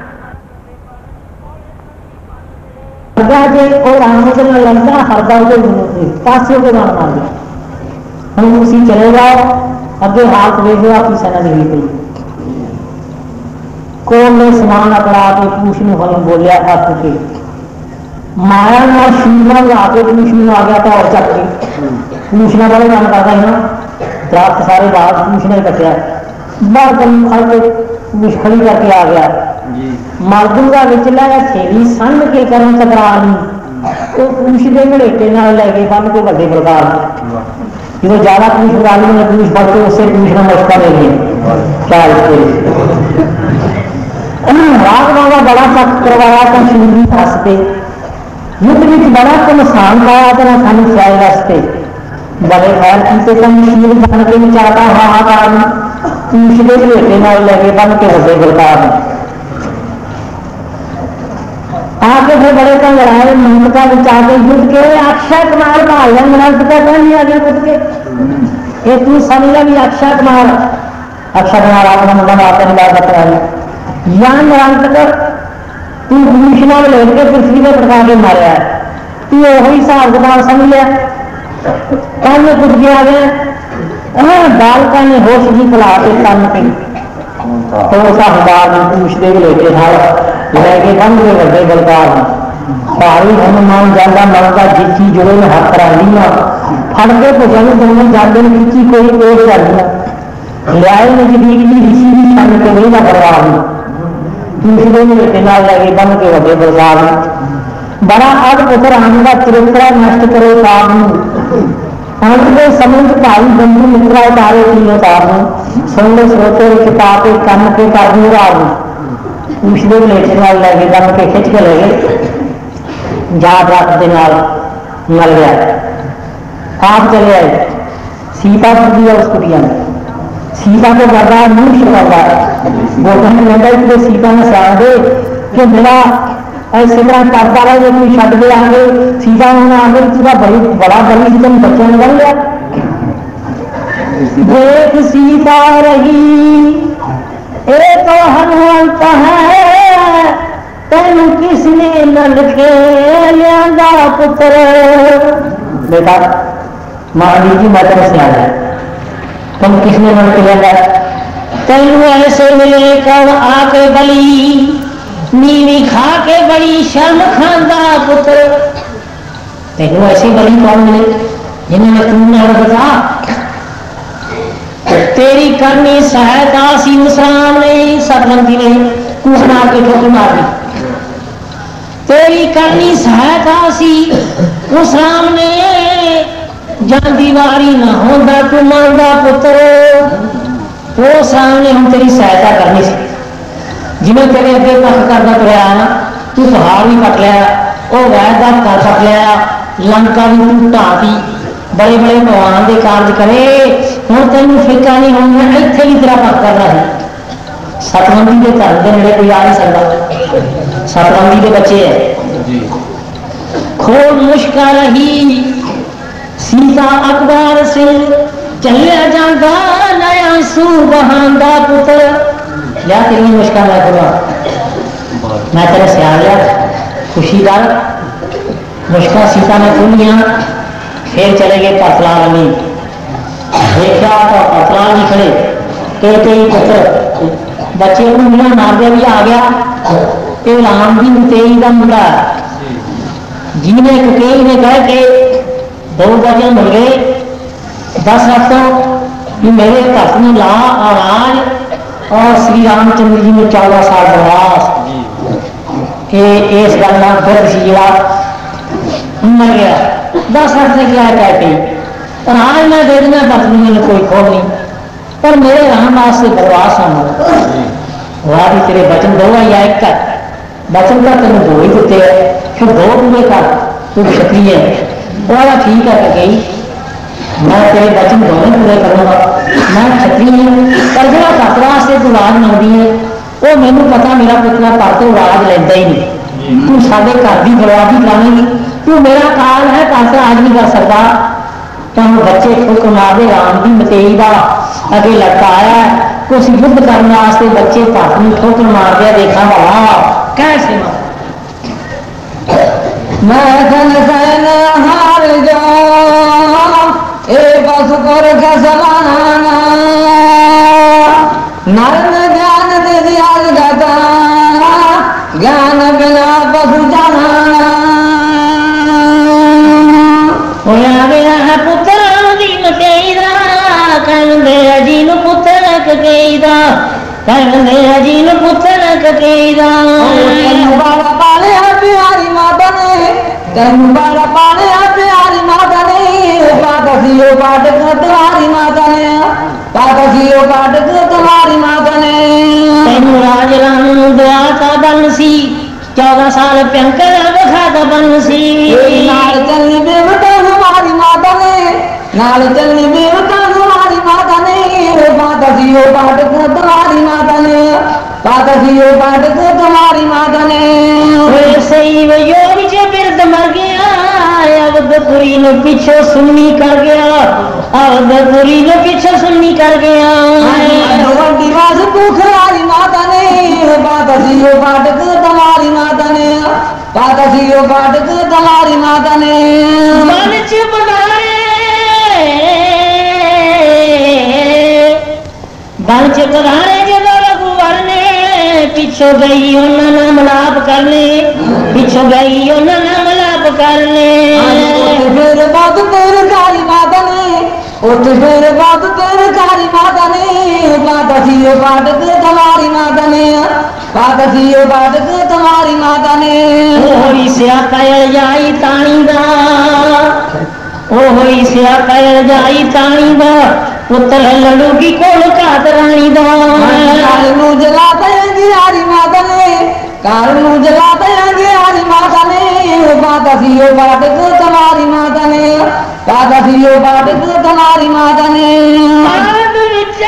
जे और आमद में लगता हरदा पासे के बाण मार दिया हम उसी चले जाओ अगे हाथ देखो आपकी सेना दिखी पई कौन ने समान अपना के पूछ में हम बोलिया हक के माया ना शीला ला के पूछ में आ गया था और चक के पूछना वाले काम करता है ना दरख्त सारे बाहर पूछने कटिया बाहर कम खड़ के पूछ खड़ी करके आ गया मर्दूगा विचला थेली सन के करम टकरा ली तो पूछ के मलेटे नाल ले गए बन के बड़े प्रकार जो ज्यादा पूछ वाली ने पूछ बढ़ के उससे पूछना मौका ले लिया चाल के रागवाला बड़ा तक करवाया तो शूरी हसते युद्ध में बड़ा तो नुकसान पाया तो सानू सियाए रस्ते बड़े खैर की तमशील बन के चाहता हाहाकार दूसरे बेटे नाल लगे बन के वड्डे बलकार आके फिर बड़े का लड़ाए ममता आके युद्ध के अक्षय कुमार भाल नरंत का नहीं आगे युद्ध के ये तू समझ भी अक्षय कुमार अक्षय कुमार अपना मुंडा मारता नहीं बात कराई या नरंत कर तू भूषणा में लेकर पृथ्वी में पटका के मारे तू वही हिसाब किताब समझ लिया कान में कुछ गया गया बाल का ने होश भी खिला के कान पे तो सा हजार पूछते भी लेके था लेके बन के बड़े बलकार भारी हनुमान ज्यादा मरदा जिची जुड़े में हाथ करा लिया फड़ के भजन दोनों जाते ने खिंची कोई पेड़ कर दिया लियाए ने जी ऋषि भी छान के नहीं ना करवा दी दूसरे में लेके नाल लगे बन के बड़े बलकार बड़ा अग पुत्र आंगा त्रिपुरा नष्ट करो काम अंत के समझ भाई बंधु मित्रा उतारे तीनों तारू सुन लो स्रोते किताब के कम के काबू रागू दूसरे लेटे नाल लगे दम के खिंच के लगे जात रात के नाल मर गया आप चले आए सीता को दिया उस कुटिया में सीता को बड़ा मुंह छुपा बोलने में लगा कि सीता ने सह दे कि मेरा ऐसे तरह करता रहा जो कोई छड़ के आगे सीधा होना आगे सीधा बड़ी बड़ा बड़ी एकदम बच्चे निकल गया देख सीता रही एक तो हनुमंत है तेन किसने नल के लिया पुत्र बेटा मान लीजिए मैं तेरे से आ जाए तुम किसने नल के लिया तेन ऐसे मिले कब आके बली नीवी खा के बड़ी शर्म खांदा पुत्र तेनू ऐसी बड़ी कौन मिले जिन्होंने तुमने बता तेरी करनी सहायता सी मुसलाम ने सतबंदी ने कूद मार के ठोकर मार दी तेरी करनी सहायता सी मुसलाम ने जान दीवारी ना होंदा तू मांगा पुत्र तो सामने हम तेरी सहायता करनी सी जिन्हें तेरे अगे पक्ष करता तुरया ना तू पहाड़ भी कट लिया वो वैदा कर कट लिया लंका भी तू ढाती बड़े बड़े भगवान के कार्य करे हम तेन फिक्र नहीं होनी इतने भी तेरा पक्ष करना है सतबंदी के घर के नेड़े कोई आ नहीं सकता सतबंदी के बच्चे है खोल मुश्किल रही सीता अखबार से चलिया जाता नया सू बहांदा पुत्र लिया तेरी मुश्किल मैं खुदा मैं तेरे से आ गया खुशी दार मुश्किल सीता ने खुलिया फिर चले गए पतलाल में देखा तो पतलाल नहीं खड़े के कई पुत्र बच्चे उंगलियां मारदे भी आ गया तो राम जी तेई का मुंडा जिन्हें कई ने कह के दो बजे मिल गए दस रखो कि मेरे घस में ला आवाज और श्री रामचंद्र जी ने चौदह साल बनवास के इस गल फिर सीरा मर गया दस हफ्ते से क्या कहते पर आज मैं दे देना पत्नी में कोई खोल नहीं पर मेरे राम वास्ते बनवास आना वाह भी तेरे बचन दो या एक कर बचन का तेन दो ही दिते है फिर दो पूरे कर तू क्षत्रिय है वाला ठीक है गई मैं तेरे बचन दोनों पूरे करूँगा मैं क्षत्रिय पर जो खतरा से तू राज मंगती है वो मैनू पता मेरा पुतना पर तो राज लेंदा ही नहीं तू साढ़े घर की बर्बादी कराएगी तू मेरा काल है घर से राज नहीं कर सकता तो हम बच्चे खुद मारते राम की मतेई का अगे लड़का आया कुछ युद्ध करने वास्ते बच्चे भट में ठोकर मार दिया देखा वाला कैसे मैं धन सैन हार जाऊं ए बस कर खसलाना नर ज्ञान दे दिया गता ज्ञान बिना बस जाना होया गया पुत्र दी मतेईदा कहंदे अजीन पुत्र ककेईदा कहंदे अजीन पुत्र ककेईदा बाड़ा पाले प्यारी माता ने तेन बाड़ा पाले प्यारी माता ने पातसियो काट तुम्हारी माता ने पातसियो काट तुम्हारी माता ने तेन राज राम दया का बंसी चौदह साल प्यंकर बखा का बंसी नार चलनी बेवटे हमारी माता ने नाल चलनी बेवता तुम्हारी माता ने माता सी ओ बाट को तुम्हारी माता ने माता सी ओ बाट को तुम्हारी माता ने सही वो योगी जे बिरद मर गया अवधपुरी ने पीछे सुन्नी कर गया अवधपुरी ने पीछे सुन्नी कर गया दिवास पुखरारी माता ने माता सी ओ बाट को तुम्हारी माता ने माता सी ओ बाट को तुम्हारी माता ने बालच बनाए बालच बनाए जब रघुवर ने पिछो गई उन्होंने मलाप करने पिछो गई उन्होंने मलाप करने फिर बात तेरे कारी माता ने उठ फिर बात तेरे कारी माता ने माता सी ओ बाट को तुम्हारी माता ने माता सी ओ बाट को तुम्हारी माता ने होई सिया पैर जाई ताणी दा ओ होई सिया पैर जाई ताणी दा पुत्र लड़ू की कोल कात रानी दा काल नू जला देंगी हरी माता ने काल नू जला देंगी हरी माता ने माता सी ओ बाट को तुम्हारी माता ने माता सी ओ बाट को तुम्हारी माता ने आद विच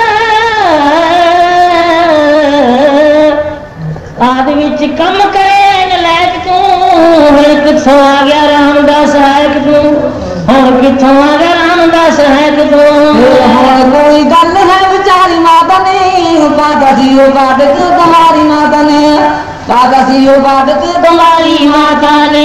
आद विच कम करे लायक तू हुण किथों आ गया रामदास है तू हुण किथों आ गया रामदास है तू कोई गल है बेचारी माता ने माता सी ओ बाट को तुम्हारी माता ने माता सी ओ बाट को तुम्हारी माता ने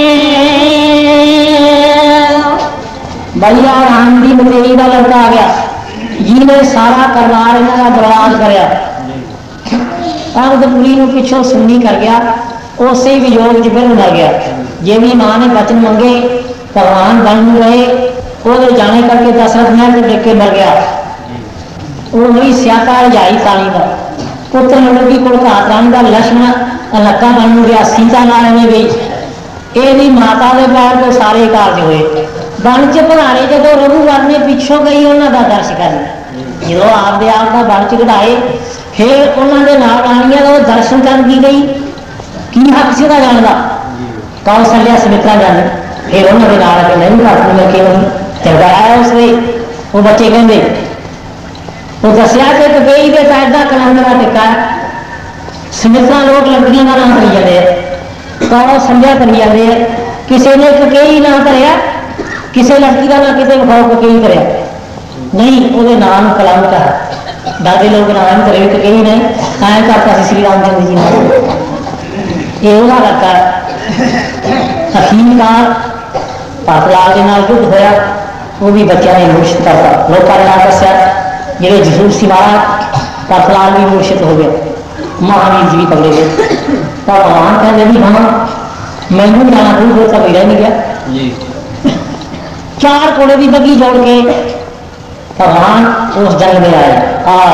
भैया राम दी मतेरी का लड़का आ गया जिन्हें सारा करवार इन्होंने बर्बाद कराया अवधपुरी को पिछों सुन्नी कर गया उस वियोग च फिर मर गया जिमी मां ने बचन मंगे भगवान बन रहे वो जाने करके दशरथ महल देख के मर गया वो वही स्यापा जाई ताली का पुत्र लड़की को घात रानी का लक्ष्मण लक्का बन गया सीता नाल में गई ये माता के पैर तो सारे कारज हुए बन च भड़ाने जो रघुवर ने पिछों गई उन्होंने दर्श कर जो आपदे आप का बन च कढ़ाए फिर उन्होंने नाल रानिया का दर्शन कर की गई की हक से जानता कौशल्या सुमित्रा जाने फिर उन्होंने नाल के नहीं घाट में केवल झगड़ा आया उसने वो बच्चे कहते वो दसिया कि कई के पैदा कलम का टिका सुमित्रा लोग लड़कियों का नाम करी जाते कौशल्या करी जाते किसी ने कई ना कराया किसी लड़की का ना किसी विखाओ कई कराया नहीं वो नाम कलम का दादे लोग नाम करे कई ने आया करता श्री रामचंद्र जी ने ये वह लड़का हकीम का पातलाल के नाल युद्ध होया वो भी बच्चा ने मूर्छित करता लोगों ने नाम दसिया जेडे जसूर सी महाराज पातलाल भी मूर्छित हो गया महावीर जी भी पकड़े गए भगवान कहते भी हाँ मैनू जाना दूर हो तक रह नहीं गया चार घोड़े की बगी जोड़ के भगवान उस जंग में आए आ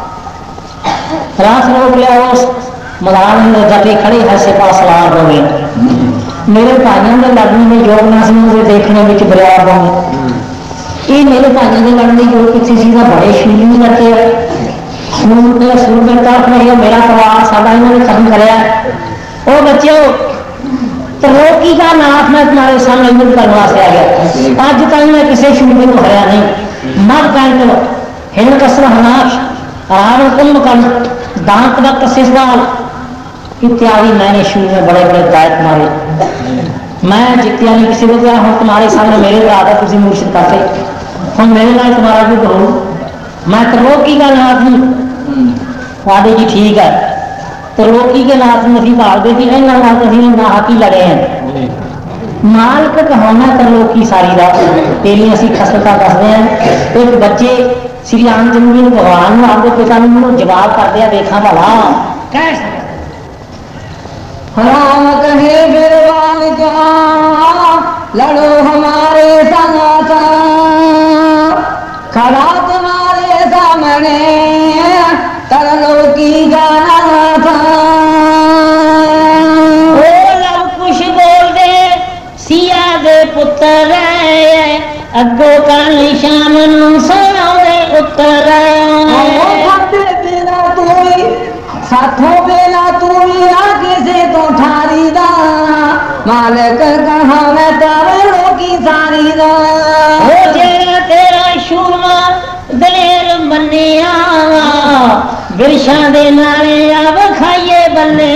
रास रोक लिया उस मैदान में जाके खड़े है से पास सलार हो गए मेरे भाइयों के लड़ने में योग ना से देखने में बरियार होंगे ये मेरे भाइयों के लड़ने की किसी चीज का बड़े शून्य करते हैं सूर करता मेरा परिवार सादा इन्होंने खत्म कराया ओ बच्चों त्रिलोकी का नाथ मैं तुम्हारे सामने युद्ध करने वास्ते आ गया अज तक मैं किसी शून्य को हराया नहीं मर पैंट हिरण कसर हनाश रावण कुंभकर्ण दांत वक्त सिसवाल इत्यादि मैंने शून्य में बड़े बड़े गायक मारे मैं जितिया नहीं किसी को दिया हूँ तुम्हारे सामने मेरे को आदत तुझे मूर्छित करते हम मेरे नाल तुम्हारा युद्ध हो मैं त्रिलोकी का नाथ हूँ वादे जी ठीक है त्रिलोकी के नाथ में अभी भाल दे ना हाथी लड़े हैं मालक कहाना त्रिलोकी सारी रात तेरी असी खसलता दसते हैं एक बच्चे श्री रामचंद्र जी भगवान आपके पिता ने जवाब कर दिया देखा भला कैसे राम कहे बिरवान का लड़ो हमारे संग खड़ा तुम्हारे सामने त्रिलोकी का था ओ लव कुछ बोल दे सिया दे पुत्र अगो कल शाम सोना दे उत्तर बिना तू साथों बेला तू आगे से तो ठारी दा मालिक कहा मैं तारों की सारी दा हो जेड़ा तेरा बन्ने बिरशा दे नाले अब खाइए बन्ने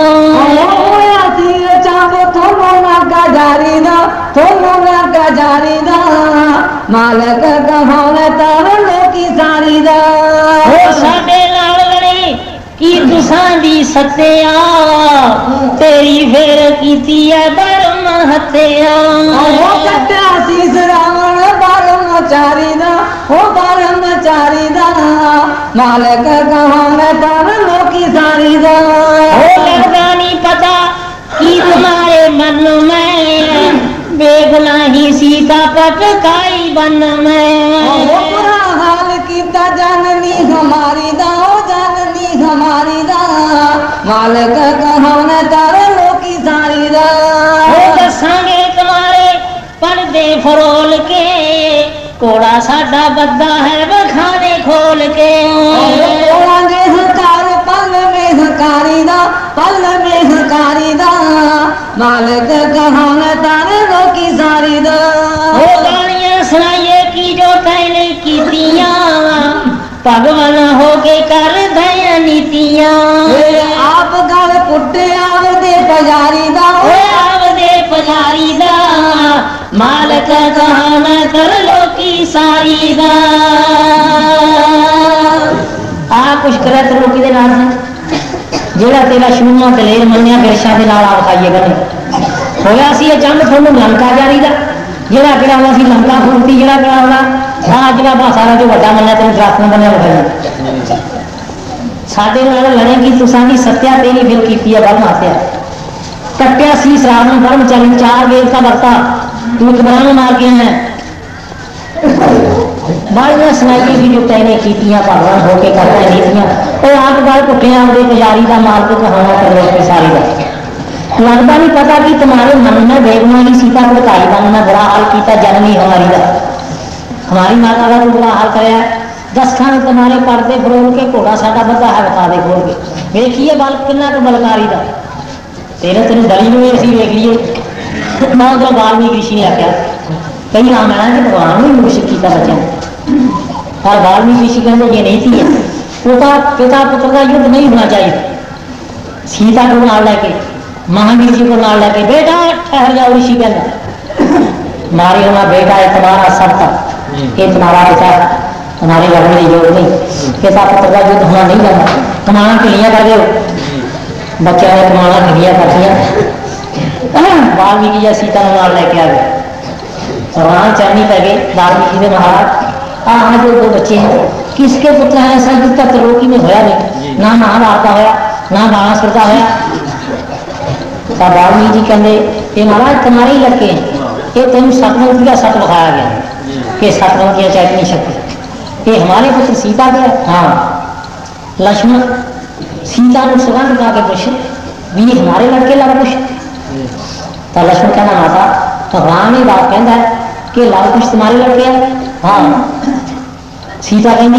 जारी दा थोड़ा जारी दा मालक कहावे तार लोकी सारी दा साडे नाल लड़े की तुसां दी सत्या तेरी फेर कीती है बरम हत्या कट्टा शीस रावण बरम चारी दा ओ बरम चारी दा मालक कहावे तार लोकी सारी दा लगदा नहीं पता कि तुम्हारे मन में बेगना ही सीता पटकाई बन में बुरा हाल कीता जननी हमारी दा जननी हमारी दा मालक कहावने तारे लोकी सारी दा दसांगे तुम्हारे पर्दे फरोल के कोड़ा साडा बद्दा है बखाने खोल के हकार पल में हकारी दा पल में हकारी दा मालक कहावने तारे लोकी सारी दा गालियां सुनाइए की जो तैने कीतियां भगवान हो के कर दया नीतियां आप गल पुट्टे आवदे पुजारी दा आवदे पुजारी दा मालक कहाना कर लोकी सारी दा आ कुछ करे तो लोकी दे नाल जेड़ा तेरा शूमा दलेर मन्निया बिरशा दे नाल आप खाइए गने होया सी अचंभ थोनू लंका जारी दा जेड़ा केड़ा होना सी लंका फूकती जेड़ा केड़ा होना आ जेड़ा सारा जो वड्डा मन्निया तेरे दरख्त न बनया होया साडे नाल लड़ेगी तुसां दी सत्या तेरी फिर कीती है बरम हत्या कट्टिया सी श्रावण ब्रह्मचारी चार वेद का बरता तू इकबाल मार के है बालियां सुनाइए भी जो तैने कीतियां भगवान होके करता नीतियां और आप गल पुट्ठियां दे पुजारी का मालक कहाना कर लोकी सारी दा लगता नहीं पता कि तुम्हारे मन में बेगुना ही सीता भड़काई बनना बुरा हाल किया जननी हमारी दा हमारी माता का बुरा हाल कराया दस खान तुम्हारे पर्दे फरोल के घोड़ा साडा बद्दा है बता दे खोल के वेखिए बल किन्ना क बलकारी दा तेरे तेन दली में असी वेख लीए मैं उधर वाल्मीकि ऋषि ने आख्या कई राम है कि भगवान ने मूर्छित किया बच्चों पर वाल्मीकि ऋषि कहते ये नहीं थी पिता पिता पुत्र का युद्ध नहीं होना चाहिए सीता को नाल लैके महावीर जी को नाल लैके बेटा ठहर जाओ ऋषि कहना मारे हुआ बेटा है तुम्हारा सबका ये तुम्हारा पिता तुम्हारे घर में योग नहीं पिता पुत्र का युद्ध होना नहीं जाता कमाना किलियां कर दो बच्चा ने कमाना किलियां कर दिया वाल्मीकि जी सीता नाल लैके आ गए भगवान चरनी पै गए वाल्मीकि ने महाराज हाँ जो दो बच्चे हैं किसके पुत्र हैं ऐसा युद्ध त्रिलोकी में होया नहीं ना महाभारत होया ना बाणासुर का होया वाल्मीकि जी कहते ये महाराज तुम्हारे ही लड़के हैं ये तेन सतवंती का सत दिखाया गया कि सतवंती चैतन्य शक्ति ये हमारे पुत्र सीता के हाँ लक्ष्मण सीता ने सुगंध का के पूछ भी हमारे लड़के लड़ कुछ तो लक्ष्मण कहना माता भगवान ये बात कहता है कि लाल कुछ तुम्हारे लड़के हैं हाँ सीता कहती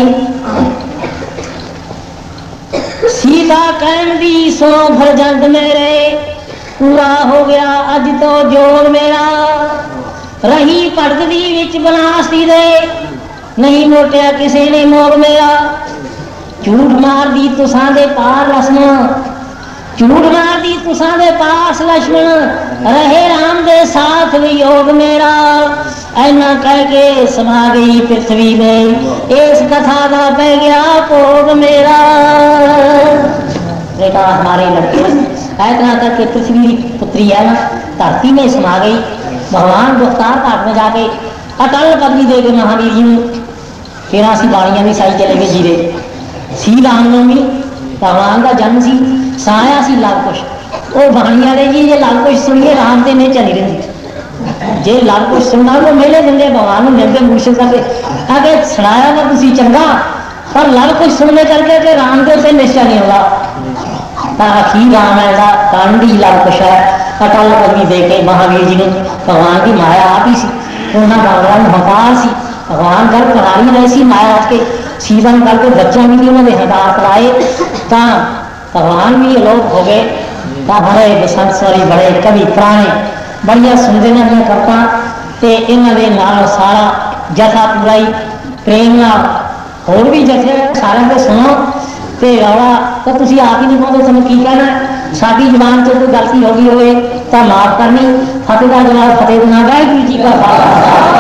सीता कहती सुनो भरजंद मेरे पूरा हो गया अज तो जोग मेरा रही भड़कदी विच बनासती दे नहीं मोटिया किसी ने मोग मेरा झूठ मार दी तुसां दे पार लक्ष्मण झूठ मार दी तुसां दे पास लक्ष्मण रहे राम दे साथ वियोग मेरा ऐना कह के समा गई पृथ्वी में इस कथा का पै गया भोग मेरा बेटा हमारे लड़के इतना तक कि पृथ्वी पुत्री है ना धरती में समा गई भगवान गुफ्तार घाट में जाके अटल पदवी दे के महावीर जी ने फिर असी बाणियां भी साई चले गए जीरे सी रामनवमी भगवान का जन्म सी साया सी लाल कुछ वो बाणियां दे जी जे लाल कुछ सुनिए राम से नहीं चली रही जे लाल कुछ सुनना वो मेले देंगे भगवान मिलते मुर्शिद करके आगे सुनाया ना तुम चंगा पर लाल कुछ सुनने करके कि राम के से निश्चय नहीं होगा आखिर राम ऐसा कांडी लाल कुछ है अटल पदवी दे के महावीर जी ने भगवान की माया आप ही सी उन्होंने भगवान हकार सी भगवान गल करारी रहे सी माया के सीवन गल के बच्चा भी नहीं उन्होंने हकार कराए तो भगवान भी अलोप हो गए बड़े बसंत सॉरी बड़े कवि पुराने बड़िया सुनते ने करता तो इन्होंने नाल सारा जथा पूरा ही प्रेम होर भी जथे सारे के सुनो तो रौला तो तुम आप ही नहीं पाते तुम की कहना साड़ी जबान से कोई गलती हो गई हो तो माफ करनी फतेह का जवाब फतेह ना वाहिगुरू जी का खालसा